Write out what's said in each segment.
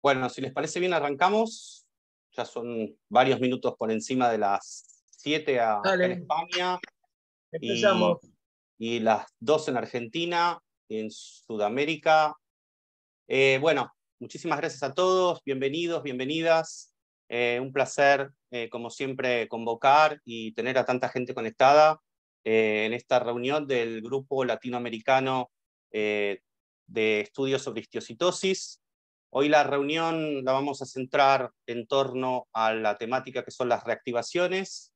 Bueno, si les parece bien, arrancamos. Ya son varios minutos por encima de las 7 acá en Dale, España empezamos. y las 2 en Argentina y en Sudamérica. Bueno, muchísimas gracias a todos, bienvenidos, bienvenidas. Un placer, como siempre, convocar y tener a tanta gente conectada en esta reunión del Grupo Latinoamericano de Estudios sobre Histiocytosis. Hoy la reunión la vamos a centrar en torno a la temática que son las reactivaciones.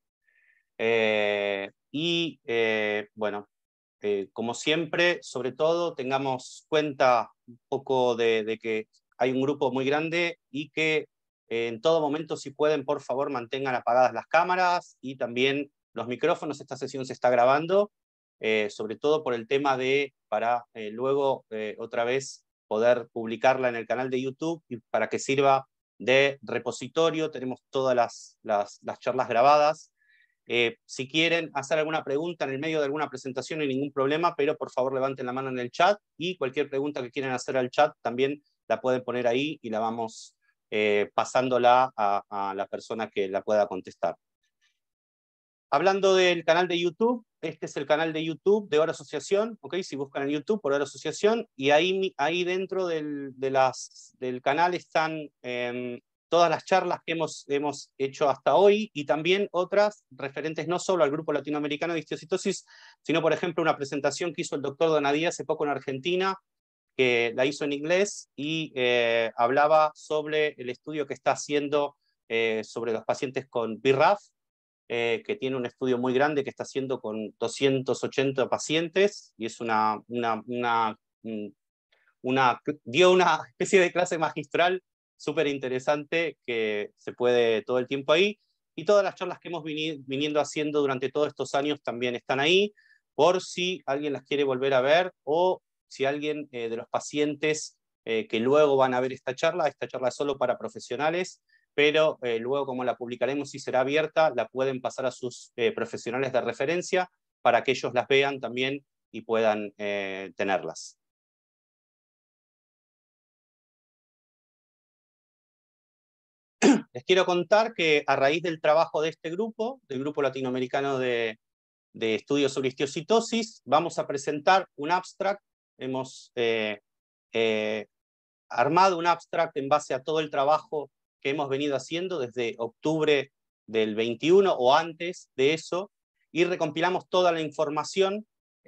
Bueno, como siempre, sobre todo, tengamos cuenta un poco de que hay un grupo muy grande y que en todo momento, si pueden, por favor, mantengan apagadas las cámaras y también los micrófonos. Esta sesión se está grabando, sobre todo por el tema para luego otra vez poder publicarla en el canal de YouTube y para que sirva de repositorio. Tenemos todas las charlas grabadas. Si quieren hacer alguna pregunta en el medio de alguna presentación, no hay ningún problema, pero por favor levanten la mano en el chat y cualquier pregunta que quieran hacer al chat también la pueden poner ahí y la vamos pasándola a la persona que la pueda contestar. Hablando del canal de YouTube, este es el canal de YouTube de Oro Asociación, ¿okay? Si buscan en YouTube por Oro Asociación, y ahí dentro del canal están todas las charlas que hemos hecho hasta hoy y también otras referentes no solo al Grupo Latinoamericano de Histiocytosis, sino, por ejemplo, una presentación que hizo el doctor Donadía hace poco en Argentina, que la hizo en inglés y hablaba sobre el estudio que está haciendo sobre los pacientes con BRAF, que tiene un estudio muy grande que está haciendo con 280 pacientes y es dio una especie de clase magistral súper interesante que se puede todo el tiempo ahí, y todas las charlas que hemos viniendo haciendo durante todos estos años también están ahí, por si alguien las quiere volver a ver o si alguien de los pacientes que luego van a ver esta charla es solo para profesionales, pero luego como la publicaremos y será abierta, la pueden pasar a sus profesionales de referencia para que ellos las vean también y puedan tenerlas. Les quiero contar que a raíz del trabajo de este grupo, del Grupo Latinoamericano de Estudios sobre Histiocytosis, vamos a presentar un abstract. Hemos armado un abstract en base a todo el trabajo que hemos venido haciendo desde octubre del 21 o antes de eso, y recompilamos toda la información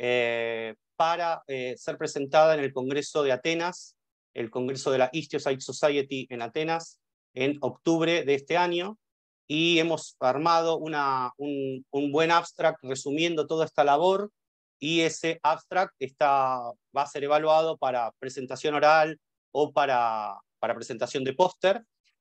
para ser presentada en el Congreso de Atenas, el Congreso de la Histiocyte Society en Atenas, en octubre de este año, y hemos armado un buen abstract resumiendo toda esta labor, y ese abstract va a ser evaluado para presentación oral o para presentación de póster.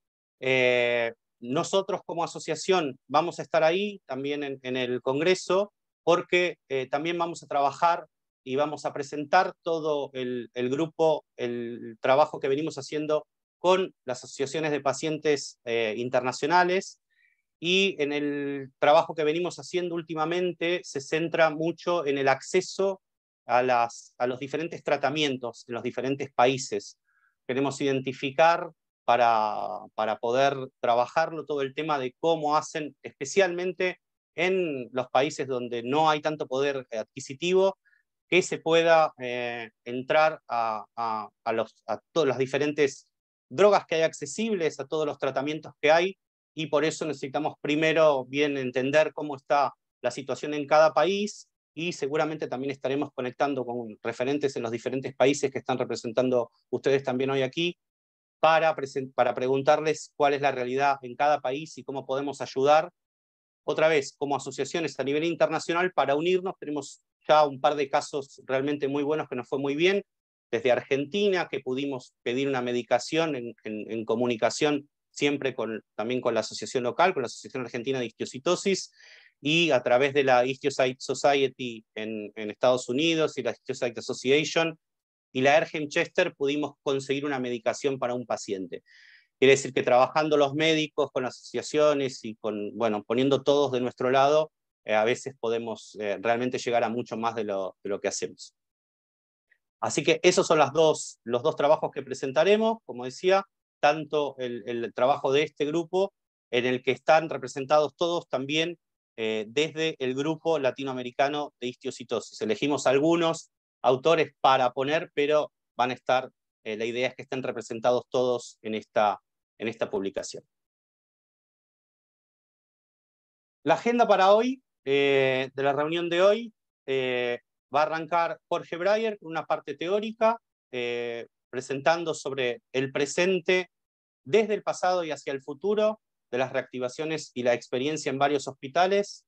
Nosotros como asociación vamos a estar ahí también en el Congreso, porque también vamos a trabajar y vamos a presentar todo el grupo, el trabajo que venimos haciendo con las asociaciones de pacientes internacionales, y en el trabajo que venimos haciendo últimamente se centra mucho en el acceso a los diferentes tratamientos en los diferentes países. Queremos identificar para poder trabajarlo todo el tema de cómo hacen, especialmente en los países donde no hay tanto poder adquisitivo, que se pueda entrar a todas las diferentes drogas que hay accesibles, a todos los tratamientos que hay, y por eso necesitamos primero bien entender cómo está la situación en cada país, y seguramente también estaremos conectando con referentes en los diferentes países que están representando ustedes también hoy aquí, para preguntarles cuál es la realidad en cada país y cómo podemos ayudar, otra vez, como asociaciones a nivel internacional, para unirnos. Tenemos ya un par de casos realmente muy buenos que nos fue muy bien, desde Argentina, que pudimos pedir una medicación en comunicación siempre también con la asociación local, con la Asociación Argentina de Histiocytosis, y a través de la Histiocyte Society en Estados Unidos y la Histiocyte Association y la Ergem Chester pudimos conseguir una medicación para un paciente. Quiere decir que trabajando los médicos con las asociaciones y poniendo todos de nuestro lado, a veces podemos realmente llegar a mucho más de lo que hacemos. Así que esos son los dos trabajos que presentaremos. Como decía, tanto el trabajo de este grupo, en el que están representados todos también desde el grupo latinoamericano de histiocytosis. Elegimos algunos autores para poner, pero van a estar, la idea es que estén representados todos en esta publicación. La agenda para hoy, de la reunión de hoy, va a arrancar Jorge Breyer con una parte teórica, presentando sobre el presente desde el pasado y hacia el futuro de las reactivaciones y la experiencia en varios hospitales.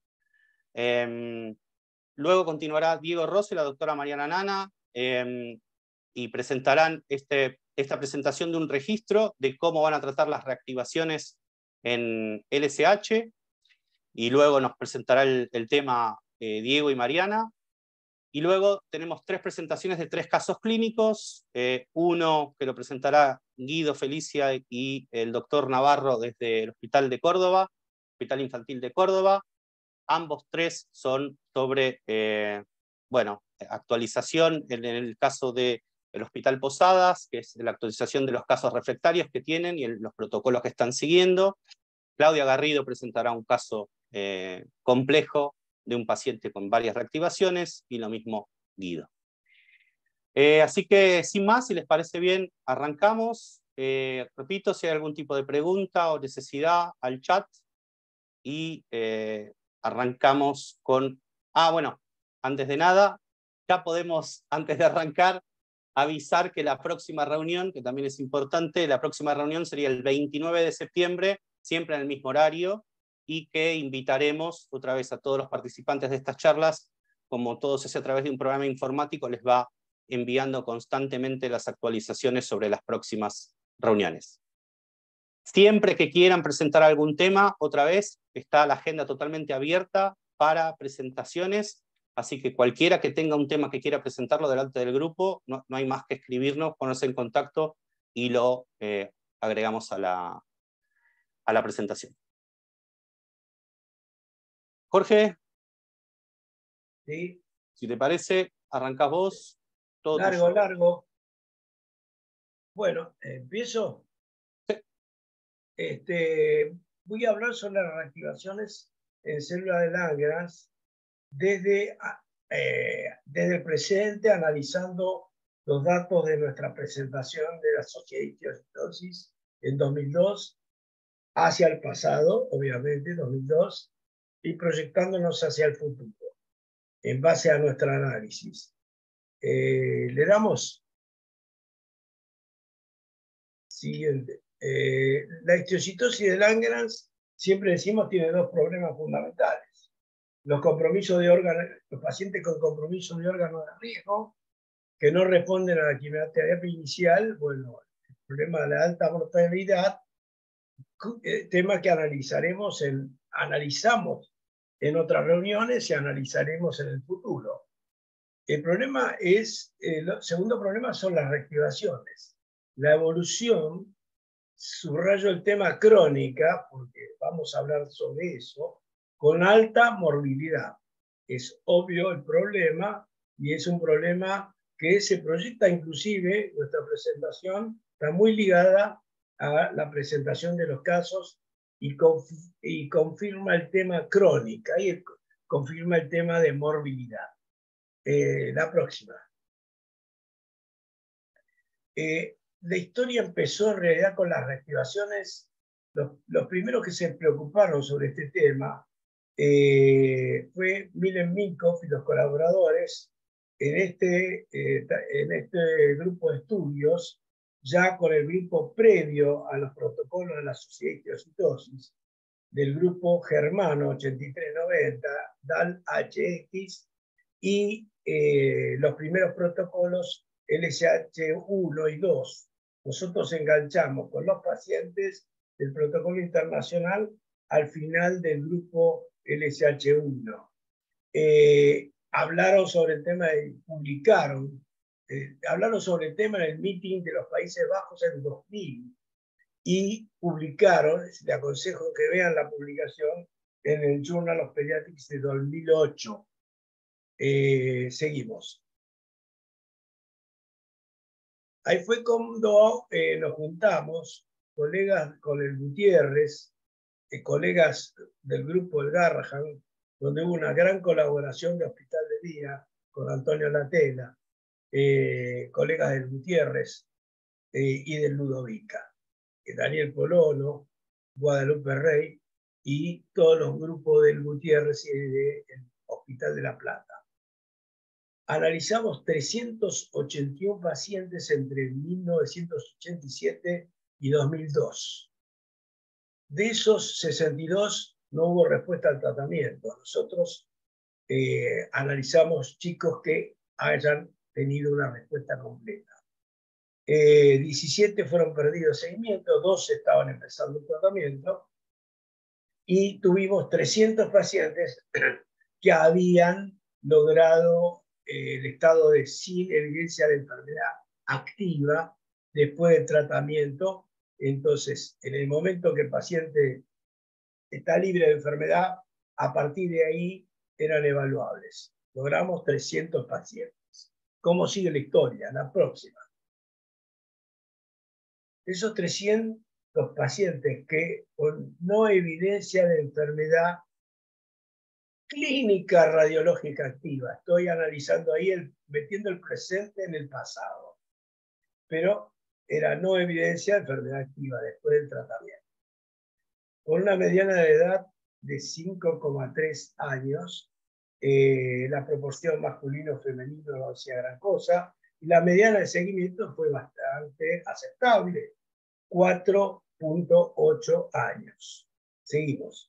Luego continuará Diego Rossi y la doctora Mariana Nana, y presentarán esta presentación de un registro de cómo van a tratar las reactivaciones en LSH, y luego nos presentará el tema Diego y Mariana. Y luego tenemos 3 presentaciones de 3 casos clínicos, uno que lo presentará Guido Felicia y el doctor Navarro desde el Hospital de Córdoba, Hospital Infantil de Córdoba. Ambos 3 son sobre, bueno, actualización en el caso del Hospital Posadas, que es la actualización de los casos refractarios que tienen y los protocolos que están siguiendo. Claudia Garrido presentará un caso complejo de un paciente con varias reactivaciones, y lo mismo Guido. Así que, sin más, si les parece bien, arrancamos. Repito, si hay algún tipo de pregunta o necesidad, al chat, y arrancamos con... bueno, antes de nada, ya podemos, antes de arrancar, avisar que la próxima reunión, que también es importante, la próxima reunión sería el 29 de septiembre, siempre en el mismo horario, y que invitaremos otra vez a todos los participantes de estas charlas, como todo se hace a través de un programa informático, les va enviando constantemente las actualizaciones sobre las próximas reuniones. Siempre que quieran presentar algún tema, otra vez, está la agenda totalmente abierta para presentaciones, así que cualquiera que tenga un tema que quiera presentarlo delante del grupo, no hay más que escribirnos, ponerse en contacto y lo agregamos a la presentación. Jorge, ¿Sí? Si te parece, arrancás vos. Todo largo, tuyo. largo. Bueno, empiezo. Sí. Voy a hablar sobre las reactivaciones en células de Langerhans desde el presente, analizando los datos de nuestra presentación de la Sociedad de Histiocytosis en 2002, hacia el pasado, obviamente, 2002, y proyectándonos hacia el futuro, en base a nuestro análisis. Le damos... Siguiente. La histiocytosis de Langerhans, siempre decimos, tiene 2 problemas fundamentales. Los pacientes con compromiso de órganos de riesgo, que no responden a la quimioterapia inicial, bueno, el problema de la alta mortalidad, tema que analizamos en otras reuniones y analizaremos en el futuro. El problema es, el segundo problema son las reactivaciones. La evolución, subrayo el tema crónica, porque vamos a hablar sobre eso, con alta morbilidad. Es obvio el problema, y es un problema que se proyecta inclusive, nuestra presentación está muy ligada a la presentación de los casos y confirma el tema crónica y confirma el tema de morbilidad. La próxima. La historia empezó en realidad con las reactivaciones. Los primeros que se preocuparon sobre este tema fue Milen Minkoff y los colaboradores en este grupo de estudios, ya con el grupo previo a los protocolos de la Sociedad de Histiocytosis, del grupo Germano 8390, DAL-HX, y los primeros protocolos LSH1 y 2. Nosotros enganchamos con los pacientes del protocolo internacional al final del grupo LSH1. Hablaron sobre el tema hablaron sobre el tema en el meeting de los Países Bajos en 2000 y publicaron, le aconsejo que vean la publicación en el Journal of Pediatrics de 2008. Seguimos. Ahí fue cuando nos juntamos colegas con el Gutiérrez, colegas del grupo El Garrahan, donde hubo una gran colaboración de Hospital de Día con Antonio Latela, colegas del Gutiérrez y del Ludovica, Daniel Polono, Guadalupe Rey y todos los grupos del Gutiérrez y del Hospital de La Plata. Analizamos 381 pacientes entre 1987 y 2002. De esos 62 no hubo respuesta al tratamiento. Nosotros analizamos chicos que hayan tenido una respuesta completa. 17 fueron perdidos de seguimiento, 12 estaban empezando el tratamiento y tuvimos 300 pacientes que habían logrado el estado de sin evidencia de enfermedad activa después del tratamiento. Entonces, en el momento que el paciente está libre de enfermedad, a partir de ahí eran evaluables. Logramos 300 pacientes. ¿Cómo sigue la historia? La próxima. Esos 300 pacientes que con no evidencia de enfermedad clínica radiológica activa, estoy analizando ahí, metiendo el presente en el pasado, pero era no evidencia de enfermedad activa después del tratamiento. Con una mediana de edad de 5,3 años, la proporción masculino-femenino no hacía gran cosa, y la mediana de seguimiento fue bastante aceptable, 4,8 años. Seguimos.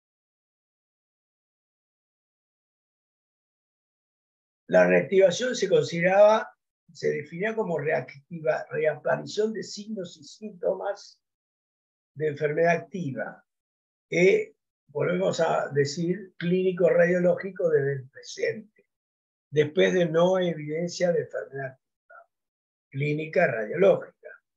La reactivación se definía como reaparición de signos y síntomas de enfermedad activa. Volvemos a decir clínico radiológico desde el presente, después de no evidencia de enfermedad activa, clínica radiológica.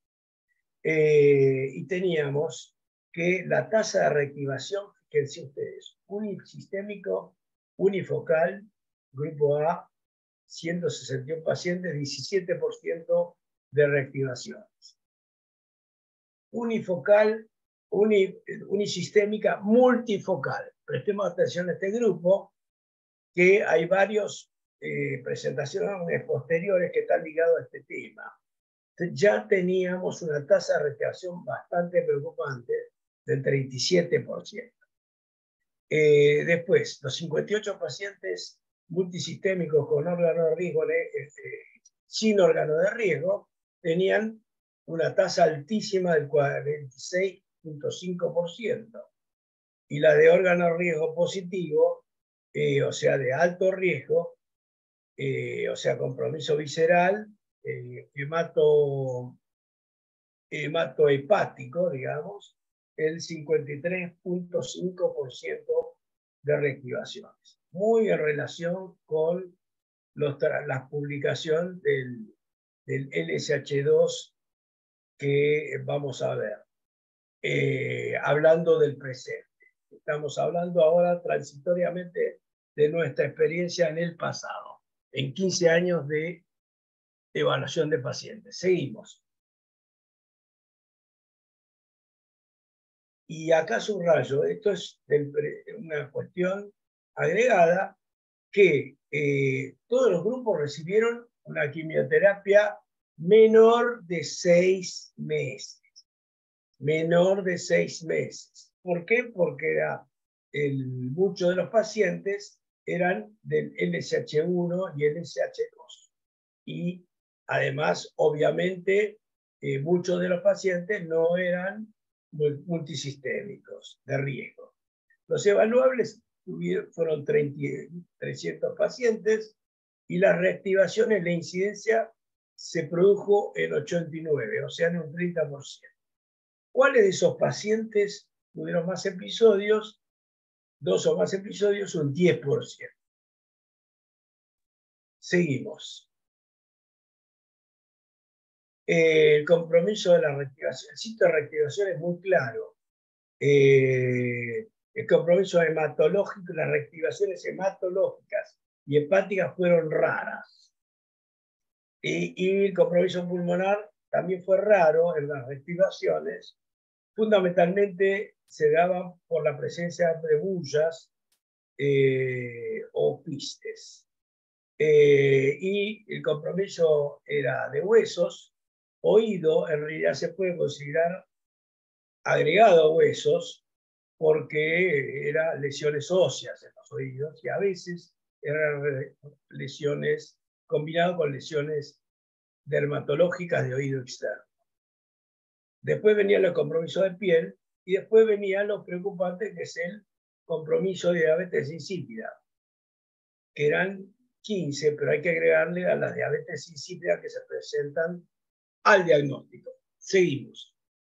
Y teníamos que la tasa de reactivación, fíjense ustedes, unisistémico, unifocal, grupo A, 161 pacientes, 17% de reactivaciones. Unifocal, unisistémica, multifocal. Prestemos atención a este grupo, que hay varias presentaciones posteriores que están ligadas a este tema. Ya teníamos una tasa de reactivación bastante preocupante del 37%. Después, los 58 pacientes multisistémicos con órgano de riesgo, sin órgano de riesgo, tenían una tasa altísima del 46,5%. Y la de órgano de riesgo positivo, o sea, de alto riesgo, o sea, compromiso visceral, hematohepático, digamos, el 53,5% de reactivaciones. Muy en relación con las publicaciones del LSH2 que vamos a ver. Hablando del presente. Estamos hablando ahora transitoriamente de nuestra experiencia en el pasado, en 15 años de evaluación de pacientes. Seguimos. Y acá subrayo, esto es una cuestión agregada, que todos los grupos recibieron una quimioterapia menor de 6 meses. Menor de 6 meses. ¿Por qué? Porque muchos de los pacientes eran del LSH1 y LSH2. Y además, obviamente, muchos de los pacientes no eran multisistémicos de riesgo. Los evaluables fueron 300 pacientes y las reactivaciones, la incidencia se produjo en 89, o sea, en un 30%. ¿Cuáles de esos pacientes tuvieron más episodios? 2 o más episodios, un 10%. Seguimos. El compromiso de la reactivación. El sitio de reactivación es muy claro. El compromiso hematológico, las reactivaciones hematológicas y hepáticas fueron raras. Y el compromiso pulmonar también fue raro en las reactivaciones, fundamentalmente se daban por la presencia de bullas o quistes. Y el compromiso era de huesos. Oído en realidad se puede considerar agregado a huesos porque eran lesiones óseas en los oídos y a veces eran lesiones combinadas con lesiones dermatológicas de oído externo. Después venía el compromiso de piel y después venía lo preocupante que es el compromiso de diabetes insípida, que eran 15, pero hay que agregarle a las diabetes insípidas que se presentan al diagnóstico. Seguimos.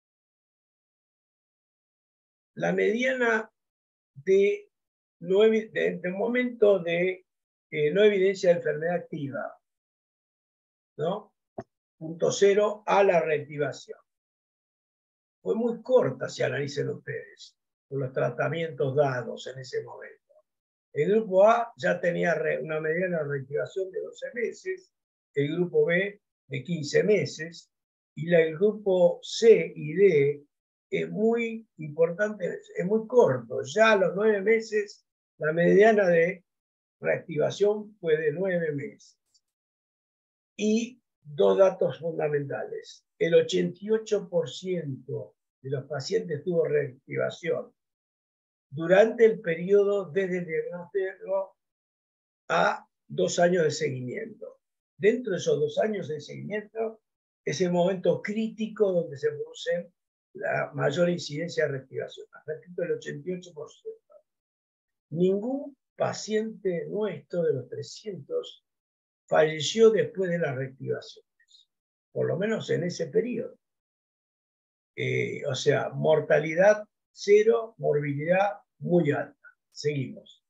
La mediana de momento de no evidencia de enfermedad activa, ¿no? Punto 0 a la reactivación. Fue muy corta, si analicen ustedes, con los tratamientos dados en ese momento. El grupo A ya tenía una mediana reactivación de 12 meses, el grupo B de 15 meses, y el grupo C y D es muy importante, es muy corto. Ya a los 9 meses, la mediana de reactivación fue de 9 meses. Y dos datos fundamentales. El 88% de los pacientes tuvo reactivación durante el periodo desde el diagnóstico a 2 años de seguimiento. Dentro de esos 2 años de seguimiento es el momento crítico donde se produce la mayor incidencia de reactivación. Repito, el 88%. Ningún paciente nuestro de los 300 falleció después de las reactivaciones, por lo menos en ese periodo. O sea, mortalidad 0, morbilidad muy alta. Seguimos.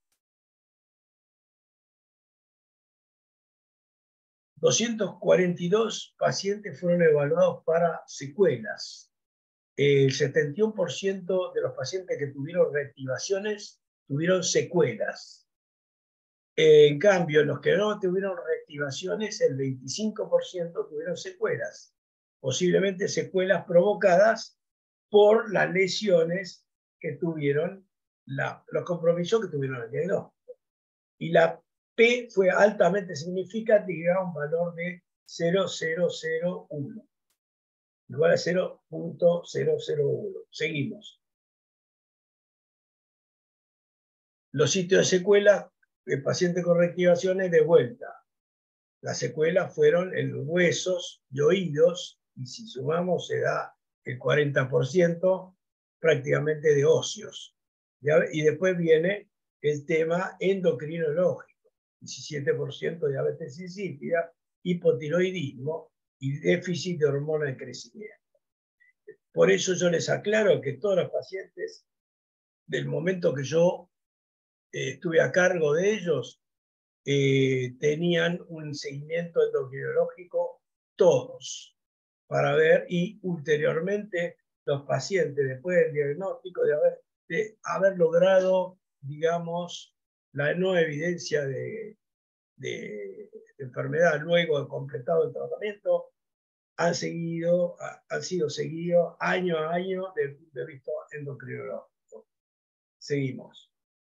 242 pacientes fueron evaluados para secuelas. El 71% de los pacientes que tuvieron reactivaciones tuvieron secuelas. En cambio, los que no tuvieron reactivaciones, el 25% tuvieron secuelas. Posiblemente secuelas provocadas por las lesiones que tuvieron, los compromisos que tuvieron el diagnóstico. Y la P fue altamente significativa, un valor de 0,001, igual a 0,001. Seguimos. Los sitios de secuelas, el paciente con reactivaciones de vuelta. Las secuelas fueron en los huesos y oídos, y si sumamos se da el 40% prácticamente de óseos. Y después viene el tema endocrinológico, 17% de diabetes insípida, hipotiroidismo y déficit de hormona de crecimiento. Por eso yo les aclaro que todos los pacientes, del momento que yo estuve a cargo de ellos, tenían un seguimiento endocrinológico todos para ver, y ulteriormente los pacientes después del diagnóstico de haber logrado, digamos, la no evidencia de enfermedad luego de completado el tratamiento, han sido seguidos año a año desde el punto de vista endocrinológico. Seguimos.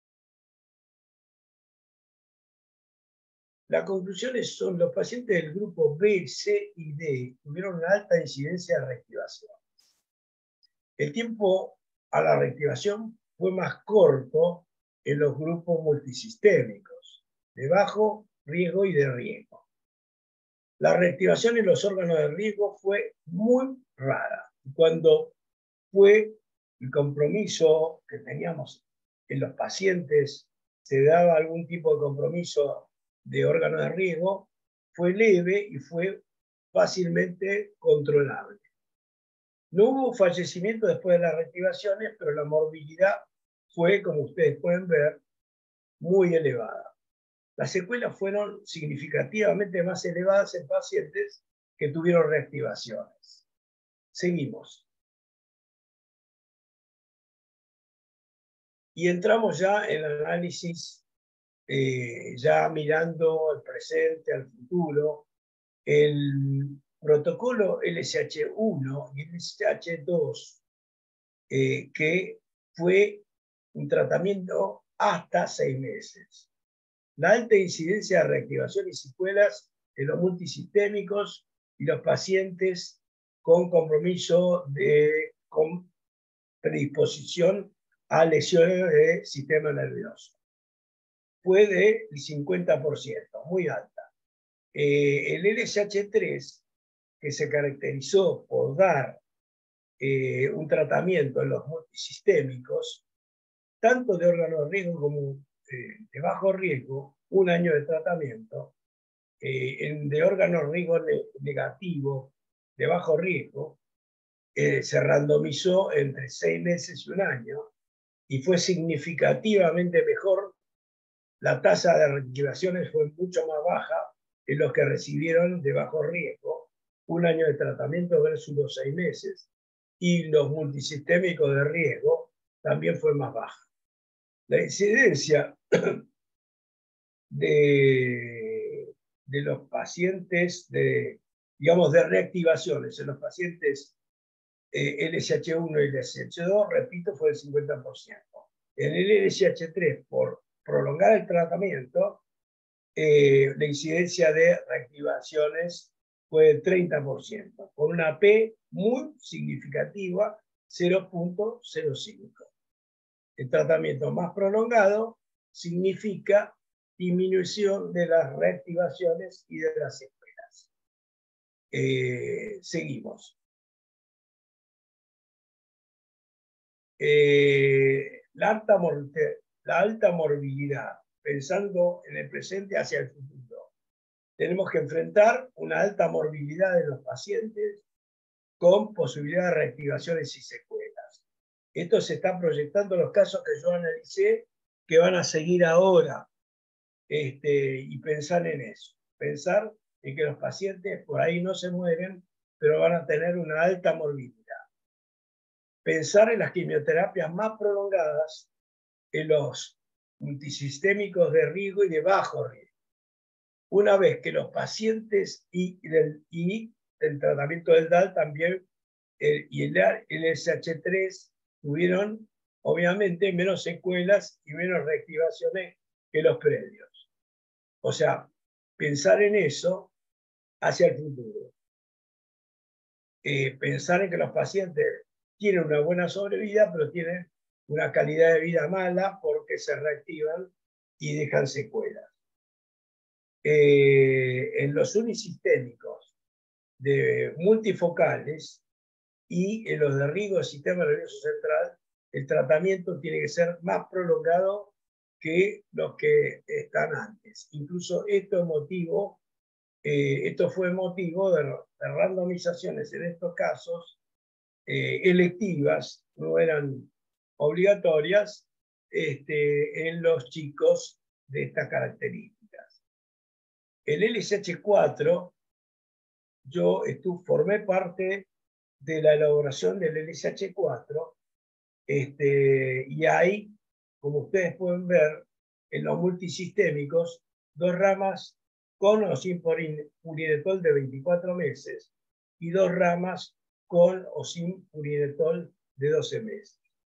Las conclusiones son: los pacientes del grupo B, C y D tuvieron una alta incidencia de reactivación. El tiempo a la reactivación fue más corto en los grupos multisistémicos, de bajo riesgo y de riesgo. La reactivación en los órganos de riesgo fue muy rara. Cuando fue el compromiso que teníamos en los pacientes, se daba algún tipo de compromiso de órgano de riesgo, fue leve y fue fácilmente controlable. No hubo fallecimiento después de las reactivaciones, pero la morbilidad fue, como ustedes pueden ver, muy elevada. Las secuelas fueron significativamente más elevadas en pacientes que tuvieron reactivaciones. Seguimos. Y entramos ya en el análisis, ya mirando al presente, al futuro. El protocolo LSH1 y LSH2 que fue un tratamiento hasta 6 meses. La alta incidencia de reactivación y secuelas en los multisistémicos y los pacientes con compromiso con predisposición a lesiones del sistema nervioso. Fue del 50%, muy alta. El LSH3, que se caracterizó por dar un tratamiento en los multisistémicos, tanto de órgano de riesgo como de bajo riesgo, 1 año de tratamiento, de órgano de riesgo negativo, de bajo riesgo, se randomizó entre 6 meses y 1 año, y fue significativamente mejor. La tasa de reactivaciones fue mucho más baja en los que recibieron de bajo riesgo 1 año de tratamiento versus los 6 meses, y los multisistémicos de riesgo también fue más baja. La incidencia de los pacientes, digamos, de reactivaciones en los pacientes LSH1 y LSH2, repito, fue del 50%. En el LSH3, por prolongar el tratamiento, la incidencia de reactivaciones fue del 30%, con una P muy significativa, 0.05. El tratamiento más prolongado significa disminución de las reactivaciones y de las secuelas. Seguimos. La alta morbilidad, pensando en el presente hacia el futuro. Tenemos que enfrentar una alta morbilidad de los pacientes con posibilidad de reactivaciones y secuelas. Esto se está proyectando en los casos que yo analicé, que van a seguir ahora, y pensar en eso. Pensar en que los pacientes por ahí no se mueren, pero van a tener una alta morbilidad. Pensar en las quimioterapias más prolongadas, en los multisistémicos de riesgo y de bajo riesgo. Una vez que los pacientes y el tratamiento del DAL también y el LSH3 tuvieron obviamente menos secuelas y menos reactivaciones que los previos. O sea, pensar en eso hacia el futuro. Pensar en que los pacientes tienen una buena sobrevida, pero tienen una calidad de vida mala porque se reactivan y dejan secuelas. En los unisistémicos de multifocales y en los de riesgo del sistema nervioso central, el tratamiento tiene que ser más prolongado que los que están antes. Incluso esto fue motivo de randomizaciones en estos casos electivas, no eran obligatorias, en los chicos de estas características. El LSH4, yo formé parte de la elaboración del LSH4, y hay, como ustedes pueden ver, en los multisistémicos, 2 ramas con o sin purinetol de 24 meses y 2 ramas con o sin purinetol de 12 meses.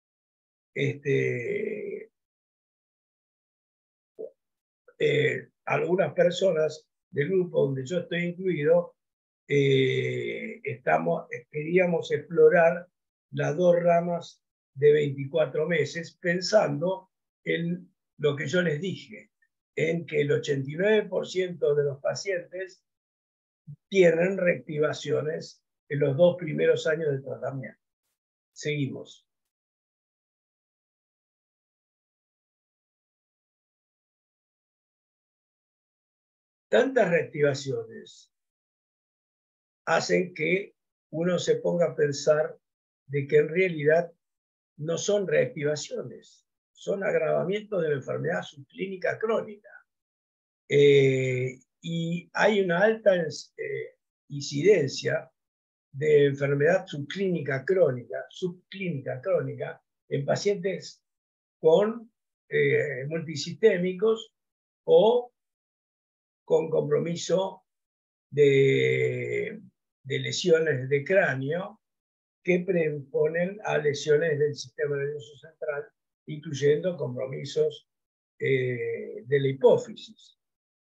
Algunas personas del grupo donde yo estoy incluido, queríamos explorar las 2 ramas de 24 meses, pensando en lo que yo les dije, en que el 89% de los pacientes tienen reactivaciones en los 2 primeros años de tratamiento. Seguimos. Tantas reactivaciones hacen que uno se ponga a pensar de que en realidad no son reactivaciones, son agravamientos de la enfermedad subclínica crónica. Y hay una alta incidencia de enfermedad subclínica crónica en pacientes con multisistémicos o con compromiso de lesiones de cráneo que predisponen a lesiones del sistema nervioso central, incluyendo compromisos de la hipófisis.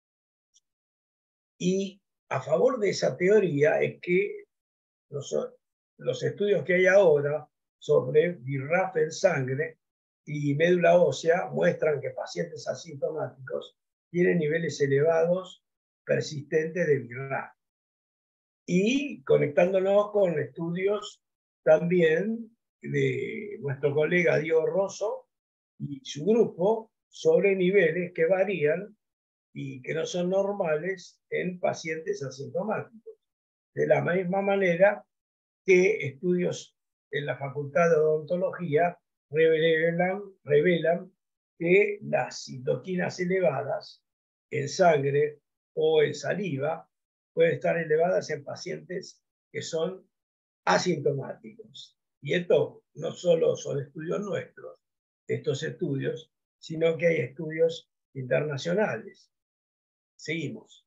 Y a favor de esa teoría es que los estudios que hay ahora sobre BIRAF en sangre y médula ósea muestran que pacientes asintomáticos tienen niveles elevados persistentes de BIRAF. Y conectándonos con estudios también de nuestro colega Diego Rosso y su grupo sobre niveles que varían y que no son normales en pacientes asintomáticos. De la misma manera que estudios en la Facultad de Odontología revelan que las citoquinas elevadas en sangre o en saliva pueden estar elevadas en pacientes que son asintomáticos. Y esto no solo son estudios nuestros, estos estudios, sino que hay estudios internacionales. Seguimos.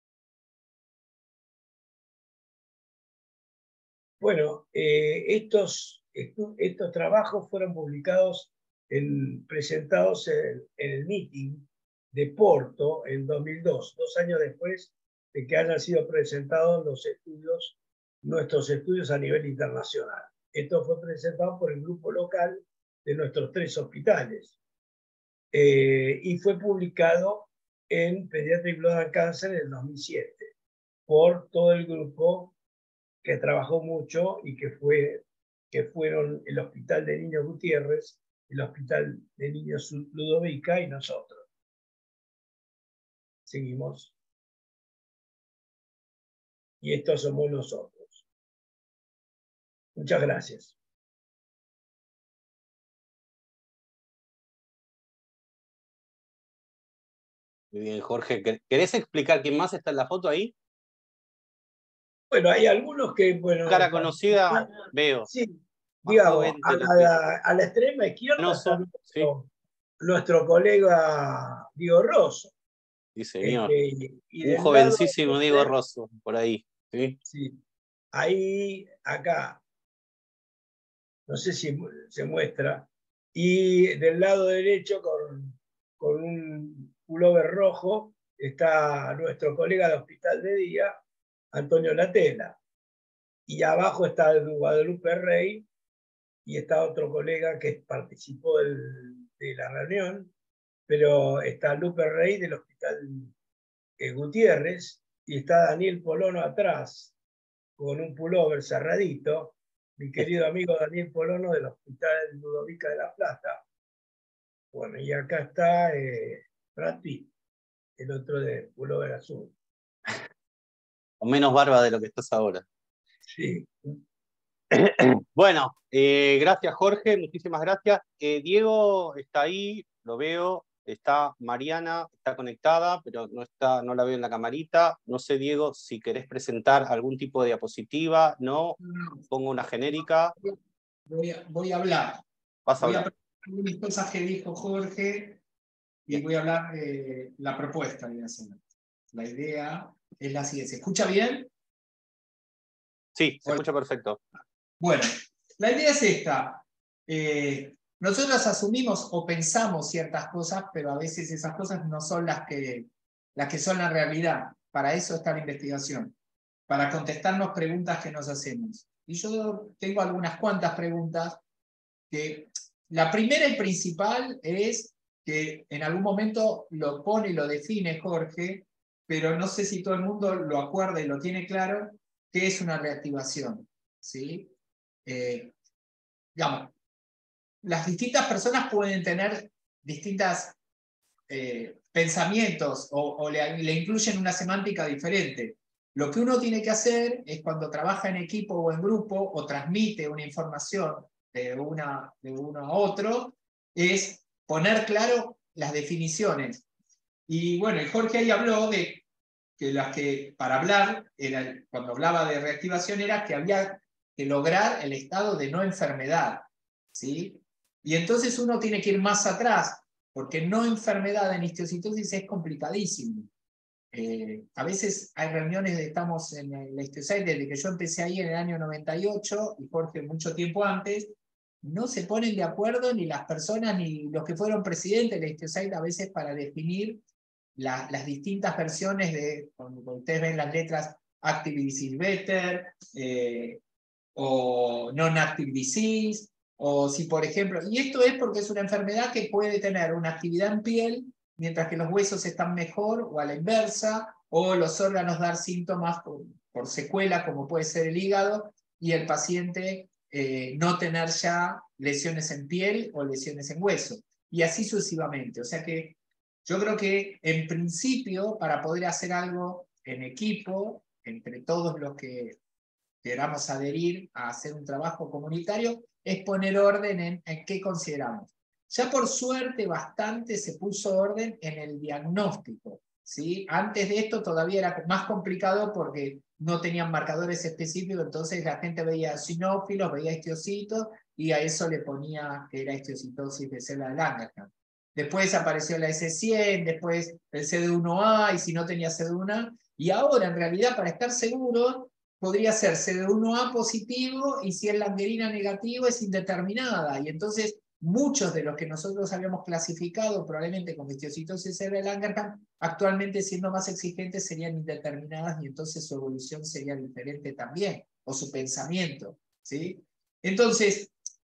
Bueno, estos trabajos fueron publicados, presentados en el meeting de Porto en 2002, 2 años después de que hayan sido presentados nuestros estudios a nivel internacional. Esto fue presentado por el grupo local de nuestros 3 hospitales y fue publicado en Pediatric Blood and Cancer en el 2007 por todo el grupo que trabajó mucho y que fueron el Hospital de Niños Gutiérrez, el Hospital de Niños Ludovica y nosotros. Seguimos. Y estos somos nosotros. Muchas gracias. Muy bien, Jorge. ¿Querés explicar quién más está en la foto ahí? Bueno, hay algunos que, bueno... Cara conocida, veo. Sí, digamos, Joven a la extrema izquierda está nuestro colega Diego Rosso. Sí, señor. Y un del jovencísimo lado, Diego Rosso, por ahí. ¿Sí? Sí. Ahí, acá, no sé si se muestra, y del lado derecho con un pullover rojo está nuestro colega de Hospital de Día, Antonio Latela. Y abajo está el Guadalupe Rey y está otro colega que participó de la reunión, pero está Lupe Rey del Hospital Gutiérrez y está Daniel Polono atrás con un pullover cerradito, mi querido amigo Daniel Polono del Hospital Ludovica de La Plata. Bueno, y acá está Rati, el otro de pullover azul. Con menos barba de lo que estás ahora. Sí. Bueno, gracias Jorge, muchísimas gracias. Diego está ahí, lo veo. Está Mariana, está conectada, pero no la veo en la camarita. No sé, Diego, si querés presentar algún tipo de diapositiva. No, pongo una genérica. Voy a hablar. Vas a hablar. Voy a presentar algunas cosas que dijo Jorge y voy a hablar de la propuesta. La idea es la siguiente. ¿Se escucha bien? Sí, se escucha perfecto. Bueno, la idea es esta. Nosotros asumimos o pensamos ciertas cosas, pero a veces esas cosas no son las que son la realidad. Para eso está la investigación, para contestarnos preguntas que nos hacemos. Y yo tengo algunas cuantas preguntas. Que la primera y principal es que en algún momento lo pone y lo define Jorge, pero no sé si todo el mundo lo acuerda y lo tiene claro, ¿qué es una reactivación? ¿Sí? Digamos, las distintas personas pueden tener distintos pensamientos o le incluyen una semántica diferente. Lo que uno tiene que hacer es cuando trabaja en equipo o en grupo o transmite una información de uno a otro, es poner claro las definiciones. Y bueno, Jorge ahí habló de que para hablar, cuando hablaba de reactivación, era que había que lograr el estado de no enfermedad, ¿sí? Y entonces uno tiene que ir más atrás, porque no enfermedad en histiocytosis es complicadísimo. A veces hay reuniones, estamos en la histiocyte desde que yo empecé ahí en el año 98, y Jorge mucho tiempo antes, no se ponen de acuerdo ni las personas ni los que fueron presidentes de la histiocyte a veces para definir las distintas versiones de, cuando ustedes ven las letras Active Disease Better, o Non-Active Disease, o si por ejemplo, y esto es porque es una enfermedad que puede tener una actividad en piel, mientras que los huesos están mejor, o a la inversa, o los órganos dar síntomas por secuela, como puede ser el hígado, y el paciente no tener ya lesiones en piel o lesiones en hueso, y así sucesivamente. O sea que yo creo que en principio, para poder hacer algo en equipo, entre todos los que queramos adherir a hacer un trabajo comunitario, es poner orden en qué consideramos. Ya por suerte bastante se puso orden en el diagnóstico, ¿sí? Antes de esto todavía era más complicado porque no tenían marcadores específicos, entonces la gente veía eosinófilos, veía histocitos, y a eso le ponía que era histocitosis de célula de Langerhans. Después apareció la S100, después el CD1A, y si no tenía CD1A, y ahora en realidad para estar seguro podría ser CD1A positivo, y si es Langerina negativo es indeterminada, y entonces muchos de los que nosotros habíamos clasificado probablemente como histocitosis de Langerhans, actualmente siendo más exigentes serían indeterminadas, y entonces su evolución sería diferente también, o su pensamiento, ¿sí? Entonces,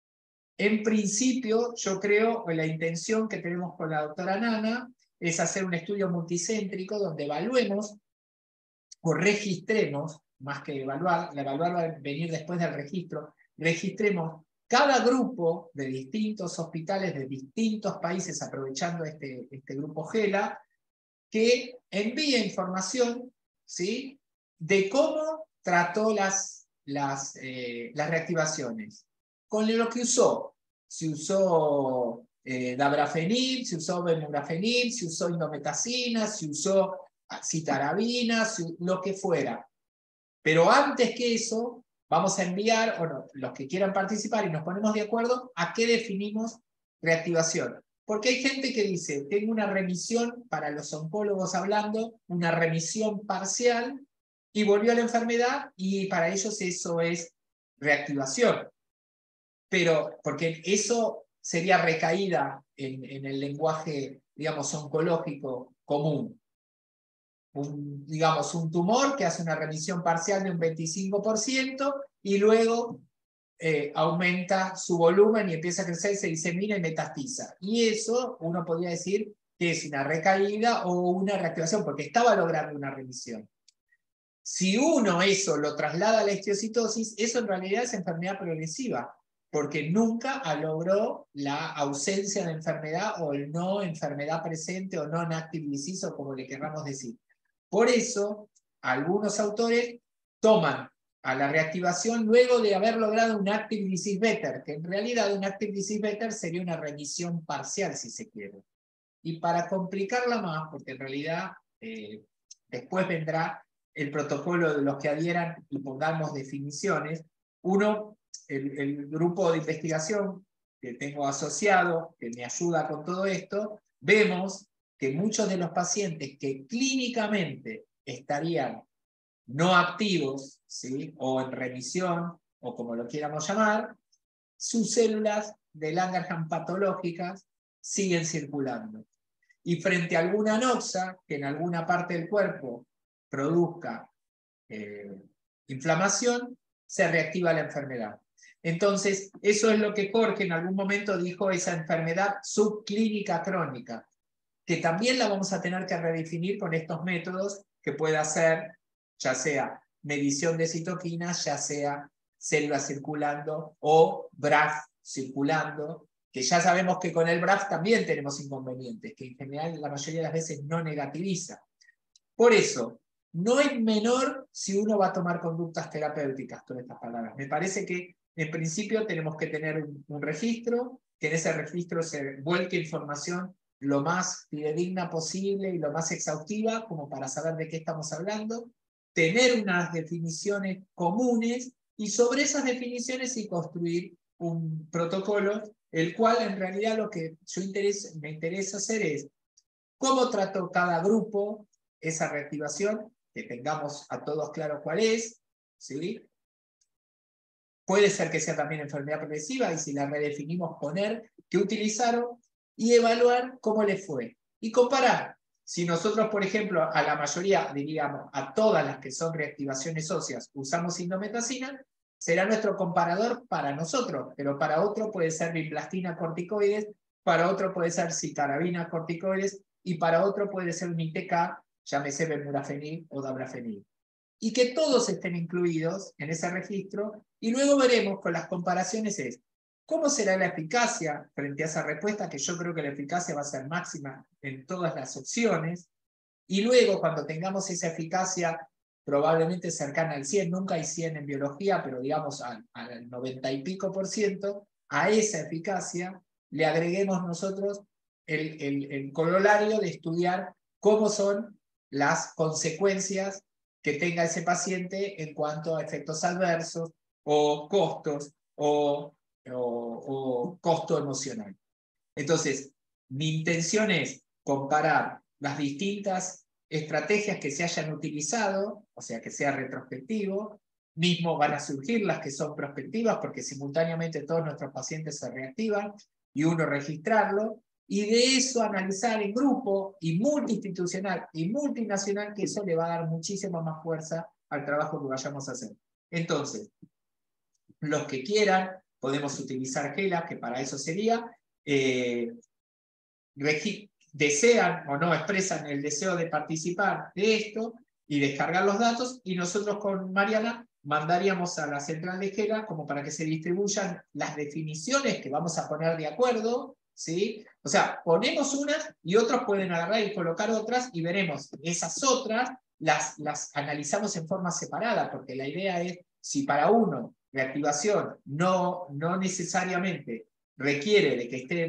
en principio, yo creo que la intención que tenemos con la doctora Nana es hacer un estudio multicéntrico donde evaluemos o registremos, más que evaluar, la evaluar va a venir después del registro, registremos cada grupo de distintos hospitales de distintos países, aprovechando este grupo GELA, que envía información, ¿sí?, de cómo trató las reactivaciones, con lo que usó. Si usó dabrafenib, si usó bemurafenib, si usó indometacina, si usó citarabina, lo que fuera. Pero antes que eso, vamos a enviar, o no, los que quieran participar, y nos ponemos de acuerdo a qué definimos reactivación. Porque hay gente que dice, tengo una remisión, para los oncólogos hablando, una remisión parcial, y volvió a la enfermedad, y para ellos eso es reactivación. Pero, porque eso sería recaída en el lenguaje, digamos, oncológico común. Digamos, un tumor que hace una remisión parcial de un 25%, y luego aumenta su volumen y empieza a crecer, se disemina y metastiza. Y eso uno podría decir que es una recaída o una reactivación, porque estaba logrando una remisión. Si uno eso lo traslada a la histiocytosis, eso en realidad es enfermedad progresiva, porque nunca logró la ausencia de enfermedad, o el no enfermedad presente, o non-active disease, o como le querramos decir. Por eso, algunos autores toman a la reactivación luego de haber logrado un active disease better, que en realidad un active disease better sería una remisión parcial, si se quiere. Y para complicarla más, porque en realidad después vendrá el protocolo de los que adhieran y pongamos definiciones, el grupo de investigación que tengo asociado, que me ayuda con todo esto, vemos que muchos de los pacientes que clínicamente estarían no activos, ¿sí?, o en remisión, o como lo quieramos llamar, sus células de Langerhans patológicas siguen circulando. Y frente a alguna anoxa que en alguna parte del cuerpo produzca inflamación, se reactiva la enfermedad. Entonces, eso es lo que Jorge en algún momento dijo, esa enfermedad subclínica crónica, que también la vamos a tener que redefinir con estos métodos, que pueda ser, ya sea medición de citoquinas, ya sea células circulando o BRAF circulando, que ya sabemos que con el BRAF también tenemos inconvenientes, que en general la mayoría de las veces no negativiza. Por eso, no es menor si uno va a tomar conductas terapéuticas con estas palabras. Me parece que en principio tenemos que tener un registro, que en ese registro se vuelque información lo más fidedigna posible y lo más exhaustiva, como para saber de qué estamos hablando, tener unas definiciones comunes, y sobre esas definiciones sí construir un protocolo, el cual en realidad lo que me interesa hacer es cómo trató cada grupo, esa reactivación, que tengamos a todos claro cuál es, ¿sí? Puede ser que sea también enfermedad progresiva, y si la redefinimos, poner qué utilizaron y evaluar cómo les fue. Y comparar. Si nosotros, por ejemplo, a la mayoría, diríamos, a todas las que son reactivaciones óseas, usamos indometacina, será nuestro comparador para nosotros, pero para otro puede ser vinplastina corticoides, para otro puede ser citarabina corticoides, y para otro puede ser un ITK, llámese bemurafenil o dabrafenil. Y que todos estén incluidos en ese registro, y luego veremos con las comparaciones cómo será la eficacia frente a esa respuesta, que yo creo que la eficacia va a ser máxima en todas las opciones, y luego cuando tengamos esa eficacia probablemente cercana al 100, nunca hay 100 en biología, pero digamos al 90 y pico %, a esa eficacia le agreguemos nosotros el corolario de estudiar cómo son las consecuencias que tenga ese paciente en cuanto a efectos adversos o costos o costo emocional. Entonces, mi intención es comparar las distintas estrategias que se hayan utilizado, o sea, que sea retrospectivo. Mismo van a surgir las que son prospectivas, porque simultáneamente todos nuestros pacientes se reactivan, y uno registrarlo, y de eso analizar en grupo, y multiinstitucional, y multinacional, que eso le va a dar muchísima más fuerza al trabajo que vayamos a hacer. Entonces, los que quieran, podemos utilizar GELA, que para eso sería, desean o no expresan el deseo de participar de esto y descargar los datos, y nosotros con Mariana mandaríamos a la central de GELA como para que se distribuyan las definiciones que vamos a poner de acuerdo, ¿sí? O sea, ponemos unas y otros pueden agarrar y colocar otras, y veremos esas otras, las analizamos en forma separada, porque la idea es, si para uno reactivación no necesariamente requiere de que esté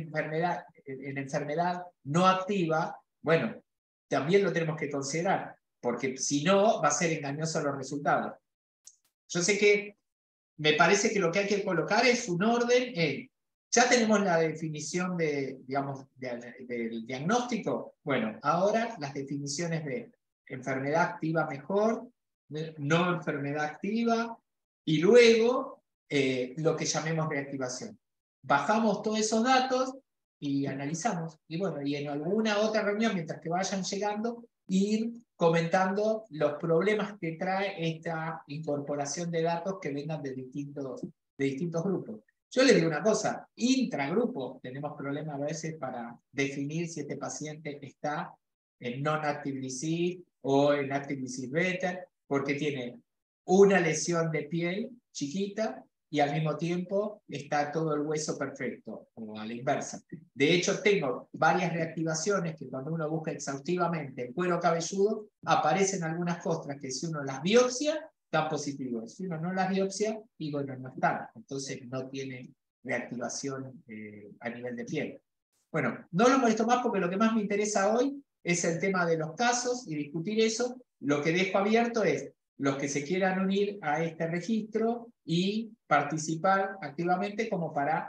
en enfermedad no activa, bueno, también lo tenemos que considerar, porque si no, va a ser engañoso los resultados. Yo sé que me parece que lo que hay que colocar es un orden en, ya tenemos la definición digamos, del diagnóstico, bueno, ahora las definiciones de enfermedad activa mejor, no enfermedad activa, y luego lo que llamemos reactivación. Bajamos todos esos datos y analizamos. Y bueno, y en alguna otra reunión, mientras que vayan llegando, ir comentando los problemas que trae esta incorporación de datos que vengan de distintos grupos. Yo les digo una cosa, intragrupo tenemos problemas a veces para definir si este paciente está en non-active disease o en active disease better, porque tiene una lesión de piel chiquita y al mismo tiempo está todo el hueso perfecto, o a la inversa. De hecho, tengo varias reactivaciones que cuando uno busca exhaustivamente el cuero cabelludo, aparecen algunas costras que si uno las biopsia, están positivos. Si uno no las biopsia, y bueno, no están. Entonces no tiene reactivación a nivel de piel. Bueno, no lo molesto más porque lo que más me interesa hoy es el tema de los casos y discutir eso. Lo que dejo abierto es los que se quieran unir a este registro y participar activamente como para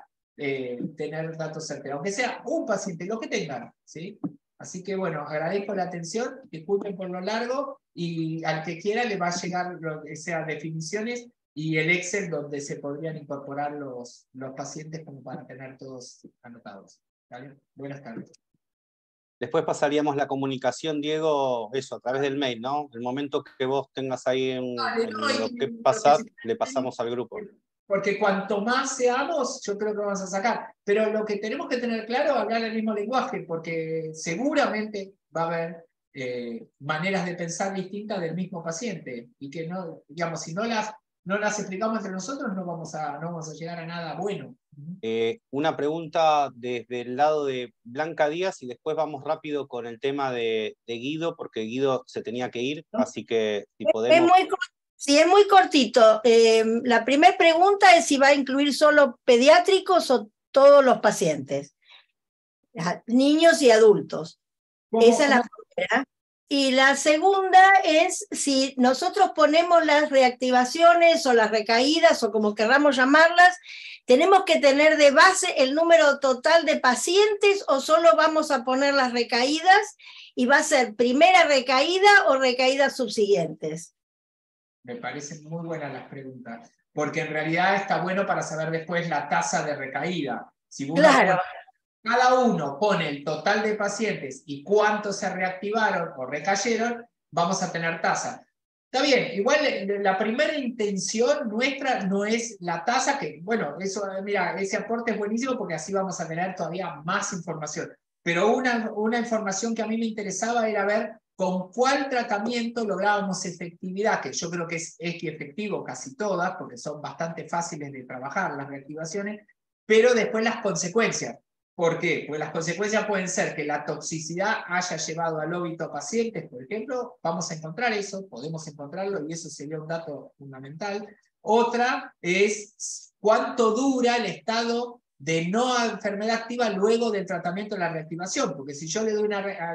tener datos certeros, aunque sea un paciente, lo que tengan, ¿sí? Así que bueno, agradezco la atención, disculpen por lo largo, y al que quiera le va a llegar lo que sea definiciones y el Excel donde se podrían incorporar los pacientes como para tener todos anotados. ¿Vale? Buenas tardes. Después pasaríamos la comunicación, Diego, eso, a través del mail, ¿no? El momento que vos tengas ahí en lo que pasar, le pasamos al grupo. Porque cuanto más seamos, yo creo que vamos a sacar. Pero lo que tenemos que tener claro es hablar el mismo lenguaje, porque seguramente va a haber maneras de pensar distintas del mismo paciente. Y que no, digamos, si no las explicamos entre nosotros, no vamos a llegar a nada bueno. Una pregunta desde el lado de Blanca Díaz y después vamos rápido con el tema de Guido, porque Guido se tenía que ir, así que si podemos... Sí, es muy cortito. La primera pregunta es si va a incluir solo pediátricos o todos los pacientes, niños y adultos. Esa es la primera. Y la segunda es si nosotros ponemos las reactivaciones o las recaídas o como querramos llamarlas, ¿tenemos que tener de base el número total de pacientes o solo vamos a poner las recaídas? ¿Y va a ser primera recaída o recaídas subsiguientes? Me parecen muy buenas las preguntas, porque en realidad está bueno para saber después la tasa de recaída. Si Claro. cada uno pone el total de pacientes y cuántos se reactivaron o recayeron, vamos a tener tasa. Está bien, igual la primera intención nuestra no es la tasa, que bueno, eso, mira, ese aporte es buenísimo porque así vamos a tener todavía más información. Pero una información que a mí me interesaba era ver con cuál tratamiento lográbamos efectividad, que yo creo que es efectivo casi todas, porque son bastante fáciles de trabajar las reactivaciones, pero después las consecuencias. ¿Por qué? Porque las consecuencias pueden ser que la toxicidad haya llevado al óbito a pacientes, por ejemplo, vamos a encontrar eso, podemos encontrarlo y eso sería un dato fundamental. Otra es cuánto dura el estado de no enfermedad activa luego del tratamiento de la reactivación, porque si yo le doy,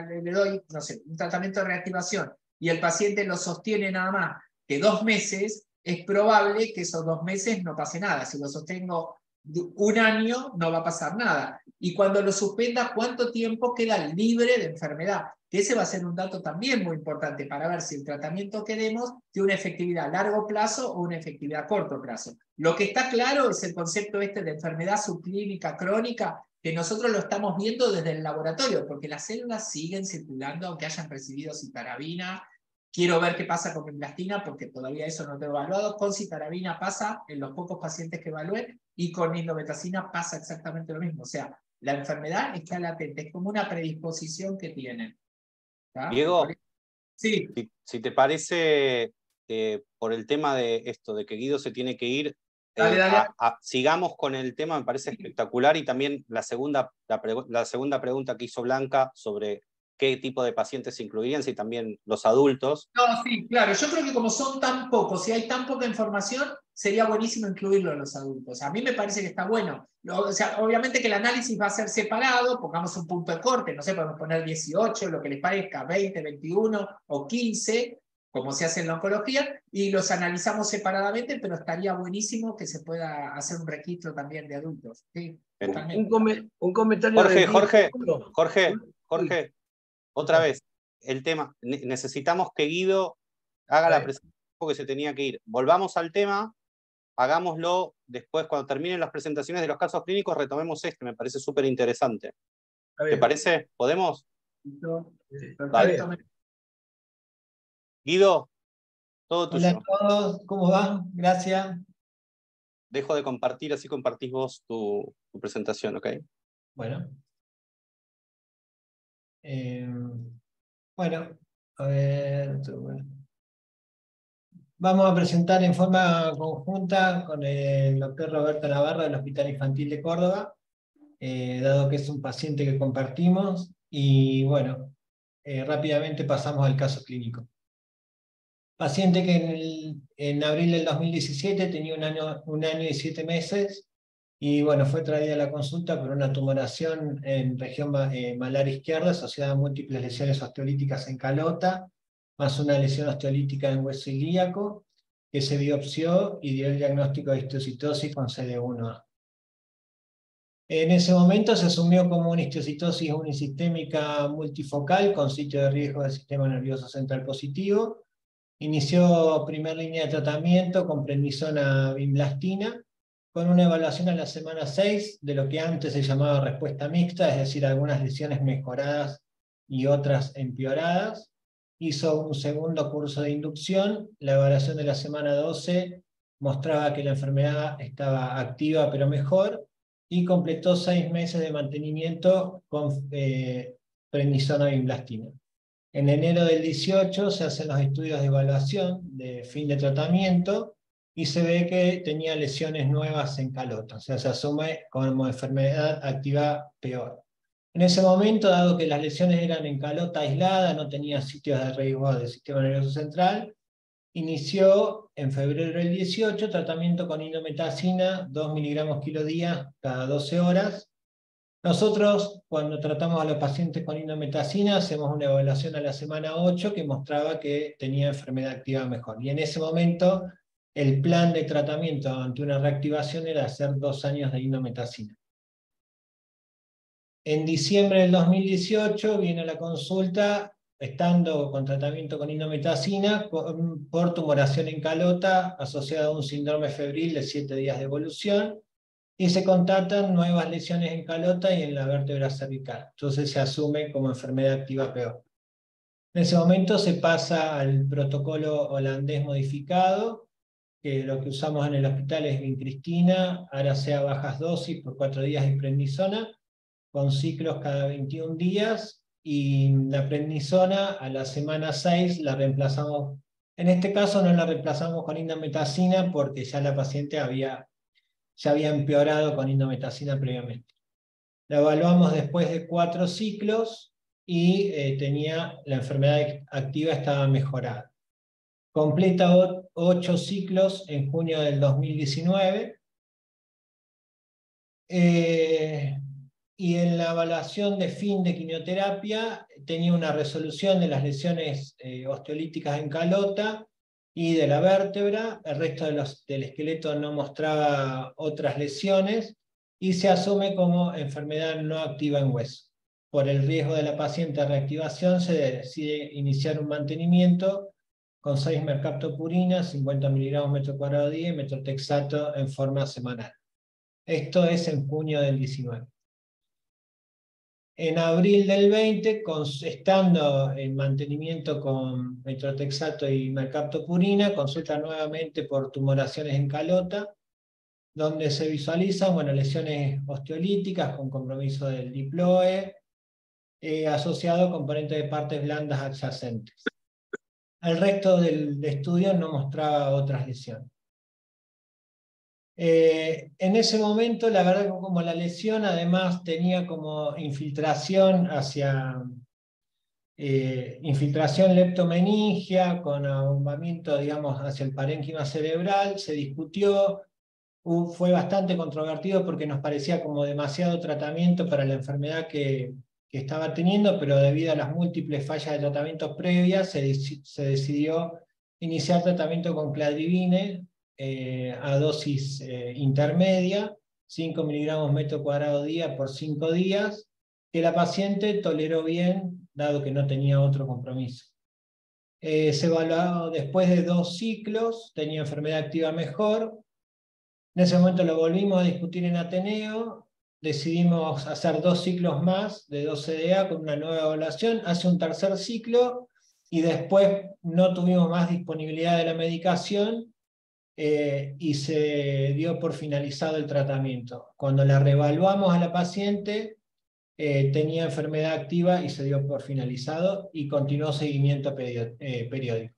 no sé, un tratamiento de reactivación y el paciente lo sostiene nada más que 2 meses, es probable que esos 2 meses no pase nada. Si lo sostengo 1 año, no va a pasar nada. Y cuando lo suspenda, ¿cuánto tiempo queda libre de enfermedad? Que ese va a ser un dato también muy importante para ver si el tratamiento que demos tiene una efectividad a largo plazo o una efectividad a corto plazo. Lo que está claro es el concepto este de enfermedad subclínica crónica, que nosotros lo estamos viendo desde el laboratorio, porque las células siguen circulando aunque hayan recibido citarabina. Quiero ver qué pasa con vinblastina, porque todavía eso no lo he evaluado. Con citarabina pasa en los pocos pacientes que evalué, y con indometacina pasa exactamente lo mismo. O sea, la enfermedad está latente, es como una predisposición que tienen. ¿Tá? Diego, sí. si te parece, por el tema de esto, de que Guido se tiene que ir, Dale. sigamos con el tema, me parece espectacular, y también la segunda pregunta que hizo Blanca sobre qué tipo de pacientes se incluirían, si también los adultos. No, sí, claro, yo creo que como son tan pocos, si hay tan poca información, sería buenísimo incluirlo en los adultos. A mí me parece que está bueno. O sea, obviamente que el análisis va a ser separado, pongamos un punto de corte, no sé, podemos poner 18, lo que les parezca, 20, 21 o 15, como se hace en la oncología, y los analizamos separadamente, pero estaría buenísimo que se pueda hacer un registro también de adultos. Sí, un comentario Jorge, otra vez, el tema, necesitamos que Guido haga la presentación porque se tenía que ir. Volvamos al tema, hagámoslo después, cuando terminen las presentaciones de los casos clínicos, retomemos me parece súper interesante. ¿Te parece? ¿Podemos? Dale. Guido, todo tuyo. Hola a todos, ¿cómo va? Gracias. Dejo de compartir, así compartís vos tu presentación, ¿ok? Bueno. Bueno, a ver. Vamos a presentar en forma conjunta con el doctor Roberto Navarro del Hospital Infantil de Córdoba, dado que es un paciente que compartimos, y bueno, rápidamente pasamos al caso clínico. Paciente que en abril del 2017 tenía un año y 7 meses, y bueno, fue traída a la consulta por una tumoración en región malar izquierda asociada a múltiples lesiones osteolíticas en calota, más una lesión osteolítica en hueso ilíaco, que se biopsió y dio el diagnóstico de histocitosis con CD1A. En ese momento se asumió como una histocitosis unisistémica multifocal con sitio de riesgo del sistema nervioso central positivo. Inició primera línea de tratamiento con prednisona vinblastina, con una evaluación a la semana 6 de lo que antes se llamaba respuesta mixta, es decir, algunas lesiones mejoradas y otras empeoradas. Hizo un segundo curso de inducción, la evaluación de la semana 12 mostraba que la enfermedad estaba activa pero mejor, y completó 6 meses de mantenimiento con prednisona vinblastina. En enero del 18 se hacen los estudios de evaluación de fin de tratamiento y se ve que tenía lesiones nuevas en calota, o sea, se asume como enfermedad activa peor. En ese momento, dado que las lesiones eran en calota aislada, no tenía sitios de riesgo del sistema nervioso central, inició en febrero del 18 tratamiento con indometacina, 2 miligramos kilo día cada 12 horas. Nosotros, cuando tratamos a los pacientes con indometacina, hacemos una evaluación a la semana 8 que mostraba que tenía enfermedad activa mejor. Y en ese momento, el plan de tratamiento ante una reactivación era hacer 2 años de indometacina. En diciembre del 2018 viene la consulta, estando con tratamiento con indometacina, por tumoración en calota asociada a un síndrome febril de 7 días de evolución, y se constatan nuevas lesiones en calota y en la vértebra cervical. Entonces se asume como enfermedad activa peor. En ese momento se pasa al protocolo holandés modificado, que lo que usamos en el hospital es vincristina, aracea bajas dosis por 4 días y prednisona, con ciclos cada 21 días, y la prednisona a la semana 6 la reemplazamos. En este caso no la reemplazamos con indometacina porque ya la paciente se había empeorado con indometacina previamente. La evaluamos después de 4 ciclos y la enfermedad activa estaba mejorada. Completa 8 ciclos en junio del 2019. Y en la evaluación de fin de quimioterapia tenía una resolución de las lesiones osteolíticas en calota y de la vértebra. El resto del esqueleto no mostraba otras lesiones y se asume como enfermedad no activa en hueso. Por el riesgo de la paciente de reactivación se decide iniciar un mantenimiento con 6 mercaptopurina, 50 miligramos metro cuadrado día y metrotexato en forma semanal. Esto es en junio del 19. En abril del 20, estando en mantenimiento con metrotexato y mercaptopurina, consulta nuevamente por tumoraciones en calota, donde se visualizan lesiones osteolíticas con compromiso del diploe, asociado a componentes de partes blandas adyacentes. El resto del estudio no mostraba otras lesiones. En ese momento, la verdad, como la lesión además tenía como infiltración infiltración leptomeningia con abombamiento, digamos, hacia el parénquima cerebral, se discutió, fue bastante controvertido porque nos parecía como demasiado tratamiento para la enfermedad que estaba teniendo, pero debido a las múltiples fallas de tratamientos previas, se decidió iniciar tratamiento con cladribine, a dosis intermedia, 5 miligramos metro cuadrado día por 5 días, que la paciente toleró bien, dado que no tenía otro compromiso. Se evaluó después de 2 ciclos, tenía enfermedad activa mejor. En ese momento lo volvimos a discutir en Ateneo, decidimos hacer 2 ciclos más de 2 CDA con una nueva evaluación, hace un tercer ciclo, y después no tuvimos más disponibilidad de la medicación, y se dio por finalizado el tratamiento. Cuando la reevaluamos a la paciente, tenía enfermedad activa y se dio por finalizado y continuó seguimiento periódico.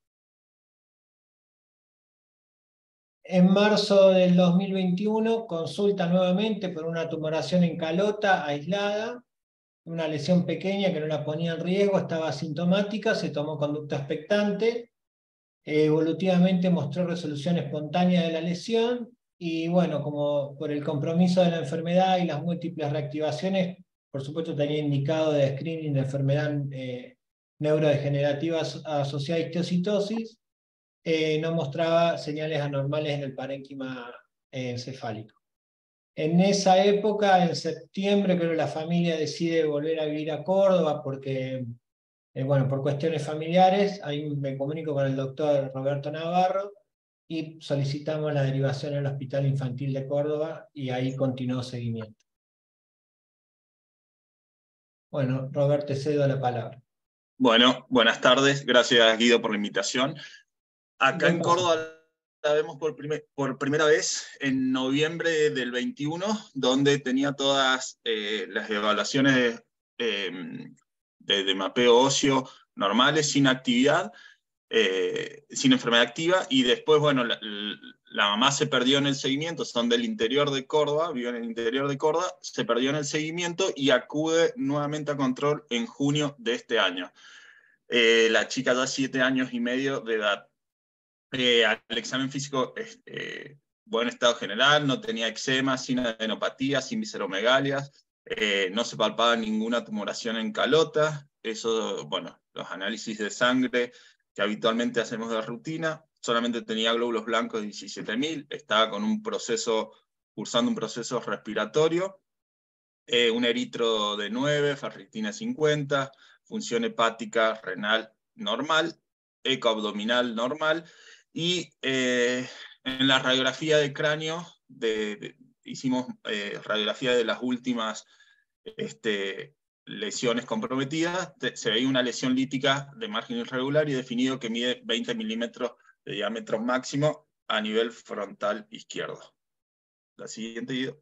En marzo del 2021 consulta nuevamente por una tumoración en calota aislada, una lesión pequeña que no la ponía en riesgo, estaba asintomática, se tomó conducta expectante. Evolutivamente mostró resolución espontánea de la lesión y como por el compromiso de la enfermedad y las múltiples reactivaciones, por supuesto tenía indicado de screening de enfermedad neurodegenerativa asociada a histiocytosis, no mostraba señales anormales en el parénquima encefálico. En esa época, en septiembre, creo que la familia decide volver a vivir a Córdoba porque por cuestiones familiares. Ahí me comunico con el doctor Roberto Navarro y solicitamos la derivación al Hospital Infantil de Córdoba y ahí continuó seguimiento. Bueno, Roberto, te cedo la palabra. Bueno, buenas tardes. Gracias, Guido, por la invitación. Acá en Córdoba la vemos por primera vez en noviembre del 21, donde tenía todas las evaluaciones de mapeo óseo normales, sin actividad, sin enfermedad activa, y después, la mamá se perdió en el seguimiento, son del interior de Córdoba, vive en el interior de Córdoba, se perdió en el seguimiento y acude nuevamente a control en junio de este año. La chica ya 7 años y medio de edad. Al examen físico, buen estado general, no tenía eczema, sin adenopatía, sin visceromegalias, no se palpaba ninguna tumoración en calota. Eso, los análisis de sangre que habitualmente hacemos de rutina, solamente tenía glóbulos blancos de 17.000, estaba con cursando un proceso respiratorio. un eritro de 9, ferritina 50, función hepática renal normal, eco abdominal normal, y en la radiografía de cráneo hicimos radiografía de las últimas lesiones comprometidas. Se veía una lesión lítica de margen irregular y definido que mide 20 milímetros de diámetro máximo a nivel frontal izquierdo. La siguiente video.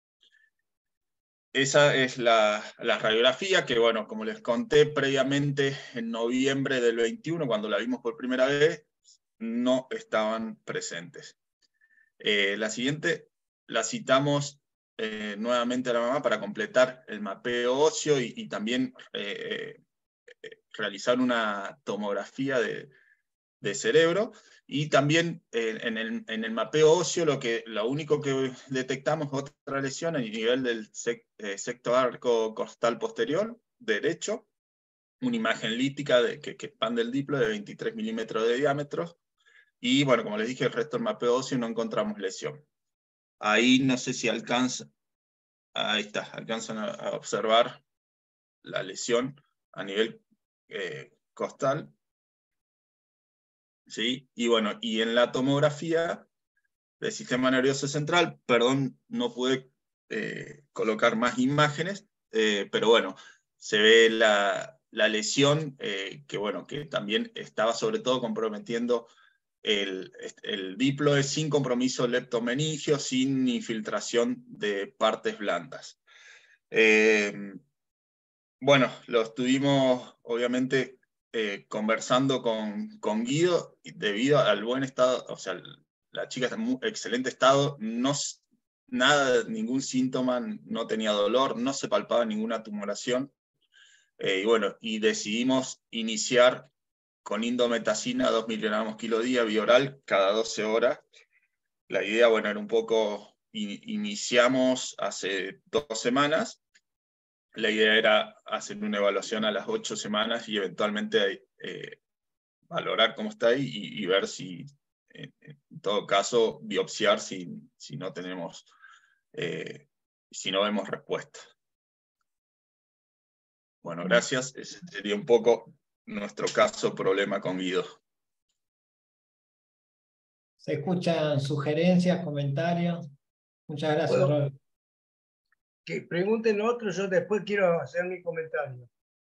Esa es la radiografía que, bueno, como les conté previamente, en noviembre del 21, cuando la vimos por primera vez, no estaban presentes. La siguiente la citamos nuevamente a la mamá para completar el mapeo óseo y también realizar una tomografía de cerebro. Y también en el mapeo óseo lo único que detectamos es otra lesión a nivel del secto arco costal posterior derecho, una imagen lítica que expande el diplo de 23 milímetros de diámetro. Y bueno, como les dije, el resto del mapeo óseo no encontramos lesión. Ahí no sé si alcanzan a observar la lesión a nivel costal. ¿Sí? Y bueno, y en la tomografía del sistema nervioso central, perdón, no pude colocar más imágenes, pero bueno, se ve la lesión que, bueno, que también estaba sobre todo comprometiendo el diplo sin compromiso leptomeningio, sin infiltración de partes blandas. Bueno, lo estuvimos obviamente conversando con Guido, debido al buen estado, o sea, la chica está en excelente estado, ningún síntoma, no tenía dolor, no se palpaba ninguna tumoración, y bueno, y decidimos iniciar con indometacina 2 miligramos kilo día, vía oral, cada 12 horas. La idea, bueno, era un poco, iniciamos hace 2 semanas. La idea era hacer una evaluación a las 8 semanas y eventualmente valorar cómo está ahí y ver si, en todo caso, biopsiar si no tenemos, si no vemos respuesta. Bueno, gracias. Ese sería un poco nuestro caso problema con Guido. Se escuchan sugerencias, comentarios. Muchas gracias, Robert. Que pregunten otros, yo después quiero hacer mi comentario.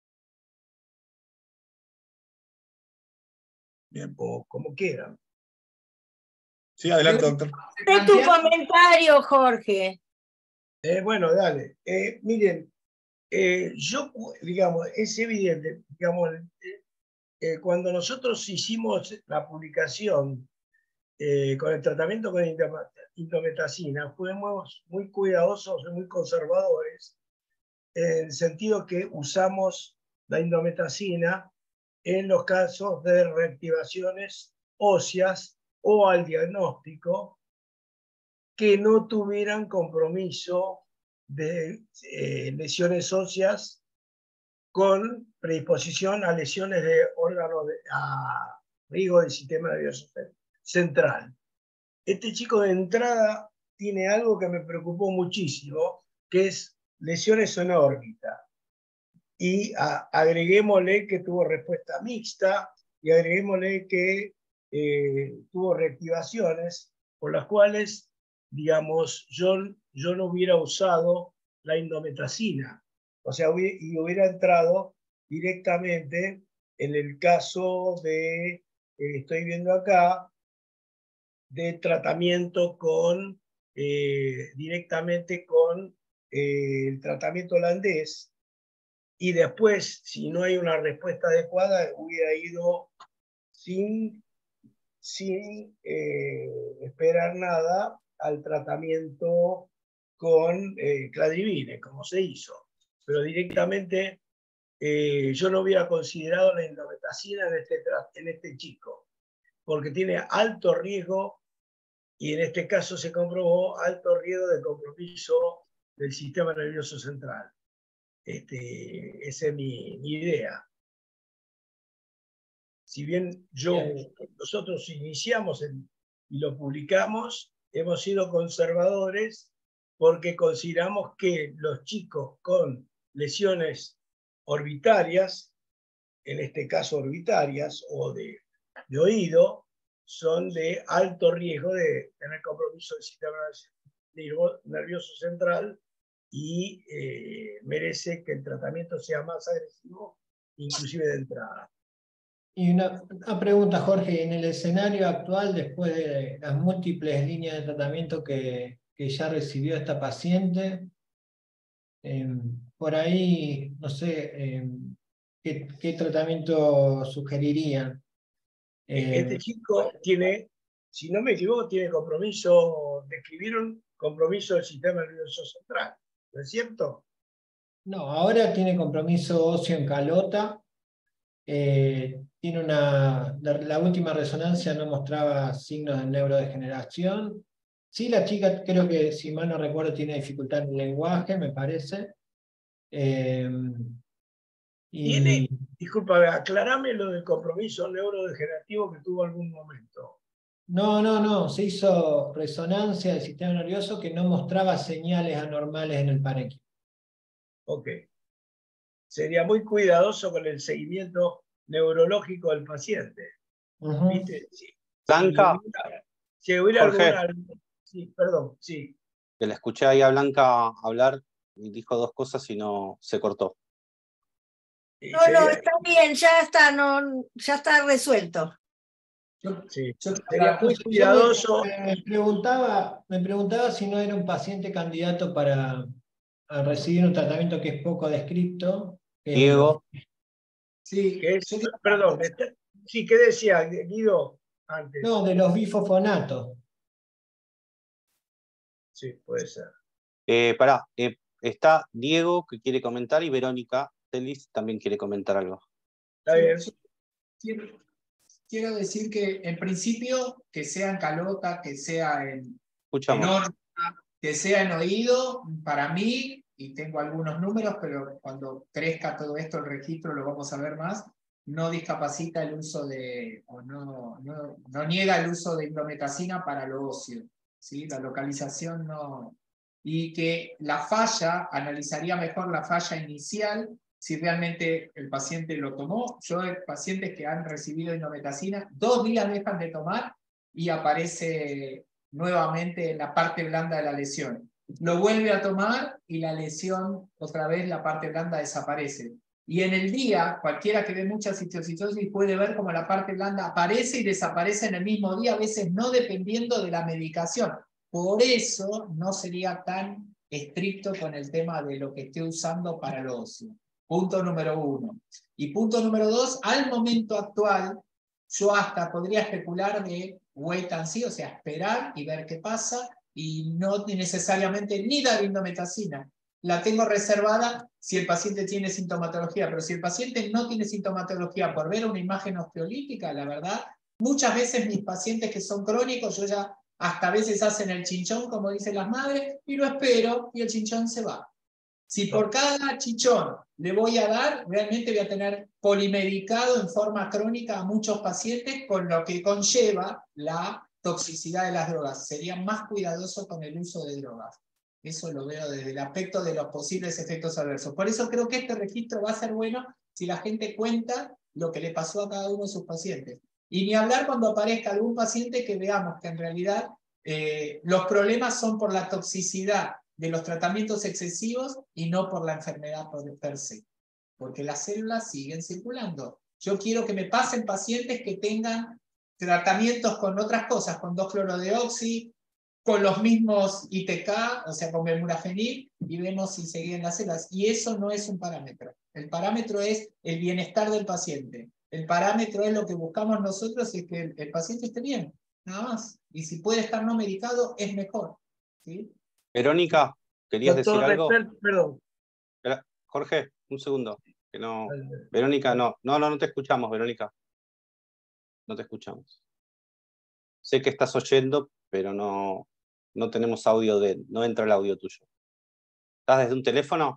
Bien. O como quieran. Sí, adelante, doctor. De tu comentario, Jorge. Bueno, dale. Miren, yo, digamos, es evidente, digamos, cuando nosotros hicimos la publicación con el tratamiento con indometacina, fuimos muy cuidadosos y muy conservadores, en el sentido que usamos la indometacina en los casos de reactivaciones óseas o al diagnóstico que no tuvieran compromiso de lesiones óseas con predisposición a lesiones de órganos, a riesgo del sistema nervioso central. Este chico de entrada tiene algo que me preocupó muchísimo, que es lesiones en órbita. Y agreguémosle que tuvo respuesta mixta y agreguémosle que tuvo reactivaciones por las cuales, digamos, yo no hubiera usado la indometacina. O sea, hubiera entrado directamente en el caso de, estoy viendo acá, de tratamiento con, directamente con el tratamiento holandés, y después, si no hay una respuesta adecuada, hubiera ido sin esperar nada al tratamiento con cladribine, como se hizo. Pero directamente yo no hubiera considerado la indometacina en este chico, porque tiene alto riesgo, y en este caso se comprobó alto riesgo de compromiso del sistema nervioso central. Esa es mi idea. Si bien nosotros iniciamos y lo publicamos, hemos sido conservadores porque consideramos que los chicos con lesiones orbitarias, en este caso orbitarias o de oído, son de alto riesgo de tener compromiso del sistema nervioso central y merece que el tratamiento sea más agresivo, inclusive de entrada. Y una pregunta, Jorge, en el escenario actual, después de las múltiples líneas de tratamiento que ya recibió esta paciente, por ahí, no sé, ¿qué tratamiento sugerirían? Este chico tiene, si no me equivoco, tiene compromiso, describieron compromiso del sistema nervioso central, ¿no es cierto? No, ahora tiene compromiso óseo en calota. Tiene la última resonancia no mostraba signos de neurodegeneración. Sí, la chica, creo que, si mal no recuerdo, tiene dificultad en el lenguaje, me parece. Tiene, disculpa, aclarame lo del compromiso neurodegenerativo que tuvo algún momento. No, se hizo resonancia del sistema nervioso que no mostraba señales anormales en el parénquima. Ok. Sería muy cuidadoso con el seguimiento neurológico del paciente. ¿Viste? Sí. Blanca, si hubiera Jorge, alguna... Sí, perdón, sí. que la escuché ahí a Blanca hablar y dijo dos cosas y no se cortó. No, está bien, ya está resuelto. Sí. Sería muy cuidadoso. Me preguntaba si no era un paciente candidato para recibir un tratamiento que es poco descripto. Diego. Sí, perdón, sí, ¿qué decía Guido antes? No, de los bifosfonatos. Sí, puede ser. Está Diego que quiere comentar y Verónica Telis también quiere comentar algo. Está bien. Quiero decir que en principio, que sea en calota, que sea en órbita, que sea en oído, para mí, y tengo algunos números, pero cuando crezca todo esto, el registro lo vamos a ver más, no discapacita el uso de, o no niega el uso de indometacina para lo óseo, ¿sí? La localización no. Y que la falla, analizaría mejor la falla inicial, si realmente el paciente lo tomó. Yo he pacientes que han recibido indometacina, 2 días dejan de tomar y aparece nuevamente en la parte blanda de la lesión. Lo vuelve a tomar y la lesión, otra vez la parte blanda desaparece. Y en el día, cualquiera que ve mucha cistocitosis puede ver cómo la parte blanda aparece y desaparece en el mismo día, a veces no dependiendo de la medicación. Por eso no sería tan estricto con el tema de lo que esté usando para el óseo. Punto número 1. Y punto número 2, al momento actual, yo hasta podría especular de wait and see, o sea, esperar y ver qué pasa, y no necesariamente ni dar indometacina. La tengo reservada si el paciente tiene sintomatología, pero si el paciente no tiene sintomatología por ver una imagen osteolítica, la verdad, muchas veces mis pacientes que son crónicos, yo ya hasta a veces hacen el chinchón, como dicen las madres, y lo espero, y el chinchón se va. Si por cada chichón le voy a dar, realmente voy a tener polimedicado en forma crónica a muchos pacientes, con lo que conlleva la toxicidad de las drogas. Sería más cuidadoso con el uso de drogas. Eso lo veo desde el aspecto de los posibles efectos adversos. Por eso creo que este registro va a ser bueno si la gente cuenta lo que le pasó a cada uno de sus pacientes. Y ni hablar cuando aparezca algún paciente que veamos que en realidad los problemas son por la toxicidad de los tratamientos excesivos y no por la enfermedad per se, porque las células siguen circulando. Yo quiero que me pasen pacientes que tengan tratamientos con otras cosas, con 2-clorodeoxi, con los mismos ITK, o sea, con bemurafenib, y vemos si seguían las células. Y eso no es un parámetro. El parámetro es el bienestar del paciente. El parámetro es lo que buscamos nosotros, es que el paciente esté bien, nada más. Y si puede estar no medicado, es mejor. ¿Sí? Verónica, ¿querías decir algo? Perdón. Jorge, un segundo. Que no. Verónica, no te escuchamos, Verónica. No te escuchamos. Sé que estás oyendo, pero no tenemos audio no entra el audio tuyo. ¿Estás desde un teléfono?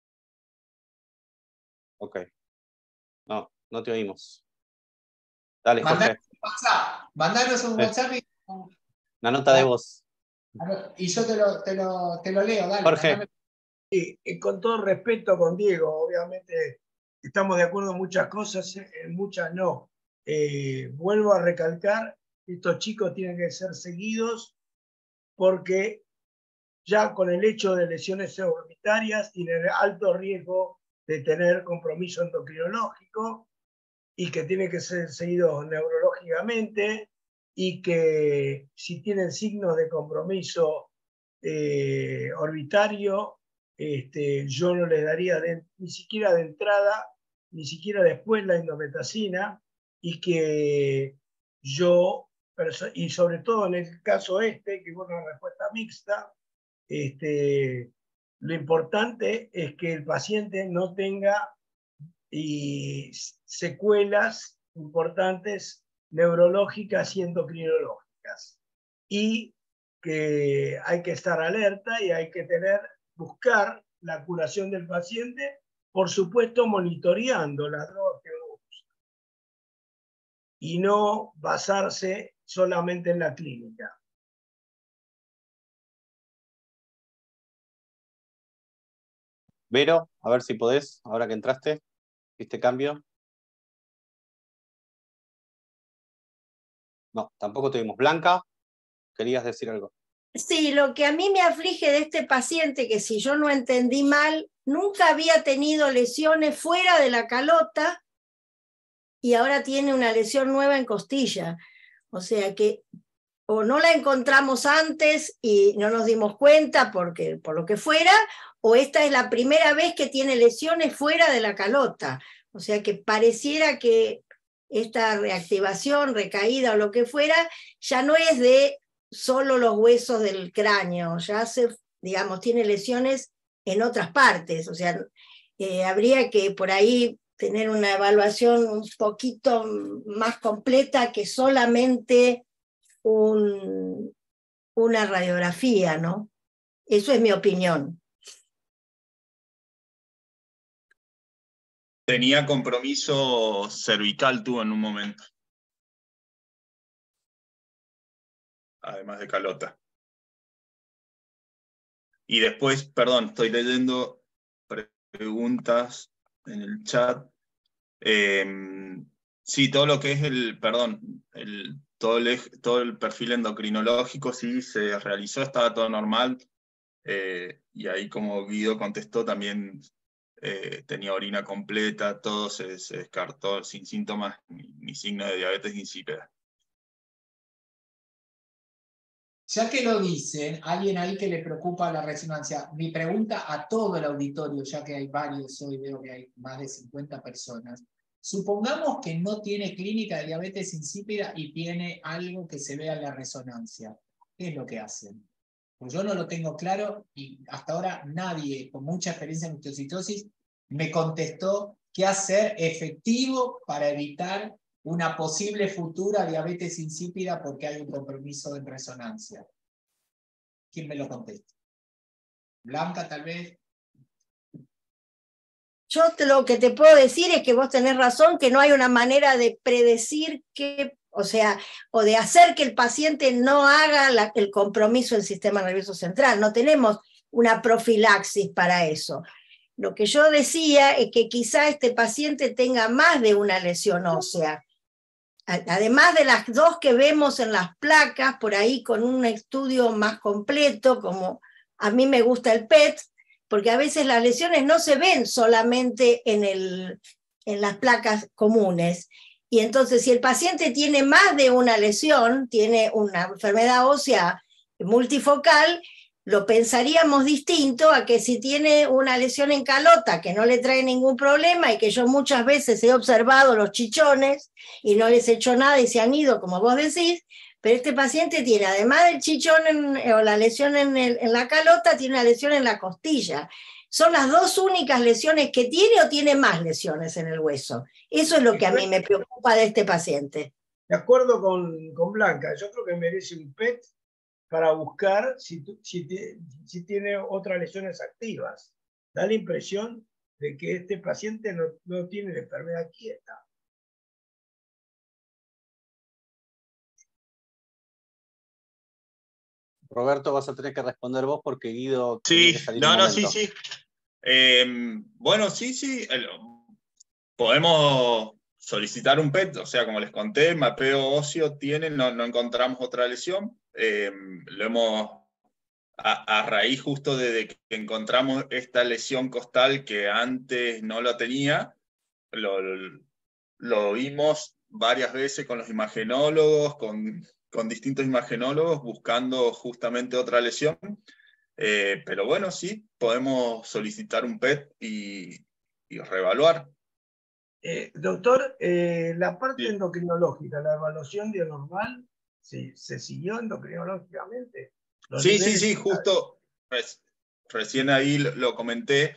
Ok. No te oímos. Dale, Jorge. Mandanos un WhatsApp y... Una nota de voz. Y yo te lo leo, dale. Jorge. Sí, con todo respeto con Diego, obviamente estamos de acuerdo en muchas cosas, en muchas no. Vuelvo a recalcar, estos chicos tienen que ser seguidos porque ya con el hecho de lesiones orbitarias tienen alto riesgo de tener compromiso endocrinológico y que tienen que ser seguidos neurológicamente y que si tienen signos de compromiso orbitario, yo no les daría ni siquiera de entrada, ni siquiera después la indometacina, y que yo, y sobre todo en el caso que es una respuesta mixta, lo importante es que el paciente no tenga secuelas importantes neurológicas y endocrinológicas. Y que hay que estar alerta y hay que buscar la curación del paciente, por supuesto monitoreando las drogas que usa y no basarse solamente en la clínica. Vero, a ver si podés, ahora que entraste, ¿viste cambio? No, tampoco tuvimos. Blanca, ¿querías decir algo? Sí, lo que a mí me aflige de este paciente, que si yo no entendí mal, nunca había tenido lesiones fuera de la calota y ahora tiene una lesión nueva en costilla. O sea que o no la encontramos antes y no nos dimos cuenta por lo que fuera, o esta es la primera vez que tiene lesiones fuera de la calota. O sea que pareciera que esta reactivación, recaída o lo que fuera, ya no es de solo los huesos del cráneo, ya digamos, tiene lesiones en otras partes. O sea, habría que por ahí tener una evaluación un poquito más completa que solamente una radiografía, ¿no? Eso es mi opinión. Tenía compromiso cervical, tuvo en un momento. Además de calota. Y después, perdón, estoy leyendo preguntas en el chat. Sí, todo lo que es todo el perfil endocrinológico sí se realizó, estaba todo normal. Y ahí, como Guido contestó, también tenía orina completa, todo se descartó sin síntomas ni signo de diabetes insípida. Ya que lo dicen, alguien ahí que le preocupa la resonancia, mi pregunta a todo el auditorio, ya que hay varios, hoy veo que hay más de 50 personas, supongamos que no tiene clínica de diabetes insípida y tiene algo que se vea en la resonancia. ¿Qué es lo que hacen? Pues yo no lo tengo claro y hasta ahora nadie con mucha experiencia en osteocitosis me contestó qué hacer efectivo para evitar una posible futura diabetes insípida porque hay un compromiso en resonancia. ¿Quién me lo contesta? Blanca, tal vez. Yo lo que te puedo decir es que vos tenés razón, que no hay una manera de predecir o de hacer que el paciente no haga el compromiso del sistema nervioso central. No tenemos una profilaxis para eso. Lo que yo decía es que quizá este paciente tenga más de una lesión ósea. Además de las dos que vemos en las placas, por ahí con un estudio más completo, como a mí me gusta el PET, porque a veces las lesiones no se ven solamente en las placas comunes. Y entonces, si el paciente tiene más de una lesión, tiene una enfermedad ósea multifocal, lo pensaríamos distinto a que si tiene una lesión en calota que no le trae ningún problema y que yo muchas veces he observado los chichones y no les he hecho nada y se han ido, como vos decís, pero este paciente tiene, además del chichón o la lesión en la calota, tiene una lesión en la costilla. ¿Son las dos únicas lesiones que tiene o tiene más lesiones en el hueso? Eso es lo que a mí me preocupa de este paciente. De acuerdo con Blanca, yo creo que merece un PET para buscar si tiene otras lesiones activas. Da la impresión de que este paciente no tiene la enfermedad quieta. Roberto, vas a tener que responder vos porque Guido Sí, tiene que salir un momento. sí. Bueno, sí. Podemos solicitar un PET, o sea, como les conté, mapeo óseo tienen, no encontramos otra lesión. Lo hemos, a raíz justo de que encontramos esta lesión costal que antes no lo tenía, lo vimos varias veces con los imagenólogos, con distintos imagenólogos, buscando justamente otra lesión. Pero bueno, sí, podemos solicitar un PET y reevaluar. Doctor, la parte Sí. endocrinológica, la evaluación de anormal, ¿se siguió endocrinológicamente? Sí, justo recién ahí lo comenté.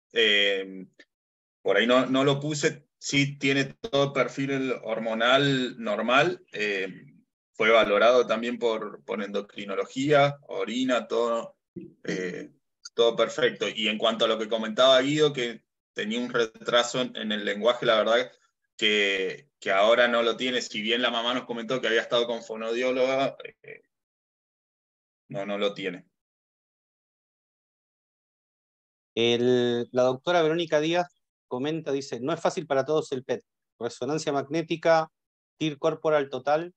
Por ahí no lo puse, sí tiene todo el perfil hormonal normal. Fue valorado también por endocrinología, orina, todo perfecto. Y en cuanto a lo que comentaba Guido, que tenía un retraso en el lenguaje, la verdad que ahora no lo tiene. Si bien la mamá nos comentó que había estado con fonodióloga, no lo tiene. La doctora Verónica Díaz comenta, dice, no es fácil para todos el PET. Resonancia magnética, TIR corporal total.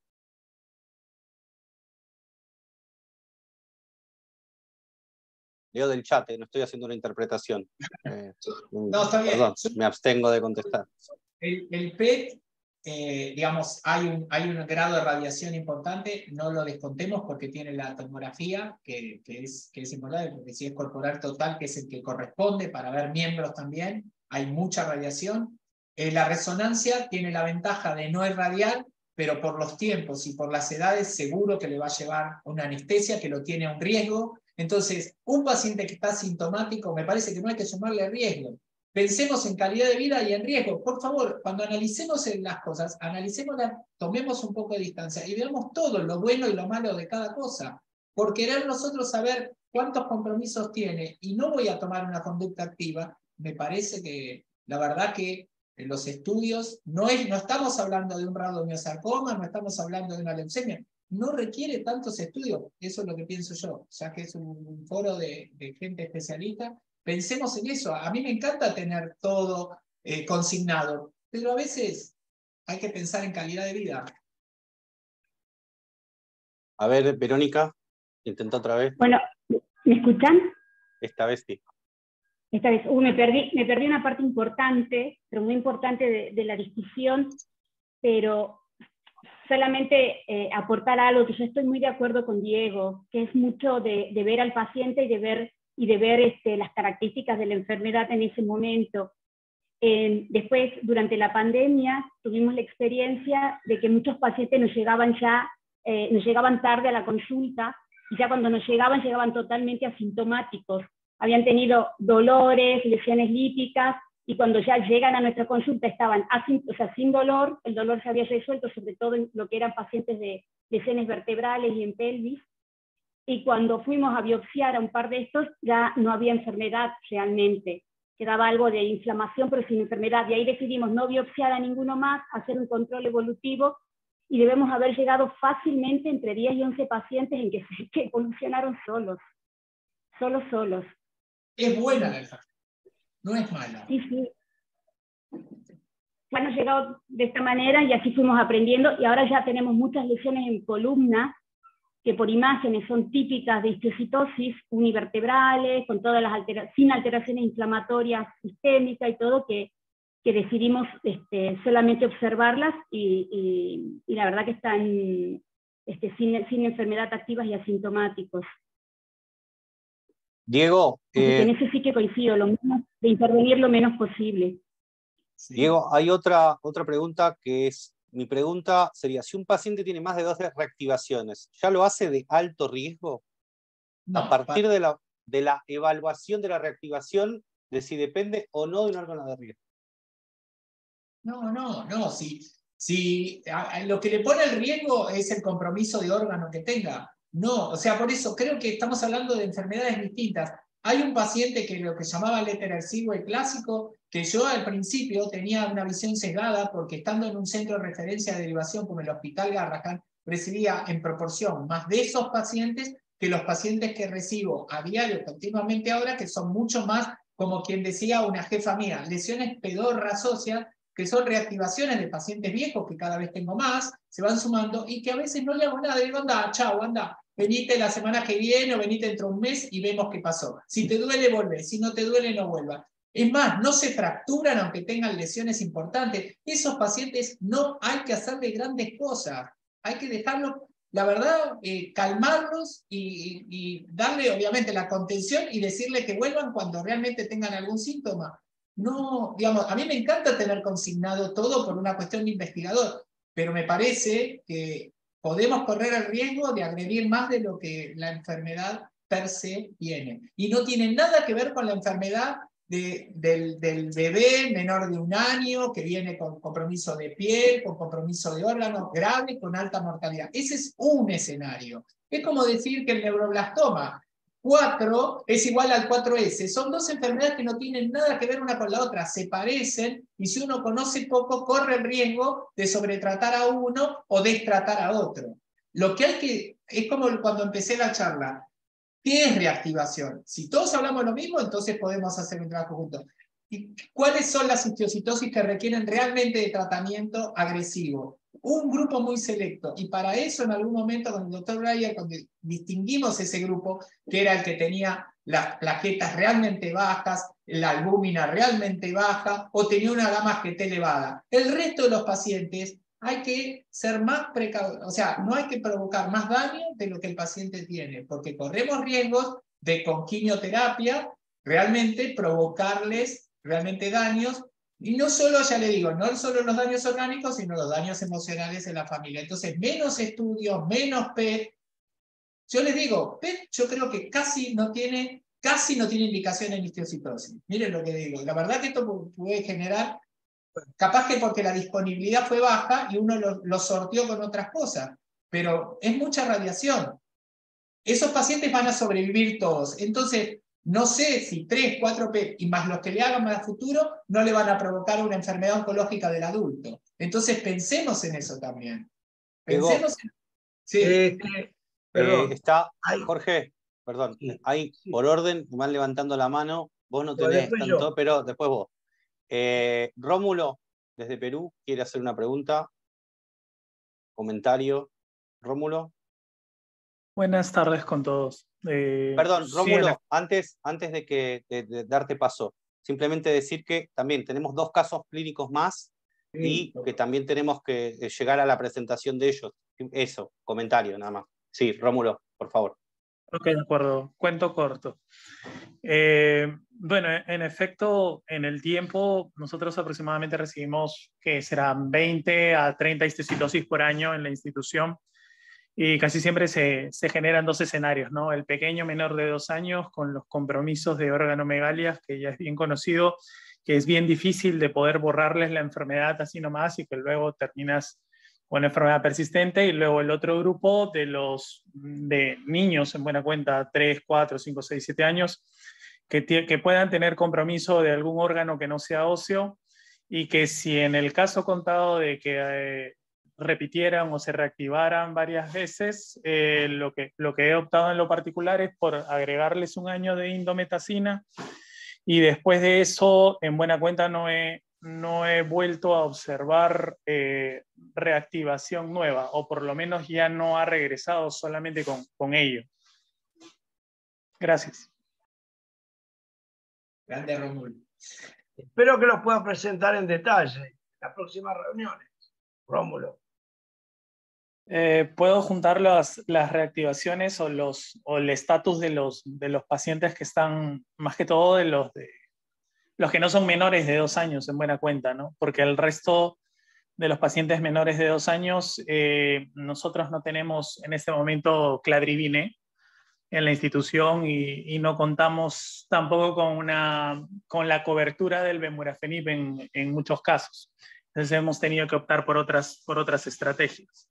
Leo del chat, no estoy haciendo una interpretación. No, está bien. Perdón, me abstengo de contestar. El PET, digamos, hay un grado de radiación importante, no lo descontemos porque tiene la tomografía, que es importante, porque si es corporal total, que es el que corresponde para ver miembros también, hay mucha radiación. La resonancia tiene la ventaja de no irradiar, pero por los tiempos y por las edades seguro que le va a llevar una anestesia que lo tiene a un riesgo. Entonces, un paciente que está sintomático, me parece que no hay que sumarle riesgo. Pensemos en calidad de vida y en riesgo. Por favor, cuando analicemos las cosas, analicémoslas, tomemos un poco de distancia y veamos todo lo bueno y lo malo de cada cosa. Por querer nosotros saber cuántos compromisos tiene y no voy a tomar una conducta activa, me parece que la verdad que en los estudios no estamos hablando de un radiomiosarcoma, no estamos hablando de una leucemia. No requiere tantos estudios, eso es lo que pienso yo, ya que es un foro de gente especialista. Pensemos en eso. A mí me encanta tener todo consignado, pero a veces hay que pensar en calidad de vida. A ver, Verónica, intenta otra vez. Bueno, ¿me escuchan? Esta vez sí. Esta vez, me perdí una parte importante, pero muy importante de la discusión, pero solamente aportar algo, que yo estoy muy de acuerdo con Diego, que es mucho de ver al paciente y de ver las características de la enfermedad en ese momento. Después, durante la pandemia, tuvimos la experiencia de que muchos pacientes nos llegaban tarde a la consulta, y ya cuando nos llegaban totalmente asintomáticos. Habían tenido dolores, lesiones líticas, y cuando ya llegan a nuestra consulta estaban sin dolor, el dolor se había resuelto, sobre todo en lo que eran pacientes de lesiones vertebrales y en pelvis. Y cuando fuimos a biopsiar a un par de estos, ya no había enfermedad realmente. Quedaba algo de inflamación, pero sin enfermedad. Y ahí decidimos no biopsiar a ninguno más, hacer un control evolutivo, y debemos haber llegado fácilmente entre 10 y 11 pacientes en que evolucionaron solos. Es buena la enfermedad, no es mala. Sí. Bueno, llegado de esta manera y así fuimos aprendiendo, y ahora ya tenemos muchas lesiones en columna que por imágenes son típicas de histiocytosis univertebrales, con todas las sin alteraciones inflamatorias sistémicas y todo, que decidimos solamente observarlas, y la verdad que están sin enfermedad activas y asintomáticos. Diego, en eso sí que coincido, lo mismo, de intervenir lo menos posible. Sí. Diego, hay otra pregunta que es, mi pregunta sería, si un paciente tiene más de 2 reactivaciones, ¿ya lo hace de alto riesgo? No, a partir de la evaluación de la reactivación, de si depende o no de un órgano de riesgo. No. Si lo que le pone el riesgo es el compromiso de órgano que tenga. No, o sea, por eso creo que estamos hablando de enfermedades distintas. Hay un paciente que lo que llamaba Letter Seaway clásico, que yo al principio tenía una visión sesgada porque estando en un centro de referencia de derivación como el Hospital Garrahan, recibía en proporción más de esos pacientes que los pacientes que recibo a diario continuamente ahora, que son mucho más, como quien decía una jefa mía, lesiones pedorras óseas, que son reactivaciones de pacientes viejos, que cada vez tengo más, se van sumando, y que a veces no le hago nada, digo, anda, chao, anda, venite la semana que viene o venite dentro de un mes y vemos qué pasó. Si te duele, volvé, si no te duele, no vuelvas. Es más, no se fracturan aunque tengan lesiones importantes. Esos pacientes no hay que hacerle grandes cosas, hay que dejarlos, la verdad, calmarlos y darle obviamente la contención y decirle que vuelvan cuando realmente tengan algún síntoma. No, digamos, a mí me encanta tener consignado todo por una cuestión de investigador, pero me parece que podemos correr el riesgo de agredir más de lo que la enfermedad per se tiene. Y no tiene nada que ver con la enfermedad del bebé menor de 1 año, que viene con compromiso de piel, con compromiso de órganos grave, con alta mortalidad. Ese es un escenario. Es como decir que el neuroblastoma 4 es igual al 4S. Son 2 enfermedades que no tienen nada que ver una con la otra, se parecen, y si uno conoce poco, corre el riesgo de sobretratar a uno o destratar a otro. Lo que hay que, es como cuando empecé la charla, ¿qué es reactivación? Si todos hablamos lo mismo, entonces podemos hacer un trabajo juntos. ¿Y cuáles son las histiocytosis que requieren realmente de tratamiento agresivo? Un grupo muy selecto, y para eso en algún momento con el doctor Breyer, cuando distinguimos ese grupo, que era el que tenía las plaquetas realmente bajas, la albúmina realmente baja, o tenía una gamma GT elevada. El resto de los pacientes hay que ser más precaudos, o sea, no hay que provocar más daño de lo que el paciente tiene, porque corremos riesgos de con quimioterapia realmente provocarles realmente daños. Y no solo, ya le digo, no solo los daños orgánicos, sino los daños emocionales en la familia. Entonces, menos estudios, menos PET. Yo les digo, PET yo creo que casi no tiene indicación en histiocytosis. Miren lo que digo. La verdad que esto puede generar, capaz que porque la disponibilidad fue baja y uno lo sorteó con otras cosas, pero es mucha radiación. Esos pacientes van a sobrevivir todos. Entonces, no sé si 3, 4 PET y más los que le hagan más a futuro no le van a provocar una enfermedad oncológica del adulto. Entonces pensemos en eso también. Pensemos en... Sí. Perdón. Jorge, perdón, ahí por orden van levantando la mano, vos no tenés tanto, pero después vos. Rómulo, desde Perú, quiere hacer una pregunta, comentario. Rómulo. Buenas tardes con todos. Perdón, Rómulo, antes de darte paso, simplemente decir que también tenemos 2 casos clínicos más y que también tenemos que llegar a la presentación de ellos. Eso, comentario nada más. Sí, Rómulo, por favor. Ok, de acuerdo. Cuento corto. Bueno, en efecto, en el tiempo, nosotros aproximadamente recibimos que serán 20 a 30 histiocytosis por año en la institución. Y casi siempre se generan 2 escenarios, ¿no? El pequeño menor de 2 años con los compromisos de organomegalias, que ya es bien conocido, que es bien difícil de poder borrarles la enfermedad así nomás y que luego terminas con enfermedad persistente. Y luego el otro grupo de niños, en buena cuenta, 3, 4, 5, 6, 7 años, que puedan tener compromiso de algún órgano que no sea óseo y que si en el caso contado de que repitieran o se reactivaran varias veces, lo que he optado en lo particular es por agregarles 1 año de indometacina, y después de eso, en buena cuenta, no he vuelto a observar reactivación nueva, o por lo menos ya no ha regresado solamente con ello. Gracias. Grande Rómulo. Espero que los pueda presentar en detalle en las próximas reuniones, Rómulo. Puedo juntar las reactivaciones o el estatus de los pacientes que están, más que todo de los que no son menores de 2 años, en buena cuenta, ¿no? Porque el resto de los pacientes menores de 2 años, nosotros no tenemos en este momento cladribine en la institución y no contamos tampoco con la cobertura del bemurafenib en muchos casos. Entonces hemos tenido que optar por otras estrategias.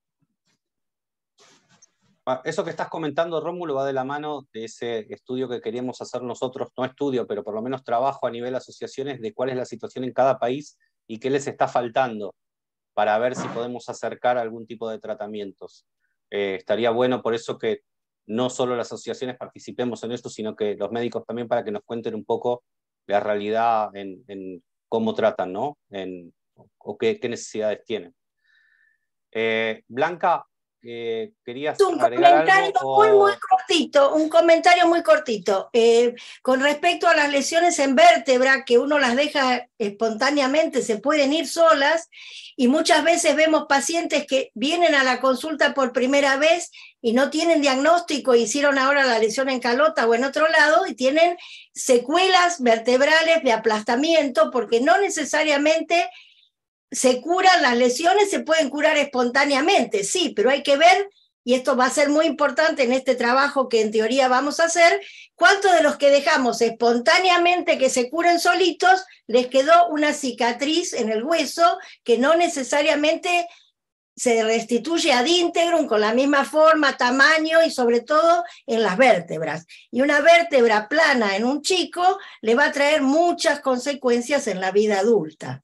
Eso que estás comentando, Rómulo, va de la mano de ese estudio que queríamos hacer nosotros, no estudio, pero por lo menos trabajo a nivel asociaciones de cuál es la situación en cada país y qué les está faltando para ver si podemos acercar algún tipo de tratamientos. Estaría bueno por eso que no solo las asociaciones participemos en esto, sino que los médicos también, para que nos cuenten un poco la realidad en cómo tratan, ¿no? O qué necesidades tienen. Blanca, ¿querías agregar algo? Un comentario muy cortito. Con respecto a las lesiones en vértebra, que uno las deja espontáneamente, se pueden ir solas, y muchas veces vemos pacientes que vienen a la consulta por primera vez y no tienen diagnóstico, hicieron ahora la lesión en calota o en otro lado, y tienen secuelas vertebrales de aplastamiento, porque no necesariamente se curan las lesiones, se pueden curar espontáneamente, sí, pero hay que ver, y esto va a ser muy importante en este trabajo que en teoría vamos a hacer, cuántos de los que dejamos espontáneamente que se curen solitos, les quedó una cicatriz en el hueso que no necesariamente se restituye ad íntegrum con la misma forma, tamaño y sobre todo en las vértebras. Y una vértebra plana en un chico le va a traer muchas consecuencias en la vida adulta.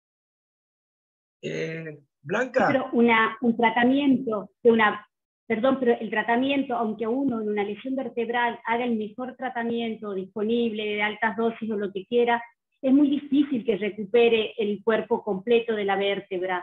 Blanca. Pero un tratamiento pero el tratamiento, aunque uno en una lesión vertebral haga el mejor tratamiento disponible de altas dosis o lo que quiera, es muy difícil que recupere el cuerpo completo de la vértebra.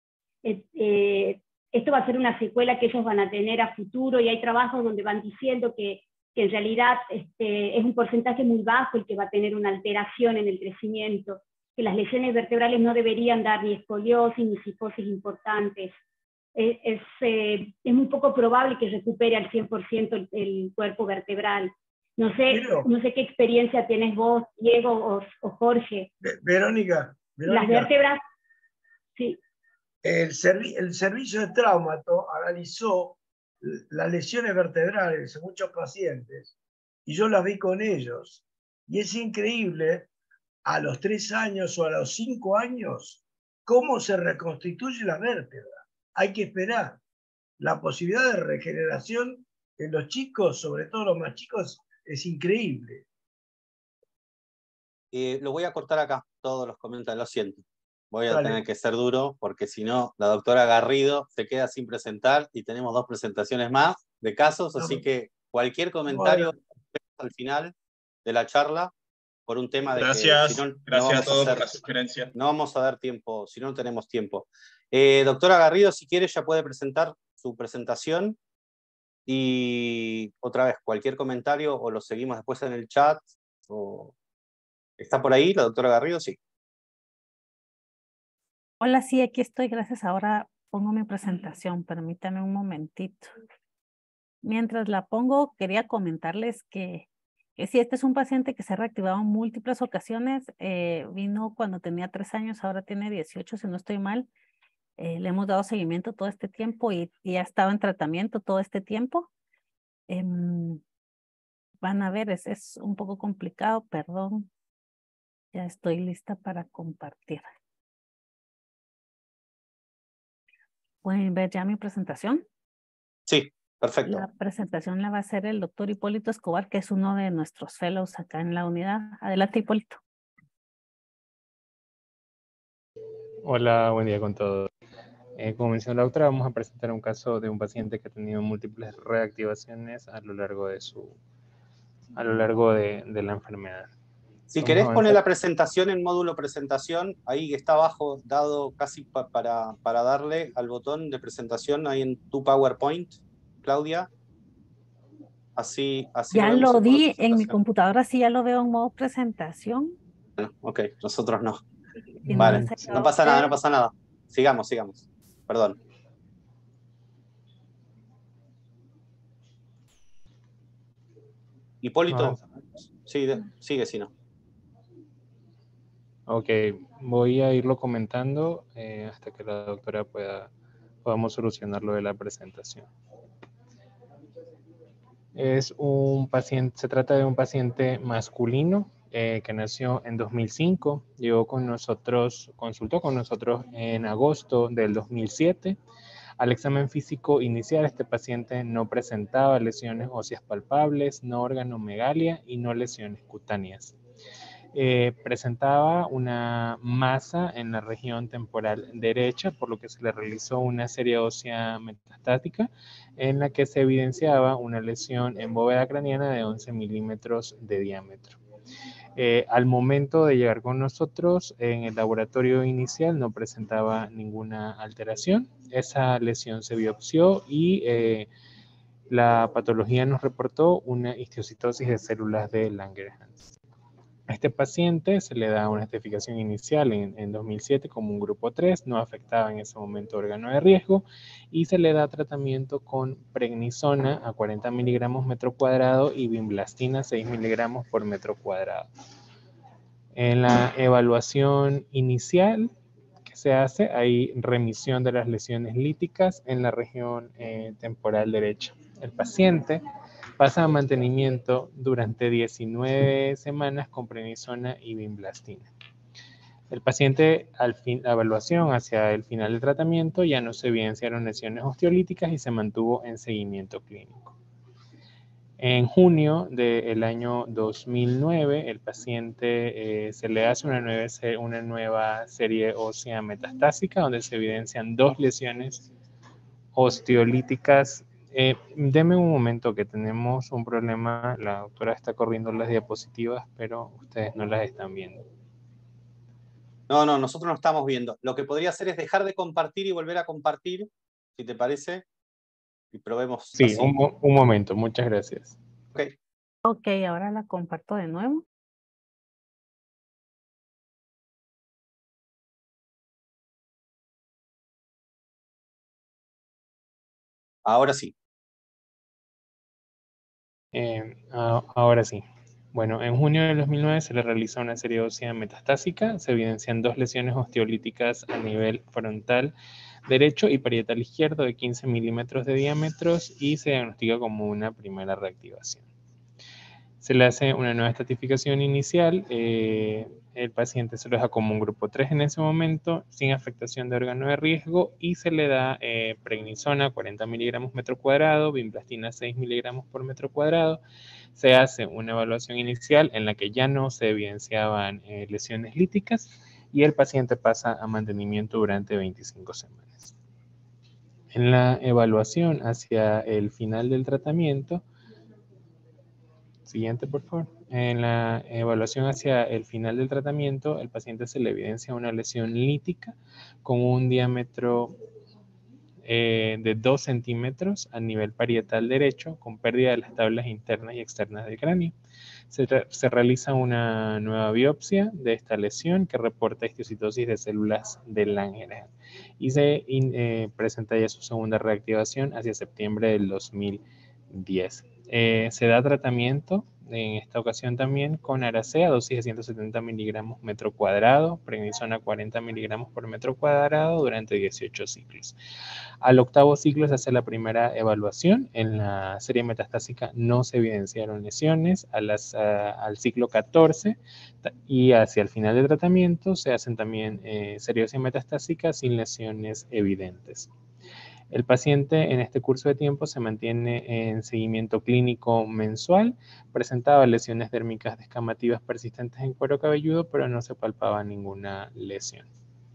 Esto va a ser una secuela que ellos van a tener a futuro, y hay trabajos donde van diciendo que en realidad es un porcentaje muy bajo el que va a tener una alteración en el crecimiento, que las lesiones vertebrales no deberían dar ni escoliosis ni cifosis importantes. Es muy poco probable que recupere al 100% el cuerpo vertebral. No sé qué experiencia tienes vos, Diego o Jorge. Verónica. Las vértebras, sí. El servicio de traumato analizó las lesiones vertebrales de muchos pacientes, y yo las vi con ellos. Y es increíble, a los 3 años o a los 5 años, cómo se reconstituye la vértebra. Hay que esperar. La posibilidad de regeneración en los chicos, sobre todo los más chicos, es increíble. Lo voy a cortar acá, todos los comentarios, lo siento. Voy a Dale. tener que ser duro, porque si no, la doctora Garrido se queda sin presentar, y tenemos 2 presentaciones más de casos, así que cualquier comentario al final de la charla, por un tema de gracias, que si no, gracias a todos por la sugerencia. No vamos a dar tiempo, si no tenemos tiempo. Doctora Garrido, si quiere ya puede presentar su presentación, y otra vez, cualquier comentario o lo seguimos después en el chat. ¿Está por ahí la doctora Garrido? Sí. Hola, sí, aquí estoy, gracias. Ahora pongo mi presentación, permítame un momentito. Mientras la pongo, quería comentarles que sí, este es un paciente que se ha reactivado en múltiples ocasiones. Vino cuando tenía 3 años, ahora tiene 18, si no estoy mal. Le hemos dado seguimiento todo este tiempo y ha estado en tratamiento todo este tiempo. Van a ver, es un poco complicado, perdón. Ya estoy lista para compartir. ¿Pueden ver ya mi presentación? Sí, perfecto. La presentación la va a hacer el doctor Hipólito Escobar, que es uno de nuestros fellows acá en la unidad. Adelante, Hipólito. Hola, buen día con todos. Como mencionó la doctora, vamos a presentar un caso de un paciente que ha tenido múltiples reactivaciones a lo largo de la enfermedad. Si querés poner la presentación en módulo presentación, ahí está abajo, dado casi para darle al botón de presentación ahí en tu PowerPoint, Claudia. Así ya lo vi en mi computadora, sí ya lo veo en modo presentación. Bueno, ok, nosotros no. Y vale, no pasa nada, no pasa nada. Sigamos. Perdón. Hipólito, sí, sigue si no. Ok, voy a irlo comentando hasta que la doctora podamos solucionar lo de la presentación. Se trata de un paciente masculino que nació en 2005, consultó con nosotros en agosto del 2007. Al examen físico inicial, este paciente no presentaba lesiones óseas palpables, no organomegalia y no lesiones cutáneas. presentaba una masa en la región temporal derecha, por lo que se le realizó una serie ósea metastática en la que se evidenciaba una lesión en bóveda craneana de 11 milímetros de diámetro. Al momento de llegar con nosotros, en el laboratorio inicial no presentaba ninguna alteración. Esa lesión se biopsió y la patología nos reportó una histiocytosis de células de Langerhans. A este paciente se le da una estratificación inicial en 2007 como un grupo 3, no afectaba en ese momento órgano de riesgo, y se le da tratamiento con prednisona a 40 miligramos metro cuadrado y vinblastina 6 miligramos por metro cuadrado. En la evaluación inicial que se hace, hay remisión de las lesiones líticas en la región temporal derecha. El paciente pasa a mantenimiento durante 19 semanas con prednisona y vinblastina. El paciente, la evaluación hacia el final del tratamiento, ya no se evidenciaron lesiones osteolíticas y se mantuvo en seguimiento clínico. En junio del año 2009, el paciente se le hace una nueva serie ósea metastásica donde se evidencian 2 lesiones osteolíticas. Deme un momento que tenemos un problema. La doctora está corriendo las diapositivas, pero ustedes no las están viendo. No, nosotros no estamos viendo. Lo que podría hacer es dejar de compartir y volver a compartir, si te parece, y probemos. Sí, un momento, muchas gracias. Ok, ahora la comparto de nuevo. Ahora sí. Ahora sí. Bueno, en junio de 2009 se le realizó una serie ósea metastásica. Se evidencian 2 lesiones osteolíticas a nivel frontal derecho y parietal izquierdo de 15 milímetros de diámetro y se diagnostica como una primera reactivación. Se le hace una nueva estratificación inicial. El paciente se lo deja como un grupo 3 en ese momento, sin afectación de órgano de riesgo, y se le da prednisona 40 miligramos metro cuadrado, vinblastina 6 miligramos por metro cuadrado. Se hace una evaluación inicial en la que ya no se evidenciaban lesiones líticas y el paciente pasa a mantenimiento durante 25 semanas. En la evaluación hacia el final del tratamiento, siguiente, por favor. En la evaluación hacia el final del tratamiento, el paciente se le evidencia una lesión lítica con un diámetro de 2 centímetros a nivel parietal derecho, con pérdida de las tablas internas y externas del cráneo. Se realiza una nueva biopsia de esta lesión que reporta histiocytosis de células de Langerhans y se presenta ya su segunda reactivación hacia septiembre del 2010. Se da tratamiento en esta ocasión también con Aracea, dosis de 170 miligramos metro cuadrado, prednisona 40 miligramos por metro cuadrado durante 18 ciclos. Al 8º ciclo se hace la primera evaluación. En la serie metastásica no se evidenciaron lesiones. Al ciclo 14 y hacia el final del tratamiento se hacen también serie ósea metastásica sin lesiones evidentes. El paciente en este curso de tiempo se mantiene en seguimiento clínico mensual, presentaba lesiones dérmicas descamativas persistentes en cuero cabelludo, pero no se palpaba ninguna lesión.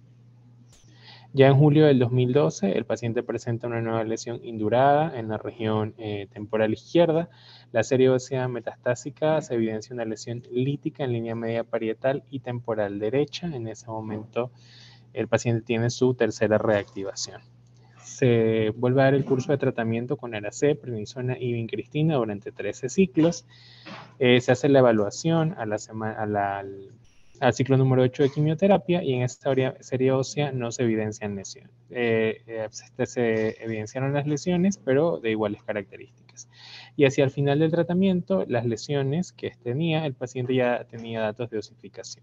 Ya en julio del 2012, el paciente presenta una nueva lesión indurada en la región temporal izquierda. La serie ósea metastásica se evidencia una lesión lítica en línea media parietal y temporal derecha. En ese momento, el paciente tiene su tercera reactivación. Se vuelve a dar el curso de tratamiento con Aracea, prednisona y vincristina durante 13 ciclos. Se hace la evaluación al ciclo número 8 de quimioterapia y en esta serie ósea no se evidencian lesiones. Se evidenciaron las lesiones, pero de iguales características. Y hacia el final del tratamiento, las lesiones que tenía, el paciente ya tenía datos de osificación.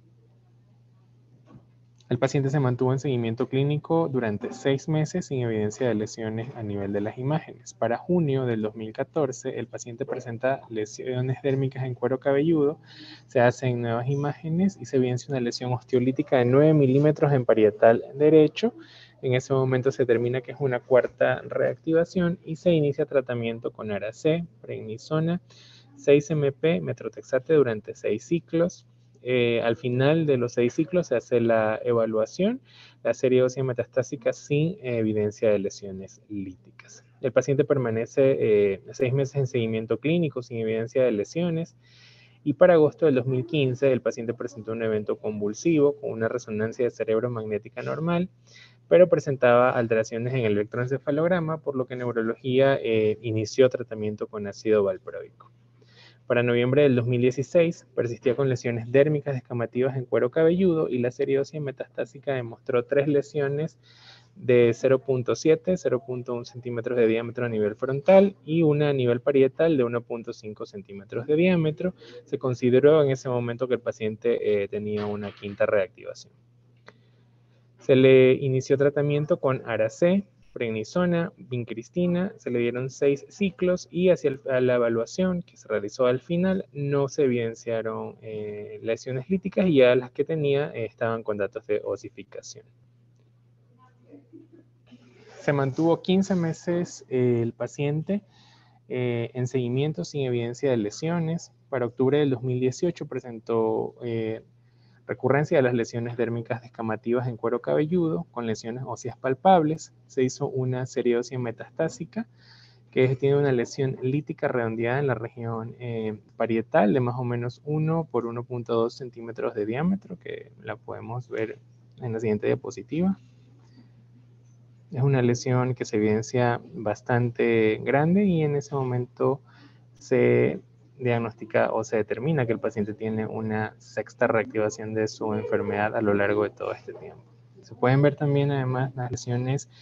El paciente se mantuvo en seguimiento clínico durante 6 meses sin evidencia de lesiones a nivel de las imágenes. Para junio del 2014, el paciente presenta lesiones dérmicas en cuero cabelludo, se hacen nuevas imágenes y se evidencia una lesión osteolítica de 9 milímetros en parietal derecho. En ese momento se determina que es una cuarta reactivación y se inicia tratamiento con Aracea, prednisona, 6 MP, metrotexate durante 6 ciclos. Al final de los 6 ciclos se hace la evaluación, la serie ósea metastásica sin evidencia de lesiones líticas. El paciente permanece 6 meses en seguimiento clínico sin evidencia de lesiones, y para agosto del 2015 el paciente presentó un evento convulsivo con una resonancia de cerebro magnética normal, pero presentaba alteraciones en el electroencefalograma, por lo que neurología inició tratamiento con ácido valproico. Para noviembre del 2016 persistía con lesiones dérmicas descamativas en cuero cabelludo y la serie ósea metastásica demostró 3 lesiones de 0.7, 0.1 centímetros de diámetro a nivel frontal y una a nivel parietal de 1.5 centímetros de diámetro. Se consideró en ese momento que el paciente tenía una quinta reactivación. Se le inició tratamiento con Ara-C, prednisona, vincristina, se le dieron 6 ciclos y hacia la evaluación que se realizó al final no se evidenciaron lesiones líticas y ya las que tenía estaban con datos de osificación. Se mantuvo 15 meses el paciente en seguimiento sin evidencia de lesiones. Para octubre del 2018 presentó recurrencia de las lesiones dérmicas descamativas en cuero cabelludo con lesiones óseas palpables. Se hizo una serie ósea metastásica que tiene una lesión lítica redondeada en la región parietal de más o menos 1 por 1.2 centímetros de diámetro, que la podemos ver en la siguiente diapositiva. Es una lesión que se evidencia bastante grande y en ese momento se diagnostica o se determina que el paciente tiene una sexta reactivación de su enfermedad a lo largo de todo este tiempo. Se pueden ver también además las lesiones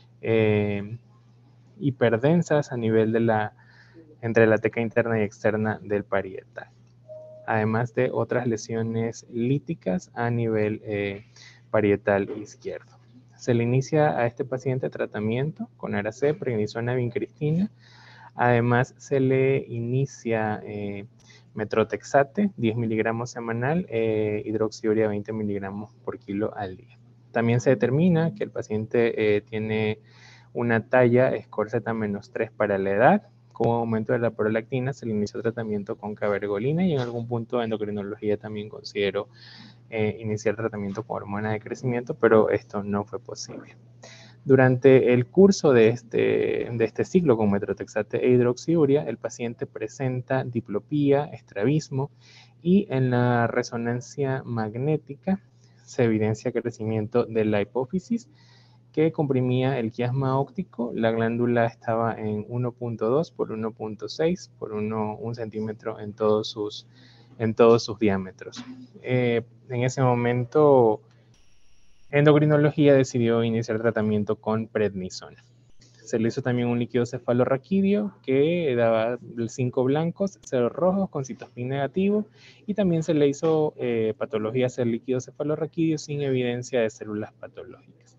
hiperdensas a nivel de entre la teca interna y externa del parietal, además de otras lesiones líticas a nivel parietal izquierdo. Se le inicia a este paciente tratamiento con Ara-C, prednisona, vincristina. Además, se le inicia metrotexate, 10 miligramos semanal, hidroxiurea 20 miligramos por kilo al día. También se determina que el paciente tiene una talla score Z-3 para la edad. Con aumento de la prolactina se le inició tratamiento con cabergolina y en algún punto de endocrinología también consideró iniciar tratamiento con hormona de crecimiento, pero esto no fue posible. Durante el curso de este ciclo con metrotexate e hidroxiurea, el paciente presenta diplopía, estrabismo y en la resonancia magnética se evidencia crecimiento de la hipófisis que comprimía el quiasma óptico. La glándula estaba en 1.2 por 1.6 por 1 centímetro en todos sus diámetros. En ese momento, endocrinología decidió iniciar tratamiento con prednisona. Se le hizo también un líquido cefalorraquídeo que daba 5 blancos, 0 rojos con citospin negativo, y también se le hizo patología del líquido cefalorraquídeo sin evidencia de células patológicas.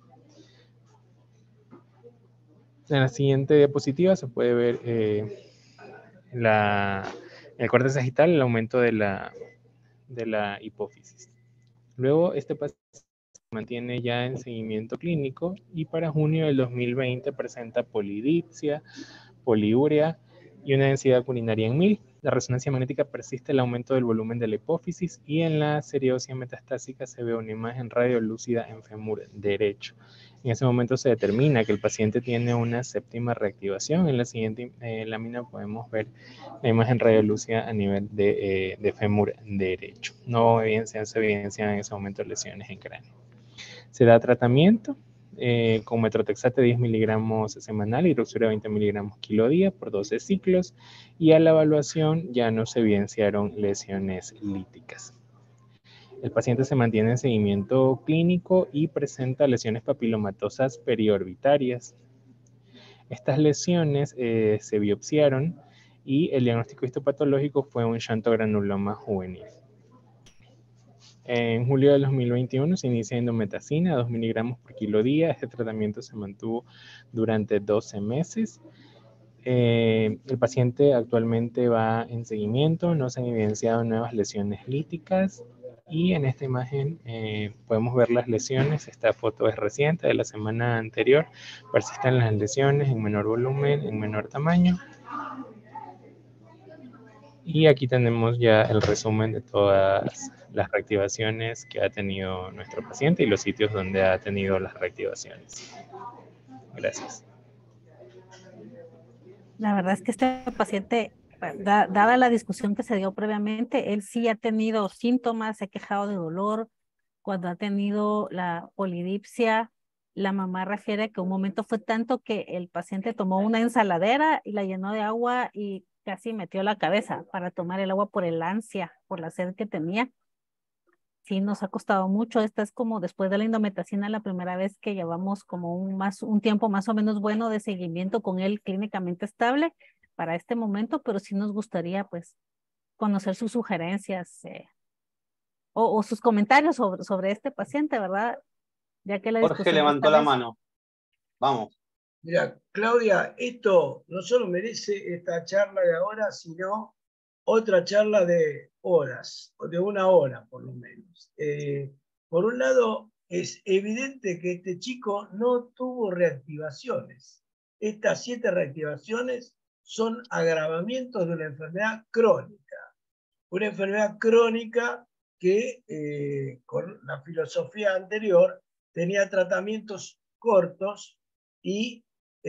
En la siguiente diapositiva se puede ver el corte sagital, el aumento de la hipófisis. Luego este paciente se mantiene ya en seguimiento clínico y para junio del 2020 presenta polidipsia, poliuria y una densidad urinaria en 1000. La resonancia magnética persiste el aumento del volumen de la hipófisis y en la serie ósea metastásica se ve una imagen radiolúcida en fémur derecho. En ese momento se determina que el paciente tiene una séptima reactivación. En la siguiente lámina podemos ver la imagen radiolúcida a nivel de fémur derecho. No se evidencian en ese momento lesiones en cráneo. Se da tratamiento con metrotexate 10 miligramos semanal, hidroxiurea 20 miligramos kilo día por 12 ciclos y a la evaluación ya no se evidenciaron lesiones líticas. El paciente se mantiene en seguimiento clínico y presenta lesiones papilomatosas periorbitarias. Estas lesiones se biopsiaron y el diagnóstico histopatológico fue un xantogranuloma juvenil. En julio de 2021 se inicia endometacina, 2 miligramos por kilo día. Este tratamiento se mantuvo durante 12 meses. El paciente actualmente va en seguimiento, no se han evidenciado nuevas lesiones líticas y en esta imagen podemos ver las lesiones. Esta foto es reciente, de la semana anterior. Persisten las lesiones en menor volumen, en menor tamaño. Y aquí tenemos ya el resumen de todas las reactivaciones que ha tenido nuestro paciente y los sitios donde ha tenido las reactivaciones. Gracias. La verdad es que este paciente, dada la discusión que se dio previamente, él sí ha tenido síntomas, se ha quejado de dolor. Cuando ha tenido la polidipsia, la mamá refiere que un momento fue tanto que el paciente tomó una ensaladera y la llenó de agua y casi metió la cabeza para tomar el agua por el ansia, por la sed que tenía. Sí, nos ha costado mucho. Esta es como después de la indometacina la primera vez que llevamos como un tiempo más o menos bueno de seguimiento con él clínicamente estable para este momento, pero sí nos gustaría pues conocer sus sugerencias o sus comentarios sobre este paciente, ¿verdad? Ya que la Jorge discusión levantó la mano. Vamos. Mira, Claudia, esto no solo merece esta charla de ahora, sino otra charla de horas, o de 1 hora por lo menos. Por un lado, es evidente que este chico no tuvo reactivaciones. Estas 7 reactivaciones son agravamientos de una enfermedad crónica. Una enfermedad crónica que, con la filosofía anterior, tenía tratamientos cortos y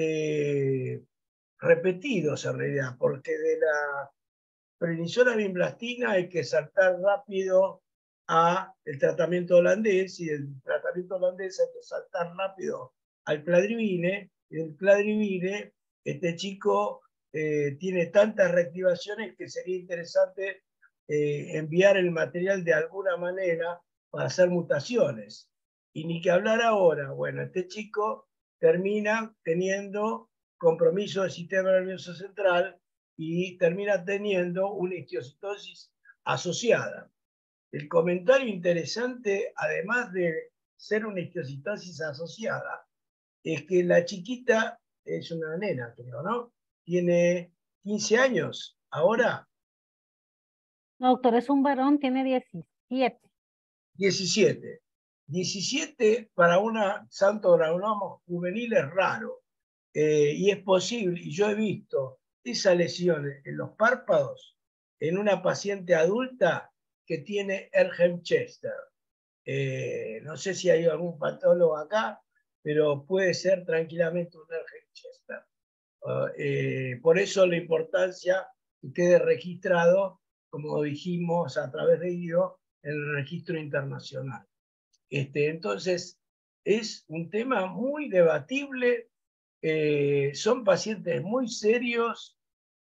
repetidos en realidad, porque de la prednisona vinblastina hay que saltar rápido al tratamiento holandés, y del tratamiento holandés hay que saltar rápido al cladribine, y del cladribine este chico tiene tantas reactivaciones que sería interesante enviar el material de alguna manera para hacer mutaciones. Y ni que hablar ahora, bueno, este chico termina teniendo compromiso del sistema nervioso central y termina teniendo una histiocytosis asociada. El comentario interesante, además de ser una histiocytosis asociada, es que la chiquita es una nena, creo, ¿no? Tiene 15 años ahora. No, doctor, es un varón, tiene 17. 17. 17 para una santo granuloma juvenil es raro. Y es posible, y yo he visto esa lesión en los párpados en una paciente adulta que tiene Ergem-Chester. No sé si hay algún patólogo acá, pero puede ser tranquilamente un Ergem-Chester. Por eso la importancia que quede registrado, como dijimos a través de Guido, en el registro internacional. Entonces, es un tema muy debatible. Son pacientes muy serios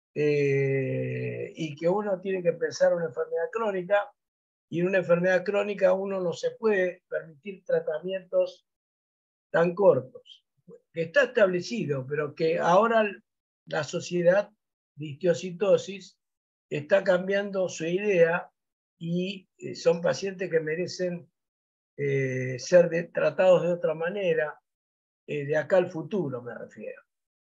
y que uno tiene que pensar en una enfermedad crónica, y en una enfermedad crónica uno no se puede permitir tratamientos tan cortos, que está establecido, pero que ahora la sociedad de histiocytosis está cambiando su idea, y son pacientes que merecen ser tratados de otra manera, de acá al futuro me refiero.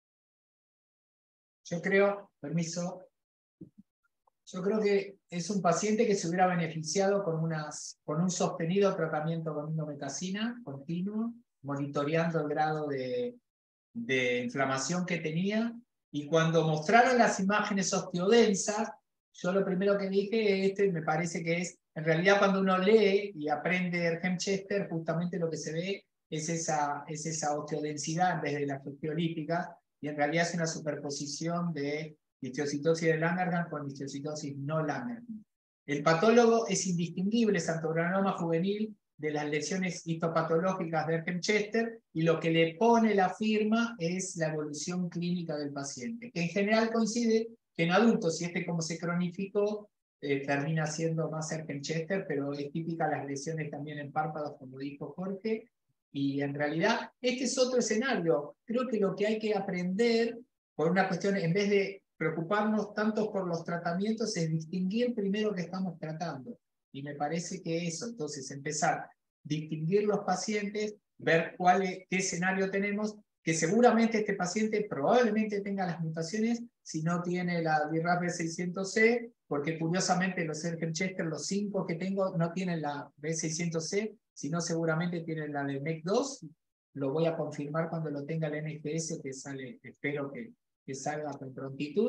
Yo creo, permiso, yo creo que es un paciente que se hubiera beneficiado con un sostenido tratamiento con indometacina continuo, monitoreando el grado de inflamación que tenía, y cuando mostraron las imágenes osteodensas, yo lo primero que dije, me parece que es, en realidad cuando uno lee y aprende Ergem-Chester, justamente lo que se ve es esa osteodensidad en vez de las osteolíticas, y en realidad es una superposición de histiocytosis de Langerhans con histiocytosis no Langerhans. El patólogo es indistinguible, xantogranuloma juvenil, de las lesiones histopatológicas de Ergem-Chester, y lo que le pone la firma es la evolución clínica del paciente, que en general coincide que en adultos, y como se cronificó, termina siendo más Ergem-Chester, pero es típica las lesiones también en párpados, como dijo Jorge, y en realidad este es otro escenario. Creo que lo que hay que aprender, por una cuestión, en vez de preocuparnos tanto por los tratamientos, es distinguir primero qué estamos tratando. Y me parece que eso, entonces, empezar a distinguir los pacientes, ver qué escenario tenemos, que seguramente este paciente probablemente tenga las mutaciones si no tiene la BRAF B600C, porque curiosamente los Ergem-Chester, los 5 que tengo, no tienen la B600C, sino seguramente tienen la de MEC2. Lo voy a confirmar cuando lo tenga el NGS, que sale, espero que salga con prontitud.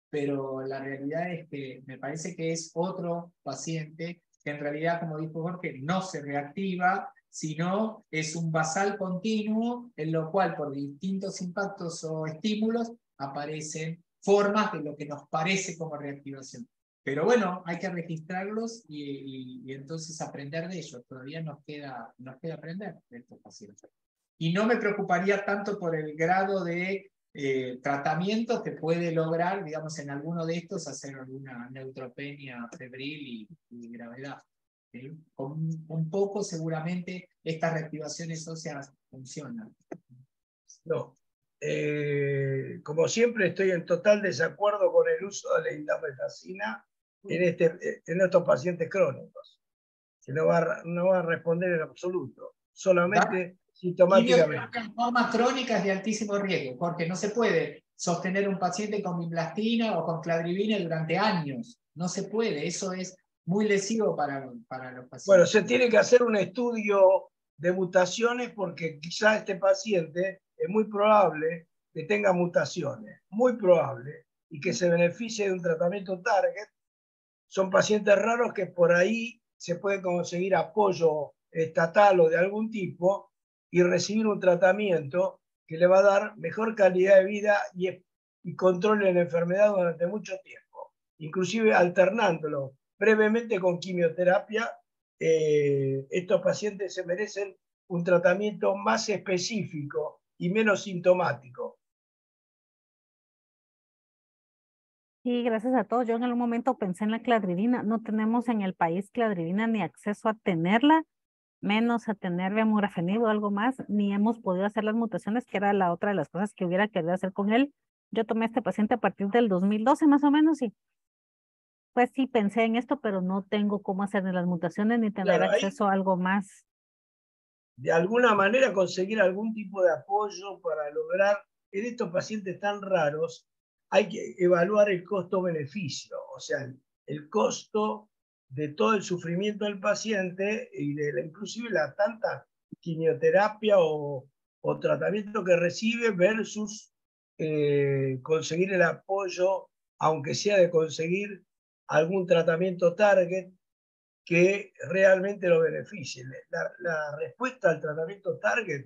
pero la realidad es que me parece que es otro paciente que en realidad, como dijo Jorge, no se reactiva, sino es un basal continuo en lo cual por distintos impactos o estímulos aparecen formas de lo que nos parece como reactivación. Pero bueno, hay que registrarlos y entonces aprender de ellos. Todavía nos queda aprender de estos pacientes. Y no me preocuparía tanto por el grado de tratamiento que puede lograr, digamos, en alguno de estos hacer alguna neutropenia febril y gravedad. ¿Sí? Con un poco seguramente estas reactivaciones óseas funcionan. No. Como siempre estoy en total desacuerdo con el uso de la indometacina en estos pacientes crónicos, que no va a responder en absoluto, solamente sintomáticamente. En formas crónicas de altísimo riesgo, porque no se puede sostener un paciente con biplastina o con cladribina durante años. No se puede, eso es muy lesivo para los pacientes. Bueno, se tiene que hacer un estudio de mutaciones porque quizá este paciente es muy probable que tenga mutaciones, muy probable, y que se beneficie de un tratamiento target. Son pacientes raros que por ahí se puede conseguir apoyo estatal o de algún tipo y recibir un tratamiento que le va a dar mejor calidad de vida y control de la enfermedad durante mucho tiempo, inclusive alternándolo brevemente con quimioterapia. Estos pacientes se merecen un tratamiento más específico y menos sintomático. Sí, gracias a todos. Yo en algún momento pensé en la cladribina. No tenemos en el país cladribina ni acceso a tenerla, menos a tener vemurafenib o algo más, ni hemos podido hacer las mutaciones, que era la otra de las cosas que hubiera querido hacer con él. Yo tomé a este paciente a partir del 2012 más o menos y pues sí pensé en esto, pero no tengo cómo hacer ni las mutaciones ni tener acceso a algo más. De alguna manera conseguir algún tipo de apoyo para lograr, en estos pacientes tan raros, hay que evaluar el costo-beneficio, o sea, el costo de todo el sufrimiento del paciente y inclusive la tanta quimioterapia o tratamiento que recibe versus conseguir el apoyo, aunque sea de conseguir algún tratamiento target que realmente lo beneficie. La respuesta al tratamiento target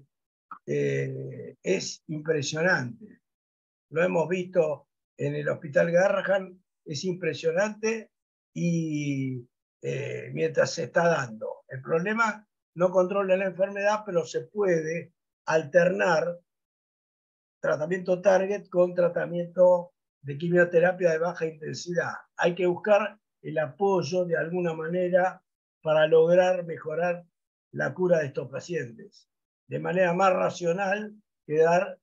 es impresionante. Lo hemos visto en el Hospital Garrahan, es impresionante y mientras se está dando. El problema no controla la enfermedad, pero se puede alternar tratamiento target con tratamiento de quimioterapia de baja intensidad. Hay que buscar el apoyo de alguna manera para lograr mejorar la cura de estos pacientes, de manera más racional que dar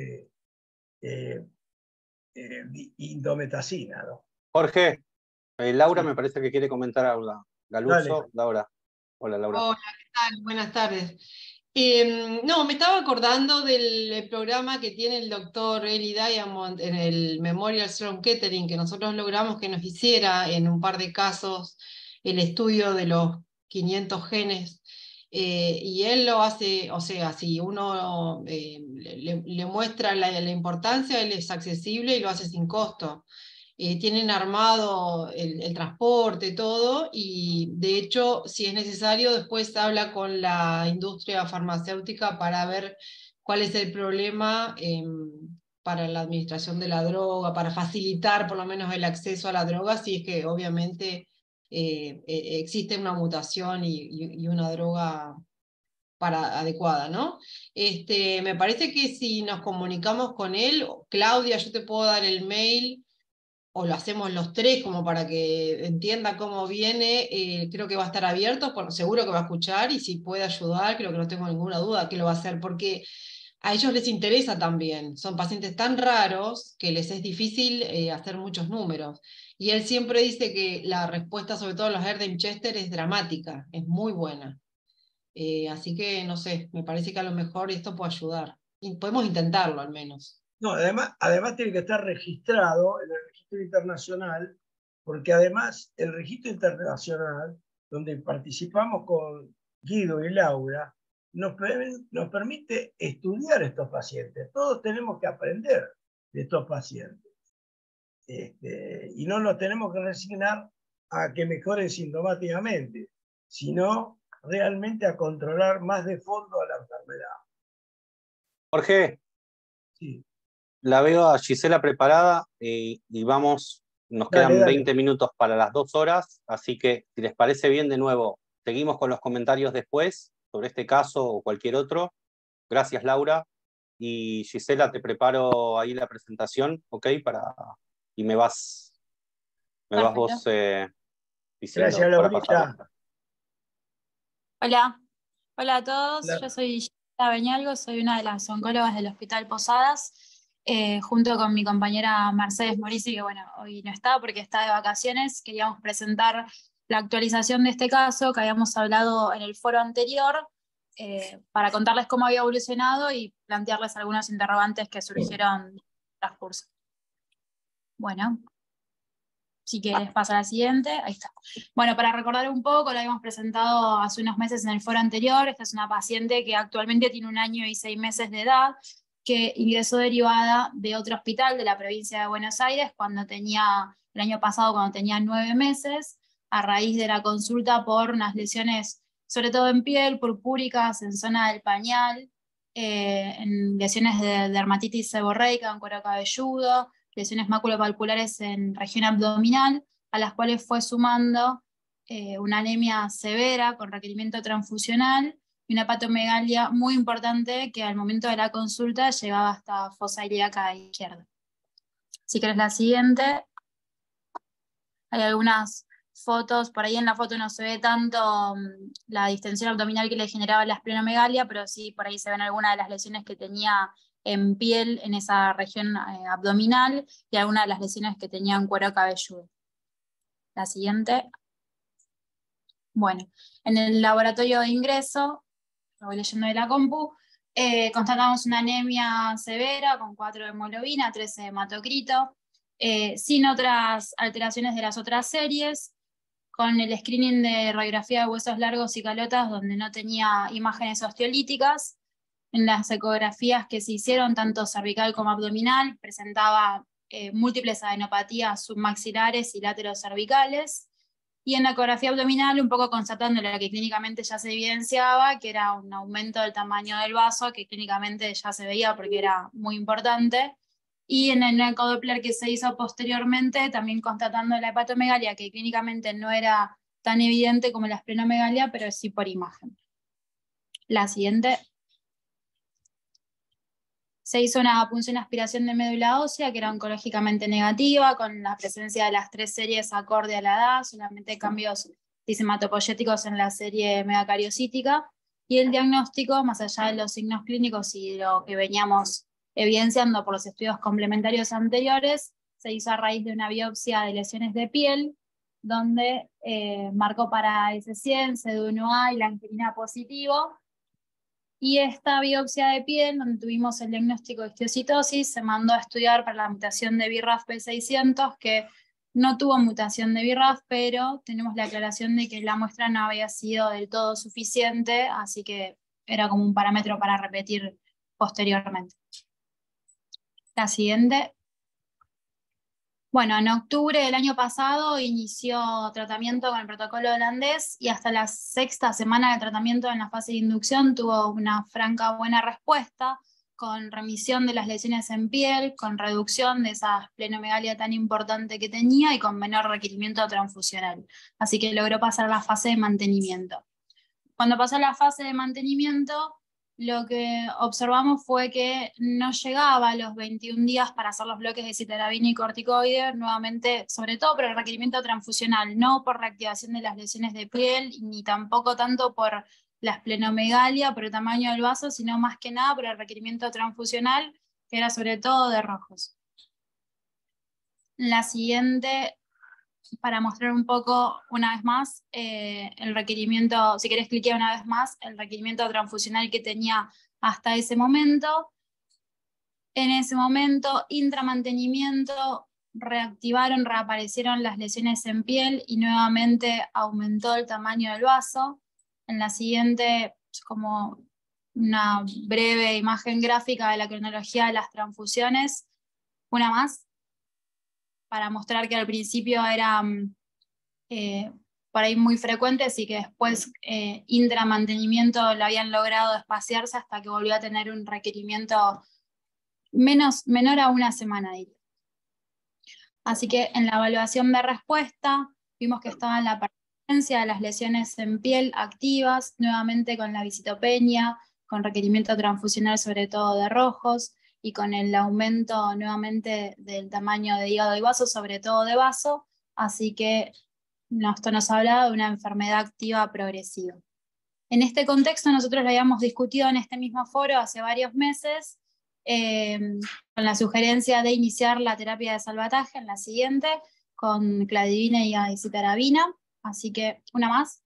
indometacina, ¿no? Jorge, Laura me parece que quiere comentar algo. Galuso, Laura. Hola, Laura. Hola, ¿qué tal? Buenas tardes. No, me estaba acordando del programa que tiene el doctor Eli Diamond en el Memorial Sloan Kettering, que nosotros logramos que nos hiciera en un par de casos el estudio de los 500 genes. Y él lo hace, o sea, si uno le muestra la importancia, él es accesible y lo hace sin costo. Tienen armado el transporte, todo, y de hecho, si es necesario, después habla con la industria farmacéutica para ver cuál es el problema para la administración de la droga, para facilitar por lo menos el acceso a la droga, si es que obviamente existe una mutación y una droga adecuada, ¿no? Me parece que si nos comunicamos con él, Claudia, yo te puedo dar el mail, o lo hacemos los tres como para que entienda cómo viene, creo que va a estar abierto, seguro que va a escuchar y si puede ayudar, creo que no tengo ninguna duda que lo va a hacer, porque a ellos les interesa también, son pacientes tan raros que les es difícil hacer muchos números. Y él siempre dice que la respuesta, sobre todo a los Erdheim-Chester, es dramática, es muy buena. Así que, no sé, me parece que a lo mejor esto puede ayudar. Y podemos intentarlo al menos. No, además tiene que estar registrado en el registro internacional, porque además el registro internacional, donde participamos con Guido y Laura, nos permite estudiar estos pacientes. Todos tenemos que aprender de estos pacientes. Y no nos tenemos que resignar a que mejore sintomáticamente, sino realmente a controlar más de fondo a la enfermedad. Jorge, sí. La veo a Gisela preparada y vamos, nos quedan 20 minutos para las 2 horas, así que si les parece bien, de nuevo, seguimos con los comentarios después sobre este caso o cualquier otro. Gracias, Laura. Y Gisela, te preparo ahí la presentación, ¿ok? Y me vas vos diciendo. Gracias, Laurita. Hola a todos. Hola. Yo soy Gisela Beñalgo, soy una de las oncólogas del Hospital Posadas, junto con mi compañera Mercedes Morisi, que bueno, hoy no está porque está de vacaciones. Queríamos presentar la actualización de este caso que habíamos hablado en el foro anterior, para contarles cómo había evolucionado y plantearles algunos interrogantes que surgieron en el transcurso. Bueno, si quieres pasar al siguiente, ahí está. Bueno, para recordar un poco, lo habíamos presentado hace unos meses en el foro anterior. Esta es una paciente que actualmente tiene 1 año y 6 meses de edad, que ingresó derivada de otro hospital de la provincia de Buenos Aires el año pasado, cuando tenía 9 meses, a raíz de la consulta por unas lesiones, sobre todo en piel, purpúricas, en zona del pañal, en lesiones de dermatitis seborreica, en cuero cabelludo, lesiones maculopapulares en región abdominal, a las cuales fue sumando una anemia severa con requerimiento transfusional y una hepatomegalia muy importante que al momento de la consulta llegaba hasta fosa ilíaca izquierda. Si querés la siguiente, hay algunas fotos, por ahí en la foto no se ve tanto la distensión abdominal que le generaba la esplenomegalia, pero sí por ahí se ven algunas de las lesiones que tenía en piel en esa región abdominal y algunas de las lesiones que tenía en cuero cabelludo. La siguiente. Bueno, en el laboratorio de ingreso, lo voy leyendo de la compu, constatamos una anemia severa con 4 de hemoglobina, 13 de hematocrito, sin otras alteraciones de las otras series, con el screening de radiografía de huesos largos y calotas donde no tenía imágenes osteolíticas. En las ecografías que se hicieron, tanto cervical como abdominal, presentaba múltiples adenopatías submaxilares y laterocervicales. Y en la ecografía abdominal, un poco constatando lo que clínicamente ya se evidenciaba, que era un aumento del tamaño del vaso, que clínicamente ya se veía porque era muy importante. Y en el ecodoppler que se hizo posteriormente, también constatando la hepatomegalia, que clínicamente no era tan evidente como la esplenomegalia, pero sí por imagen. La siguiente. Se hizo una punción aspiración de médula ósea, que era oncológicamente negativa, con la presencia de las 3 series acorde a la edad, solamente cambios disematopoyéticos en la serie megacariocítica, y el diagnóstico, más allá de los signos clínicos y lo que veníamos evidenciando por los estudios complementarios anteriores, se hizo a raíz de una biopsia de lesiones de piel, donde marcó para S100, CD1A y la angelina positivo. Y esta biopsia de piel, donde tuvimos el diagnóstico de histiocytosis, se mandó a estudiar para la mutación de BRAF P600, que no tuvo mutación de BRAF, pero tenemos la aclaración de que la muestra no había sido del todo suficiente, así que era como un parámetro para repetir posteriormente. La siguiente. Bueno, en octubre del año pasado inició tratamiento con el protocolo holandés y hasta la 6ª semana de tratamiento en la fase de inducción tuvo una franca buena respuesta, con remisión de las lesiones en piel, con reducción de esa esplenomegalia tan importante que tenía y con menor requerimiento transfusional. Así que logró pasar a la fase de mantenimiento. Cuando pasó a la fase de mantenimiento, lo que observamos fue que no llegaba a los 21 días para hacer los bloques de citarabina y corticoide, nuevamente, sobre todo por el requerimiento transfusional, no por reactivación de las lesiones de piel, ni tampoco tanto por la esplenomegalia, por el tamaño del vaso, sino más que nada por el requerimiento transfusional, que era sobre todo de rojos. La siguiente, para mostrar un poco una vez más el requerimiento, si querés cliquear una vez más, el requerimiento transfusional que tenía hasta ese momento. En ese momento, intramantenimiento, reaparecieron las lesiones en piel y nuevamente aumentó el tamaño del vaso. En la siguiente, como una breve imagen gráfica de la cronología de las transfusiones. Una más. para mostrar que al principio eran por ahí muy frecuentes y que después intramantenimiento lo habían logrado espaciarse hasta que volvió a tener un requerimiento menor a una semana, diría. Así que en la evaluación de respuesta vimos que estaba en la persistencia de las lesiones en piel activas, nuevamente con la visitopenia, con requerimiento transfusional sobre todo de rojos, y con el aumento nuevamente del tamaño de hígado y vaso, sobre todo de vaso, así que esto nos habla de una enfermedad activa progresiva. En este contexto nosotros lo habíamos discutido en este mismo foro hace varios meses, con la sugerencia de iniciar la terapia de salvataje en la siguiente, con cladribina y acitarabina, así que una más.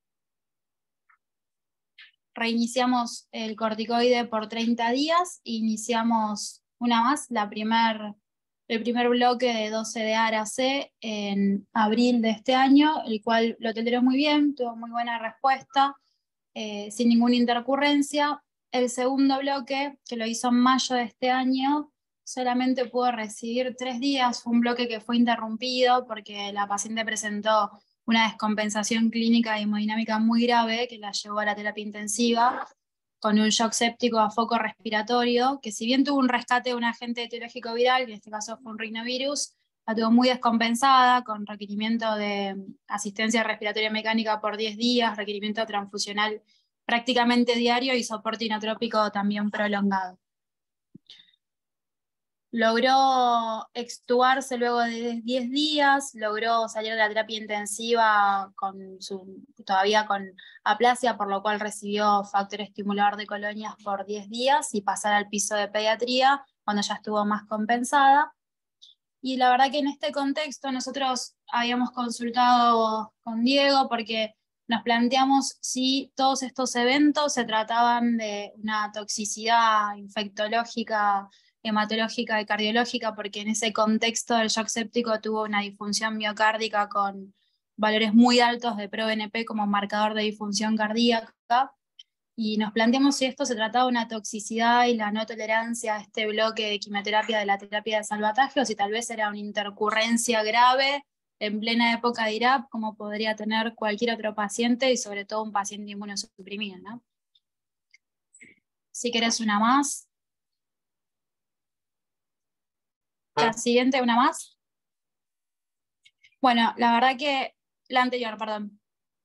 Reiniciamos el corticoide por 30 días, iniciamos una más, el primer bloque de 12 de ARA-C en abril de este año, el cual lo toleró muy bien, tuvo muy buena respuesta, sin ninguna intercurrencia. El segundo bloque, que lo hizo en mayo de este año, solamente pudo recibir 3 días, fue un bloque que fue interrumpido porque la paciente presentó una descompensación clínica y hemodinámica muy grave que la llevó a la terapia intensiva con un shock séptico a foco respiratorio, que si bien tuvo un rescate de un agente etiológico viral, que en este caso fue un rinovirus, la tuvo muy descompensada, con requerimiento de asistencia respiratoria mecánica por 10 días, requerimiento transfusional prácticamente diario y soporte inotrópico también prolongado. Logró extubarse luego de 10 días, logró salir de la terapia intensiva todavía con aplasia, por lo cual recibió factor estimulador de colonias por 10 días y pasar al piso de pediatría cuando ya estuvo más compensada. Y la verdad que en este contexto nosotros habíamos consultado con Diego porque nos planteamos si todos estos eventos se trataban de una toxicidad infectológica, hematológica y cardiológica, porque en ese contexto el shock séptico tuvo una disfunción miocárdica con valores muy altos de ProBNP como marcador de disfunción cardíaca, y nos planteamos si esto se trataba de una toxicidad y la no tolerancia a este bloque de quimioterapia de la terapia de salvataje, o si tal vez era una intercurrencia grave en plena época de IRAP, como podría tener cualquier otro paciente, y sobre todo un paciente inmunosuprimido, ¿no? Si querés una más. La siguiente, una más. Bueno, la verdad que, la anterior, perdón.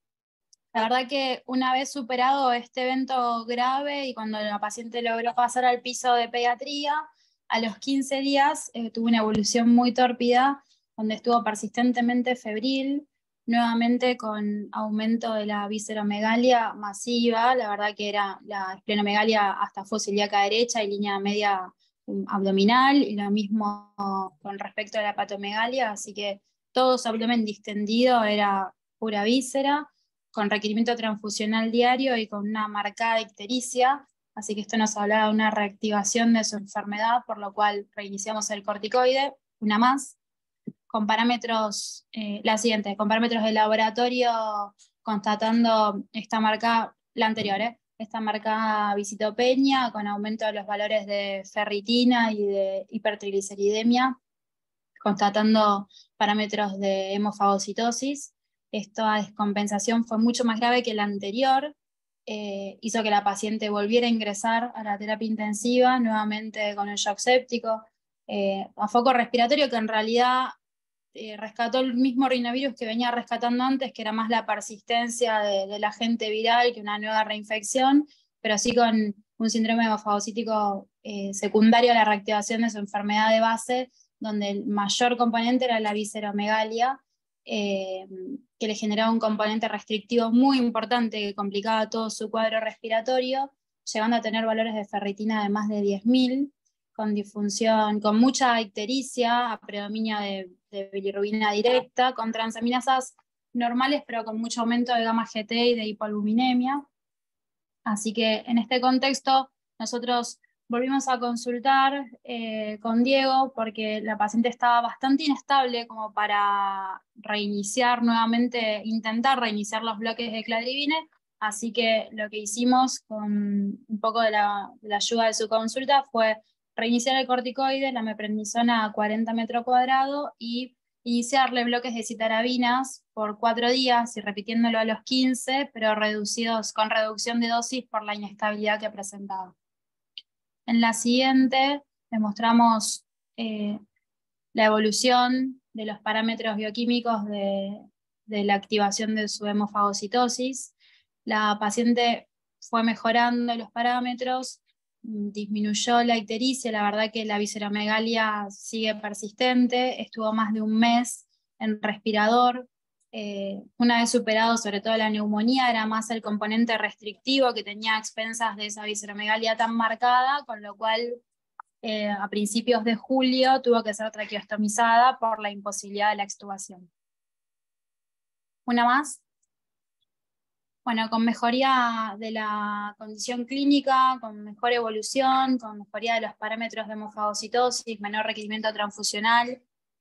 La verdad que una vez superado este evento grave y cuando la paciente logró pasar al piso de pediatría, a los 15 días tuvo una evolución muy tórpida, donde estuvo persistentemente febril, nuevamente con aumento de la visceromegalia masiva, la verdad que era la esplenomegalia hasta fosa ilíaca derecha y línea media abdominal, y lo mismo con respecto a la hepatomegalia, así que todo su abdomen distendido era pura víscera, con requerimiento transfusional diario y con una marcada ictericia, así que esto nos hablaba de una reactivación de su enfermedad, por lo cual reiniciamos el corticoide, una más, con parámetros, la siguiente, con parámetros de laboratorio constatando esta marca, la anterior, esta marcada visitopenia con aumento de los valores de ferritina y de hipertrigliceridemia, constatando parámetros de hemofagocitosis. Esta descompensación fue mucho más grave que la anterior, hizo que la paciente volviera a ingresar a la terapia intensiva, nuevamente con el shock séptico, a foco respiratorio, que en realidad rescató el mismo rinovirus que venía rescatando antes, que era más la persistencia del agente viral que una nueva reinfección, pero sí con un síndrome hemofagocítico secundario a la reactivación de su enfermedad de base, donde el mayor componente era la visceromegalia, que le generaba un componente restrictivo muy importante que complicaba todo su cuadro respiratorio, llegando a tener valores de ferritina de más de 10.000, con disfunción, con mucha ictericia, a predominio de bilirrubina directa, con transaminasas normales, pero con mucho aumento de gamma GT y de hipoalbuminemia. Así que en este contexto nosotros volvimos a consultar con Diego porque la paciente estaba bastante inestable como para reiniciar nuevamente, intentar reiniciar los bloques de cladribine, así que lo que hicimos con un poco de la ayuda de su consulta fue reiniciar el corticoide, la meprednisona a 40 metros cuadrados y iniciarle bloques de citarabinas por 4 días y repitiéndolo a los 15, pero con reducción de dosis por la inestabilidad que presentaba. En la siguiente demostramos la evolución de los parámetros bioquímicos de la activación de su hemofagocitosis. La paciente fue mejorando los parámetros, disminuyó la ictericia, la verdad que la visceromegalia sigue persistente, estuvo más de un mes en respirador. Una vez superado sobre todo la neumonía, era más el componente restrictivo que tenía a expensas de esa visceromegalia tan marcada, con lo cual a principios de julio tuvo que ser traqueostomizada por la imposibilidad de la extubación. Una más. Bueno, con mejoría de la condición clínica, con mejor evolución, con mejoría de los parámetros de hemofagocitosis, menor requerimiento transfusional.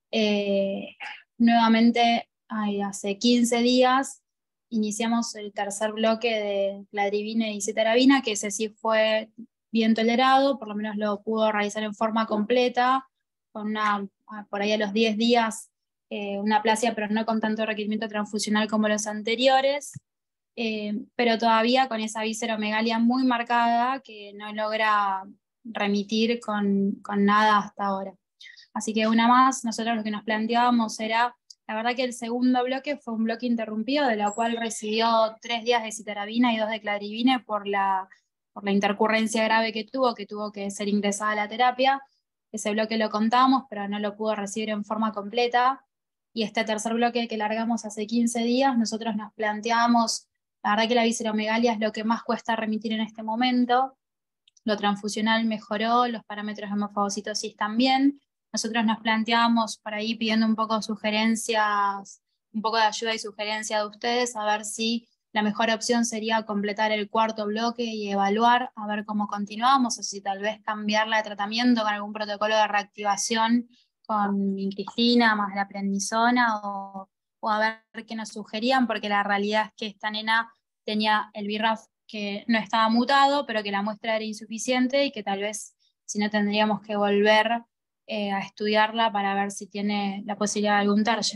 Nuevamente, hace 15 días, iniciamos el tercer bloque de cladribina y citarabina, que ese sí fue bien tolerado, por lo menos lo pudo realizar en forma completa, con por ahí a los 10 días una aplasia, pero no con tanto requerimiento transfusional como los anteriores. Pero todavía con esa visceromegalia muy marcada que no logra remitir con nada hasta ahora. Así que una más, nosotros lo que nos planteábamos era, la verdad que el segundo bloque fue un bloque interrumpido, de lo cual recibió 3 días de citarabina y 2 de cladribina por la intercurrencia grave que tuvo que ser ingresada a la terapia. Ese bloque lo contamos, pero no lo pudo recibir en forma completa. Y este tercer bloque que largamos hace 15 días, nosotros nos planteábamos, la verdad que la visceromegalia es lo que más cuesta remitir en este momento. Lo transfusional mejoró, los parámetros de hemofagocitosis también. Nosotros nos planteábamos por ahí pidiendo un poco sugerencias, un poco de ayuda y sugerencia de ustedes, a ver si la mejor opción sería completar el cuarto bloque y evaluar, a ver cómo continuamos, o si tal vez cambiarla de tratamiento con algún protocolo de reactivación con incristina más la prednisona, o a ver qué nos sugerían, porque la realidad es que esta nena tenía el BRAF que no estaba mutado, pero que la muestra era insuficiente y que tal vez si no tendríamos que volver a estudiarla para ver si tiene la posibilidad de algún target.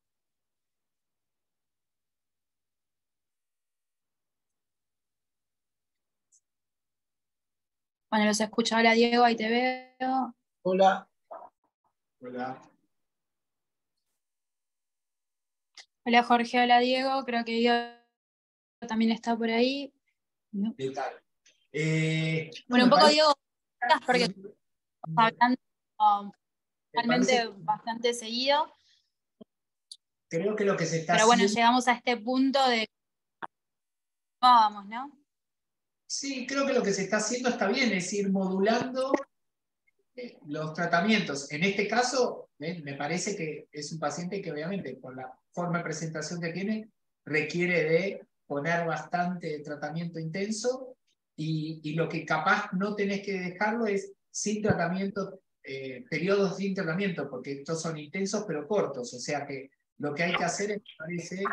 Bueno, los escucho. Hola Diego, ahí te veo. Hola. Hola. Hola Jorge, hola Diego, creo que Diego también está por ahí. ¿No? ¿Qué tal? Bueno, un poco Diego, porque estamos hablando realmente bastante seguido. Creo que lo que se está Pero bueno, haciendo... llegamos a este punto de... Vamos, ¿no? Sí, creo que lo que se está haciendo está bien, es ir modulando los tratamientos. En este caso, me parece que es un paciente que obviamente, por la forma de presentación que tiene, requiere de poner bastante tratamiento intenso, y lo que capaz no tenés que dejarlo es sin tratamiento, periodos sin tratamiento, porque estos son intensos pero cortos, o sea que lo que hay que hacer es, me parece,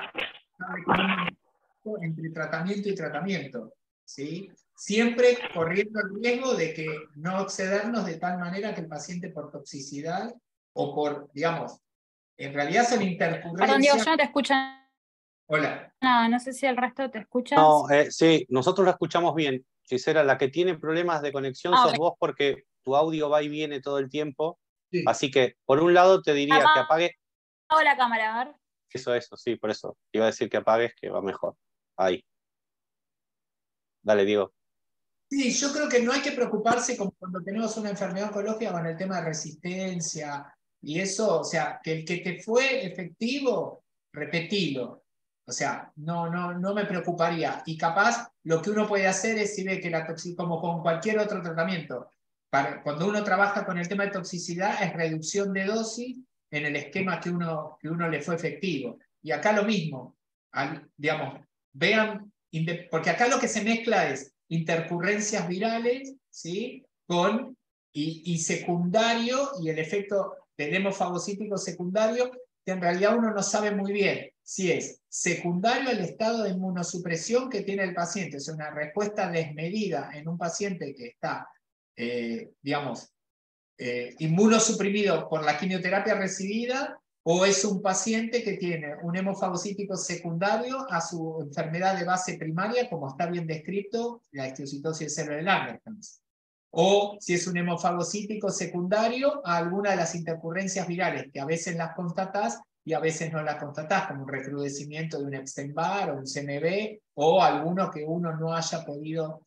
entre tratamiento y tratamiento, ¿sí? Siempre corriendo el riesgo de que no excedernos de tal manera que el paciente por toxicidad o por, digamos, en realidad son intercurrencias... Perdón, Diego, yo no te escucho. Hola. No sé si el resto te escuchas. No, sí, nosotros la escuchamos bien. Gisela, la que tiene problemas de conexión sos vos, porque tu audio va y viene todo el tiempo. Sí. Así que, por un lado, te diría que apagues... Apago la cámara, a ver. Eso, sí, por eso. Te iba a decir que apagues, que va mejor. Ahí. Dale, Diego. Sí, yo creo que no hay que preocuparse como cuando tenemos una enfermedad oncológica con el tema de resistencia y eso, o sea, que el que te fue efectivo, repetilo. O sea, no me preocuparía. Y capaz lo que uno puede hacer es, si ve que la toxicidad, como con cualquier otro tratamiento, cuando uno trabaja con el tema de toxicidad, es reducción de dosis en el esquema que uno le fue efectivo. Y acá lo mismo, digamos, vean, porque acá lo que se mezcla es intercurrencias virales, ¿sí? Y secundario, y el efecto del hemofagocítico secundario, que en realidad uno no sabe muy bien si es secundario al estado de inmunosupresión que tiene el paciente, o sea, una respuesta desmedida en un paciente que está, digamos, inmunosuprimido por la quimioterapia recibida, o es un paciente que tiene un hemofagocítico secundario a su enfermedad de base primaria, como está bien descrito, la histiocytosis de célula de Langerhans. O si es un hemofagocítico secundario a alguna de las intercurrencias virales, que a veces las constatás y a veces no las constatás, como un recrudecimiento de un Epstein-Barr o un CMV, o alguno que uno no haya podido,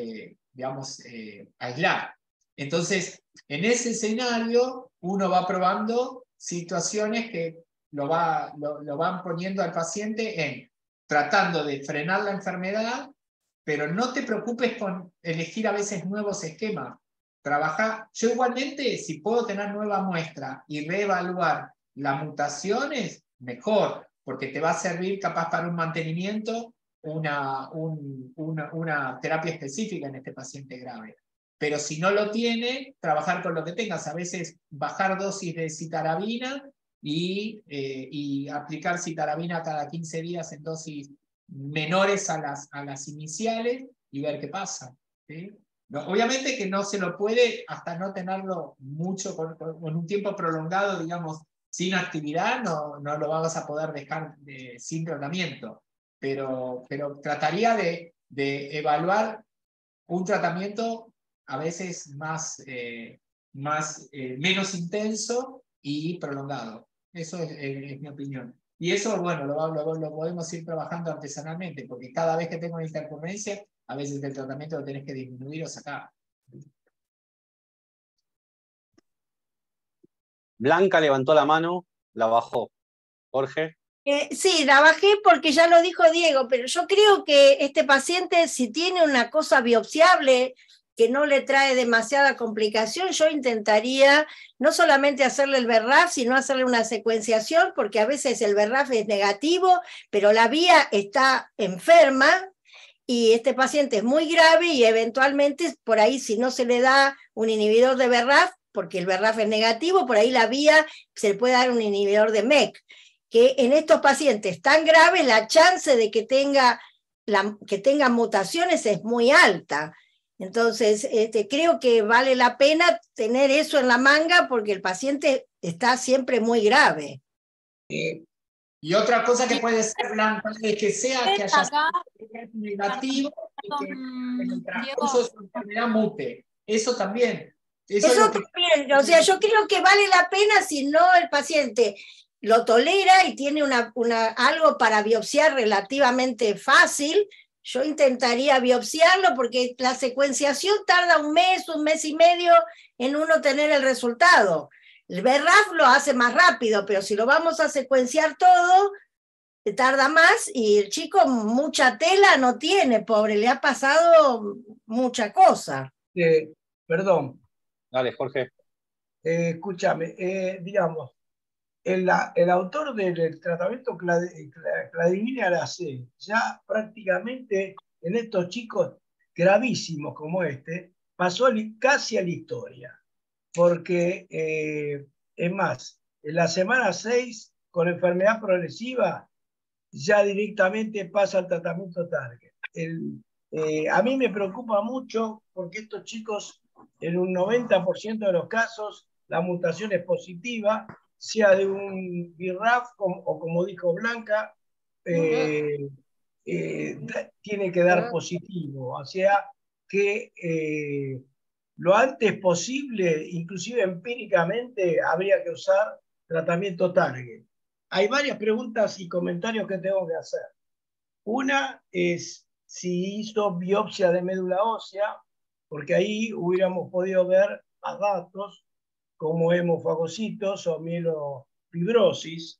aislar. Entonces, en ese escenario, uno va probando situaciones que lo van poniendo al paciente en tratando de frenar la enfermedad, pero no te preocupes con elegir a veces nuevos esquemas. Yo igualmente, si puedo tener nueva muestra y reevaluar las mutaciones, mejor, porque te va a servir capaz para un mantenimiento, una terapia específica en este paciente grave. Pero si no lo tiene, trabajar con lo que tengas. A veces bajar dosis de citarabina y aplicar citarabina cada 15 días en dosis menores a las iniciales y ver qué pasa. ¿Sí? No, obviamente que no se lo puede, hasta no tenerlo mucho, con un tiempo prolongado, digamos, sin actividad, no lo vas a poder dejar sin tratamiento. Pero trataría de evaluar un tratamiento a veces menos intenso y prolongado. Eso es mi opinión. Y eso, bueno, lo podemos ir trabajando artesanalmente, porque cada vez que tengo una intercurrencia, a veces el tratamiento lo tenés que disminuir o sacar. Blanca levantó la mano, la bajó. Jorge. Sí, la bajé porque ya lo dijo Diego, pero yo creo que este paciente, si tiene una cosa biopsiable que no le trae demasiada complicación, yo intentaría no solamente hacerle el BRAF, sino hacerle una secuenciación, porque a veces el BRAF es negativo, pero la vía está enferma, y este paciente es muy grave, y eventualmente por ahí, si no se le da un inhibidor de BRAF, porque el BRAF es negativo, por ahí la vía se le puede dar un inhibidor de MEK, que en estos pacientes tan graves la chance de que tengan mutaciones es muy alta. Entonces, creo que vale la pena tener eso en la manga, porque el paciente está siempre muy grave. Y otra cosa que puede ser, Blanca, es que sea que haya negativo y que en el transcurso de su enfermedad mute. Eso también. Eso también, o sea, yo creo que vale la pena si no el paciente lo tolera y tiene algo para biopsiar relativamente fácil. Yo intentaría biopsiarlo, porque la secuenciación tarda un mes y medio en uno tener el resultado. El BRAF lo hace más rápido, pero si lo vamos a secuenciar todo, tarda más, y el chico mucha tela no tiene, pobre, le ha pasado mucha cosa. Perdón. Dale, Jorge. Escúchame, digamos, el autor del tratamiento cladribina C ya prácticamente en estos chicos gravísimos como este, pasó casi a la historia. Porque, es más, en la semana 6, con enfermedad progresiva, ya directamente pasa al tratamiento target. A mí me preocupa mucho, porque estos chicos, en un 90% de los casos, la mutación es positiva, sea de un BRAF o como dijo Blanca, tiene que dar positivo. O sea que lo antes posible, inclusive empíricamente, habría que usar tratamiento target. Hay varias preguntas y comentarios que tengo que hacer. Una es si hizo biopsia de médula ósea, porque ahí hubiéramos podido ver más datos como hemofagocitos o mielofibrosis.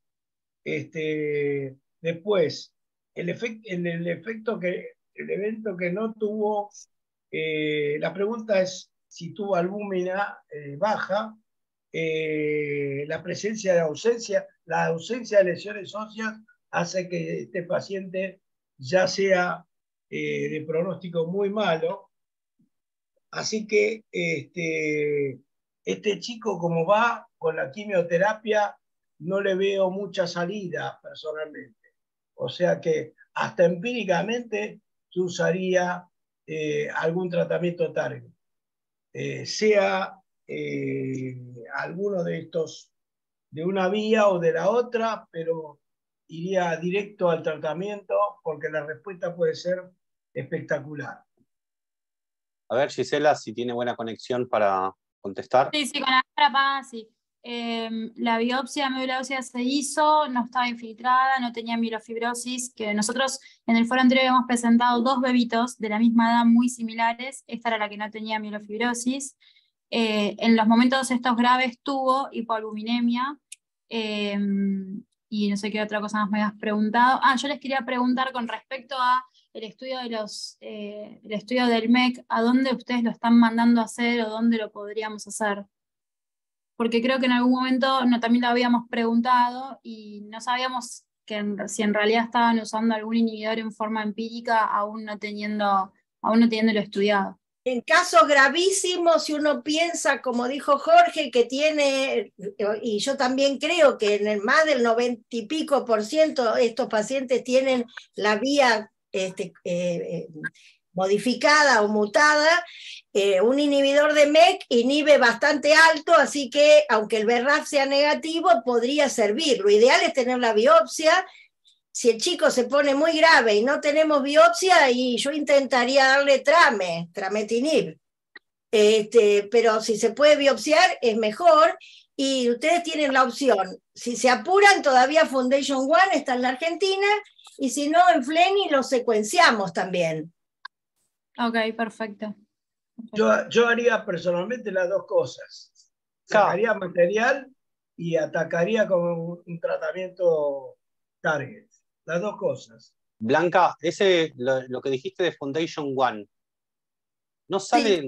Después, el evento que no tuvo, la pregunta es si tuvo albúmina baja, la presencia de la ausencia de lesiones óseas hace que este paciente ya sea de pronóstico muy malo. Así que este chico, como va con la quimioterapia, no le veo mucha salida personalmente. O sea que hasta empíricamente yo usaría algún tratamiento target. Sea alguno de estos, de una vía o de la otra, pero iría directo al tratamiento porque la respuesta puede ser espectacular. A ver, Gisela, si tiene buena conexión para contestar. Sí, con la cámara apagada, sí. La médula ósea se hizo, no estaba infiltrada, no tenía mielofibrosis, que nosotros en el foro anterior habíamos presentado 2 bebitos de la misma edad muy similares, esta era la que no tenía mielofibrosis. En los momentos estos graves tuvo hipoalbuminemia, y no sé qué otra cosa más me habías preguntado. Yo les quería preguntar con respecto a el estudio el estudio del MEC, ¿a dónde ustedes lo están mandando a hacer o dónde lo podríamos hacer? Porque creo que en algún momento también lo habíamos preguntado y no sabíamos si en realidad estaban usando algún inhibidor en forma empírica, aún no teniéndolo estudiado. En casos gravísimos, si uno piensa, como dijo Jorge, que tiene, y yo también creo que en el más del 90 y pico % estos pacientes tienen la vía modificada o mutada, un inhibidor de MEK inhibe bastante alto, así que aunque el BRAF sea negativo, podría servir. Lo ideal es tener la biopsia. Si el chico se pone muy grave y no tenemos biopsia, y yo intentaría darle trametinib. Pero si se puede biopsiar, es mejor. Y ustedes tienen la opción. Si se apuran, todavía Foundation One está en la Argentina, y si no, en Fleni lo secuenciamos también. Ok, perfecto. Yo haría personalmente las dos cosas. Sacaría material y atacaría con un tratamiento target. Las dos cosas. Blanca, lo que dijiste de Foundation One, ¿no salen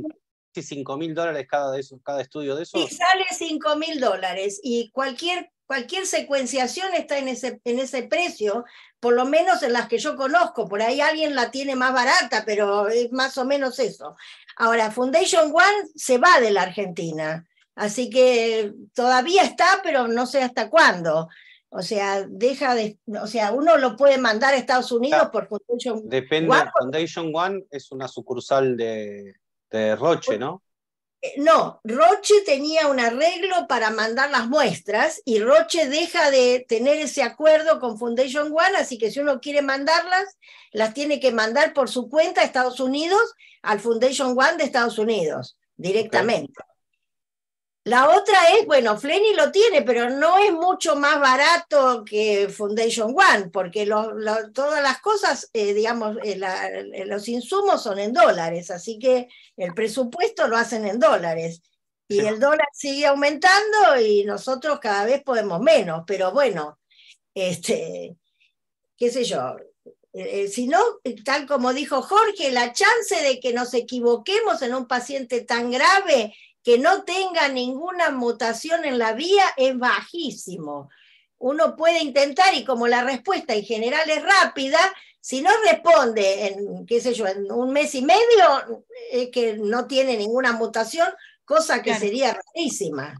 $5.000 cada estudio de esos? Sí, sale $5.000 y cualquier secuenciación está en ese precio, por lo menos en las que yo conozco. Por ahí alguien la tiene más barata, pero es más o menos eso. Ahora, Foundation One se va de la Argentina, así que todavía está, pero no sé hasta cuándo. O sea, uno lo puede mandar a Estados Unidos por Foundation One. Depende, Foundation One es una sucursal de Roche, ¿no? No, Roche tenía un arreglo para mandar las muestras y Roche deja de tener ese acuerdo con Foundation One, así que si uno quiere mandarlas, las tiene que mandar por su cuenta a Estados Unidos, al Foundation One de Estados Unidos, directamente. Okay. La otra es, bueno, Fleni lo tiene, pero no es mucho más barato que Foundation One, porque todas las cosas, digamos, los insumos son en dólares, así que el presupuesto lo hacen en dólares. Y el dólar sigue aumentando y nosotros cada vez podemos menos, pero bueno, qué sé yo. Si no, tal como dijo Jorge, la chance de que nos equivoquemos en un paciente tan grave que no tenga ninguna mutación en la vía es bajísimo. Uno puede intentar, y como la respuesta en general es rápida, si no responde en, qué sé yo, en 1 mes y medio, es que no tiene ninguna mutación, cosa que sería rarísima.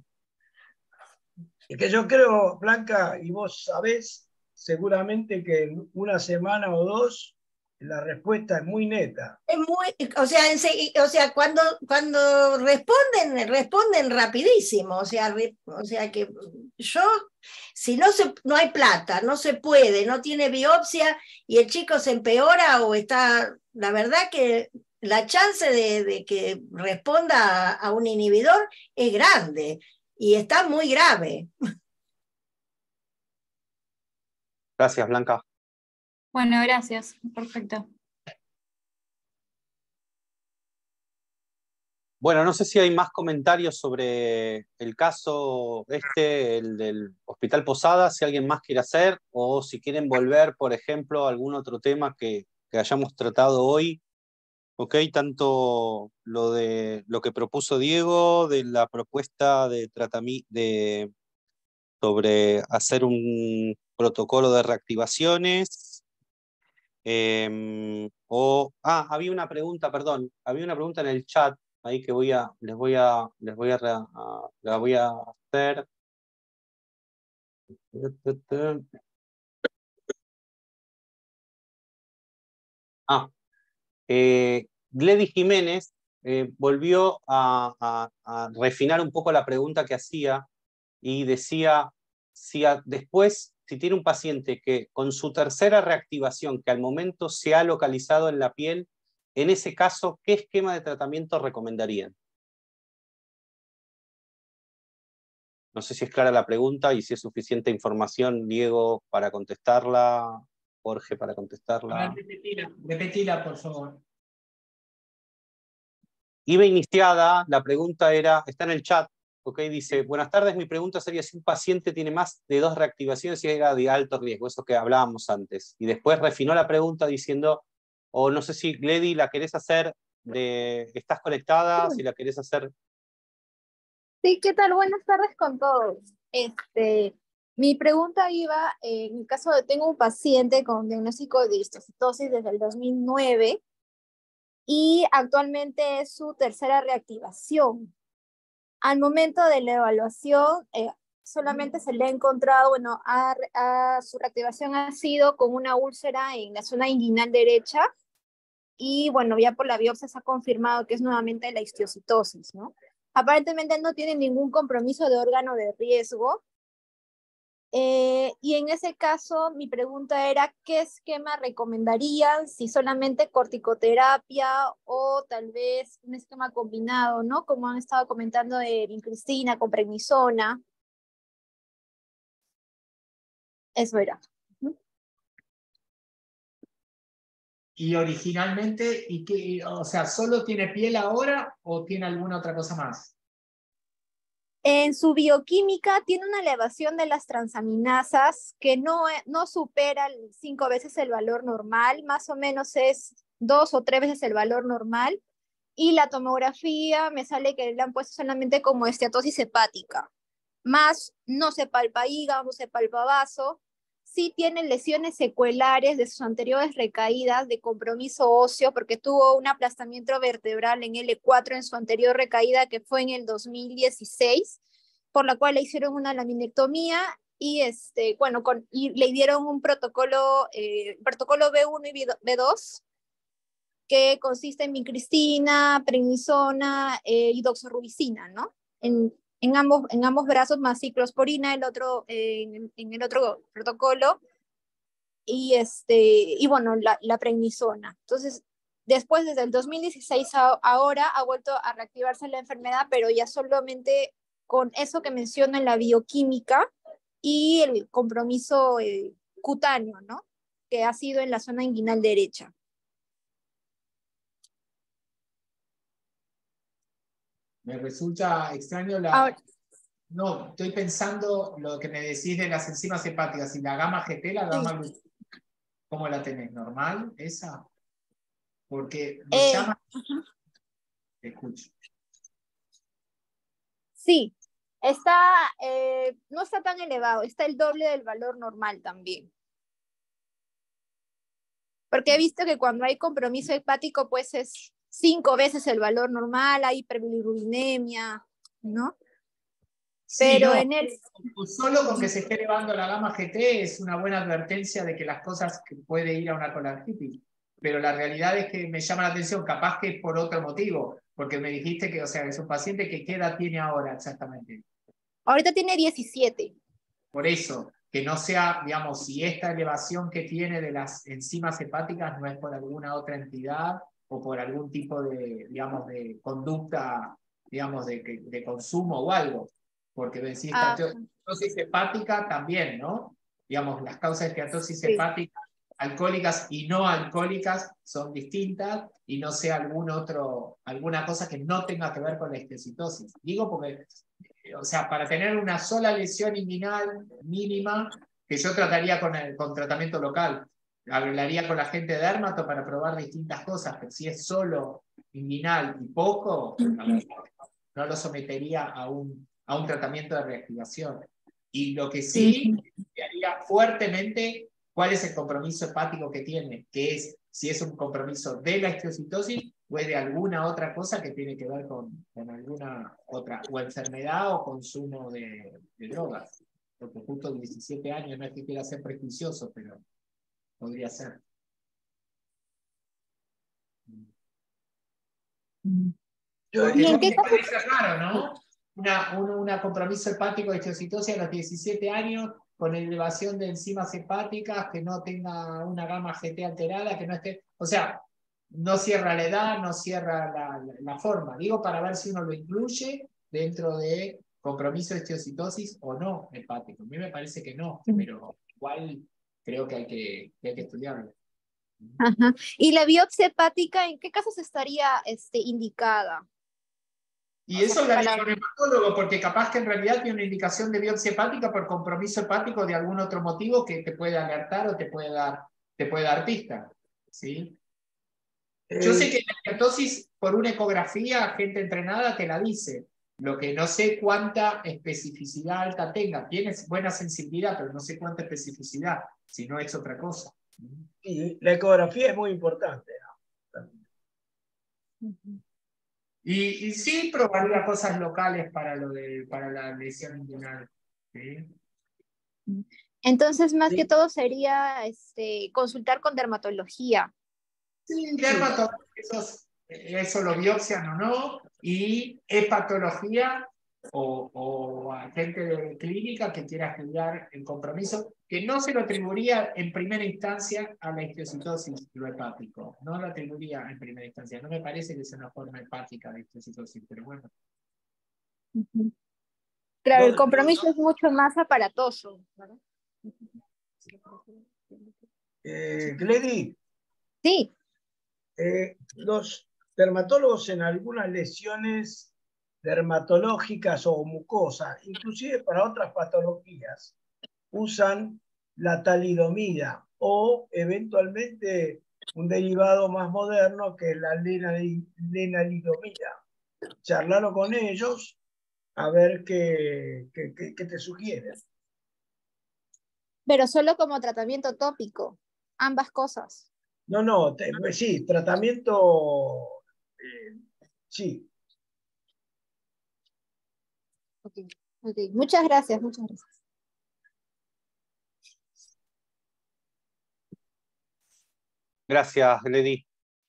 Es que yo creo, Blanca, y vos sabés seguramente que en 1 semana o 2 la respuesta es muy neta. Es muy, o sea, cuando responden rapidísimo. O sea que si no hay plata, no se puede, no tiene biopsia y el chico se empeora o está, la verdad que la chance de que responda a un inhibidor es grande y está muy grave. Gracias, Blanca. Bueno, gracias. Perfecto. Bueno, no sé si hay más comentarios sobre el caso el del Hospital Posadas, si alguien más quiere hacer, o si quieren volver, por ejemplo, a algún otro tema que hayamos tratado hoy. Ok, tanto lo que propuso Diego, de la propuesta de sobre hacer un protocolo de reactivaciones. Había una pregunta, perdón, había una pregunta en el chat ahí que la voy a hacer. Gleddy Jiménez volvió a refinar un poco la pregunta que hacía y decía, después, si tiene un paciente que con su tercera reactivación, que al momento se ha localizado en la piel, en ese caso, ¿qué esquema de tratamiento recomendarían? No sé si es clara la pregunta y si es suficiente información, Diego, para contestarla, Jorge, para contestarla. Repetila, por favor. Iba iniciada, la pregunta era, está en el chat, ¿ok? Dice, buenas tardes, mi pregunta sería si un paciente tiene más de 2 reactivaciones y era de alto riesgo, eso que hablábamos antes. Y después refinó la pregunta diciendo, o no sé si, Gledy, la querés hacer, ¿estás conectada? Si la querés hacer... Sí, ¿qué tal? Buenas tardes con todos. Mi pregunta iba, en el caso de, tengo un paciente con diagnóstico de histocitosis desde el 2009 y actualmente es su tercera reactivación. Al momento de la evaluación, solamente se le ha encontrado, bueno, su reactivación ha sido con una úlcera en la zona inguinal derecha y, bueno, ya por la biopsia se ha confirmado que es nuevamente la histocitosis, ¿no? Aparentemente no tiene ningún compromiso de órgano de riesgo. Y en ese caso, mi pregunta era, ¿qué esquema recomendarían? Si solamente corticoterapia o tal vez un esquema combinado, ¿no? Como han estado comentando de vincristina con prednisona. Eso era. Y originalmente, o sea, ¿solo tiene piel ahora o tiene alguna otra cosa más? En su bioquímica tiene una elevación de las transaminasas que no supera 5 veces el valor normal, más o menos es 2 o 3 veces el valor normal. Y la tomografía me sale que le han puesto solamente como esteatosis hepática. Más no se palpa hígado, no se palpa vaso. Sí tiene lesiones secuelares de sus anteriores recaídas de compromiso óseo, porque tuvo un aplastamiento vertebral en L4 en su anterior recaída, que fue en el 2016, por la cual le hicieron una laminectomía y, bueno, y le dieron un protocolo B1 y B2, que consiste en vincristina, prednisona y doxorubicina, ¿no? En ambos brazos, más ciclosporina en el otro protocolo, y bueno, la prednisona. Entonces, después, desde el 2016 ahora, ha vuelto a reactivarse la enfermedad, pero ya solamente con eso que menciono en la bioquímica y el compromiso cutáneo, ¿no? Que ha sido en la zona inguinal derecha. Me resulta extraño No, estoy pensando lo que me decís de las enzimas hepáticas y la gamma GT, la gamma sí. ¿Cómo la tenés? ¿Normal esa? Porque me llama... Te escucho. Sí, no está tan elevado, está el doble del valor normal también. Porque he visto que cuando hay compromiso hepático, pues es 5 veces el valor normal, hay hiperbilirubinemia, ¿no? Sí, pero no, en el... Solo con que se esté elevando la gamma GT es una buena advertencia de que las cosas que puede ir a una colangitis. Pero la realidad es que me llama la atención, capaz que es por otro motivo, porque me dijiste que, o sea, es un paciente que ¿qué edad tiene ahora exactamente? Ahorita tiene 17. Por eso, que no sea, digamos, si esta elevación que tiene de las enzimas hepáticas no es por alguna otra entidad o por algún tipo de, digamos, de conducta, digamos, de consumo o algo. Porque decís esteatosis hepática también, ¿no? Digamos, las causas de esteatosis hepática, alcohólicas y no alcohólicas, son distintas y no sea alguna cosa que no tenga que ver con la histocitosis. Digo porque, o sea, para tener una sola lesión inguinal mínima, que yo trataría con tratamiento local, hablaría con la gente de dermato para probar distintas cosas, pero si es solo inguinal y poco, no lo sometería a un tratamiento de reactivación. Y lo que sí, haría fuertemente cuál es el compromiso hepático que tiene, que es si es un compromiso de la histocitosis o es de alguna otra cosa que tiene que ver con alguna otra, o enfermedad o consumo de drogas. Porque justo 17 años no es que quiera ser prejuicioso, pero podría ser. Porque ¿Y en me qué casos? parece raro, ¿no? Una compromiso hepático de histiocytosis a los 17 años con elevación de enzimas hepáticas, que no tenga una gamma GT alterada, que no esté... O sea, no cierra la edad, no cierra la forma. Digo, para ver si uno lo incluye dentro de compromiso de histiocytosis o no hepático. A mí me parece que no, pero igual creo que hay que estudiarlo. Ajá. ¿Y la biopsia hepática en qué casos estaría indicada? Y eso lo haría un hematólogo, porque capaz que en realidad tiene una indicación de biopsia hepática por compromiso hepático de algún otro motivo que te puede alertar o te puede dar pista. ¿Sí? Yo sé que la hepatosis por una ecografía, gente entrenada te la dice. Lo que no sé cuánta especificidad alta tenga. Tiene buena sensibilidad, pero no sé cuánta especificidad, si no es otra cosa. Y la ecografía es muy importante, ¿no? Y sí probaría cosas locales para la lesión inguinal. ¿Sí? Entonces, más que todo sería consultar con dermatología. Sí, eso lo biopsian o no, y hepatología o agente de clínica que quiera estudiar el compromiso, que no se lo atribuiría en primera instancia a la histiocytosis, lo hepático. No lo atribuiría en primera instancia. No me parece que sea una forma hepática de histiocytosis, pero bueno. Claro, el compromiso es mucho más aparatoso, ¿verdad? Glenny. Sí. Los dermatólogos en algunas lesiones dermatológicas o mucosas, inclusive para otras patologías, usan la talidomida o eventualmente un derivado más moderno que es la lenalidomida. Charlarlo con ellos a ver qué te sugieren. Pero solo como tratamiento tópico, ambas cosas. No, sí, tratamiento, sí. Okay. Muchas gracias, muchas gracias. Gracias, Lady.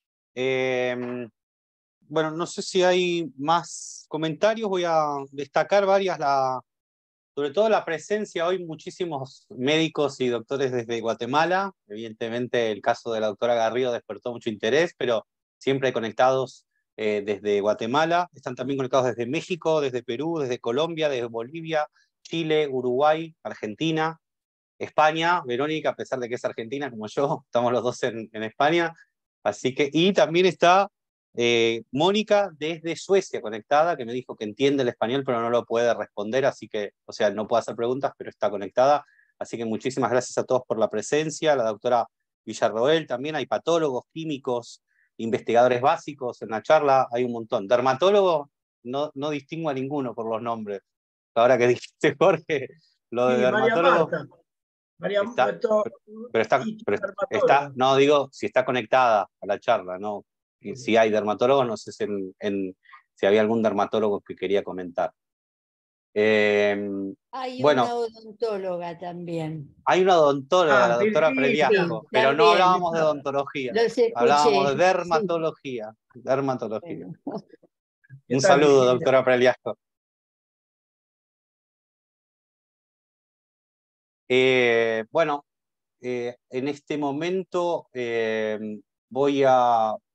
Bueno, no sé si hay más comentarios, voy a destacar varias, sobre todo la presencia hoy, muchísimos médicos y doctores desde Guatemala. Evidentemente el caso de la doctora Garrido despertó mucho interés, pero siempre conectados desde Guatemala. Están también conectados desde México, desde Perú, desde Colombia, desde Bolivia, Chile, Uruguay, Argentina, España. Verónica, a pesar de que es argentina como yo, estamos los dos en España. Así que, y también está Mónica desde Suecia conectada, que me dijo que entiende el español, pero no lo puede responder, así que, o sea, no puede hacer preguntas, pero está conectada. Así que muchísimas gracias a todos por la presencia. La doctora Villarroel también, hay patólogos, químicos, investigadores básicos en la charla, hay un montón. Dermatólogos, no distingo a ninguno por los nombres. Ahora que dijiste, Jorge, lo de Sí, dermatólogos... María Marta. Está, no digo si está conectada a la charla, ¿no? Y si hay dermatólogos, no sé si había algún dermatólogo que quería comentar. Hay bueno, una odontóloga también. hay una odontóloga, la doctora Virginia. Preliasco, Sí, pero no también. hablábamos de odontología, Los escuché. hablábamos de dermatología. Dermatología. Bueno. Un saludo, doctora Preliasco. Bueno, en este momento voy a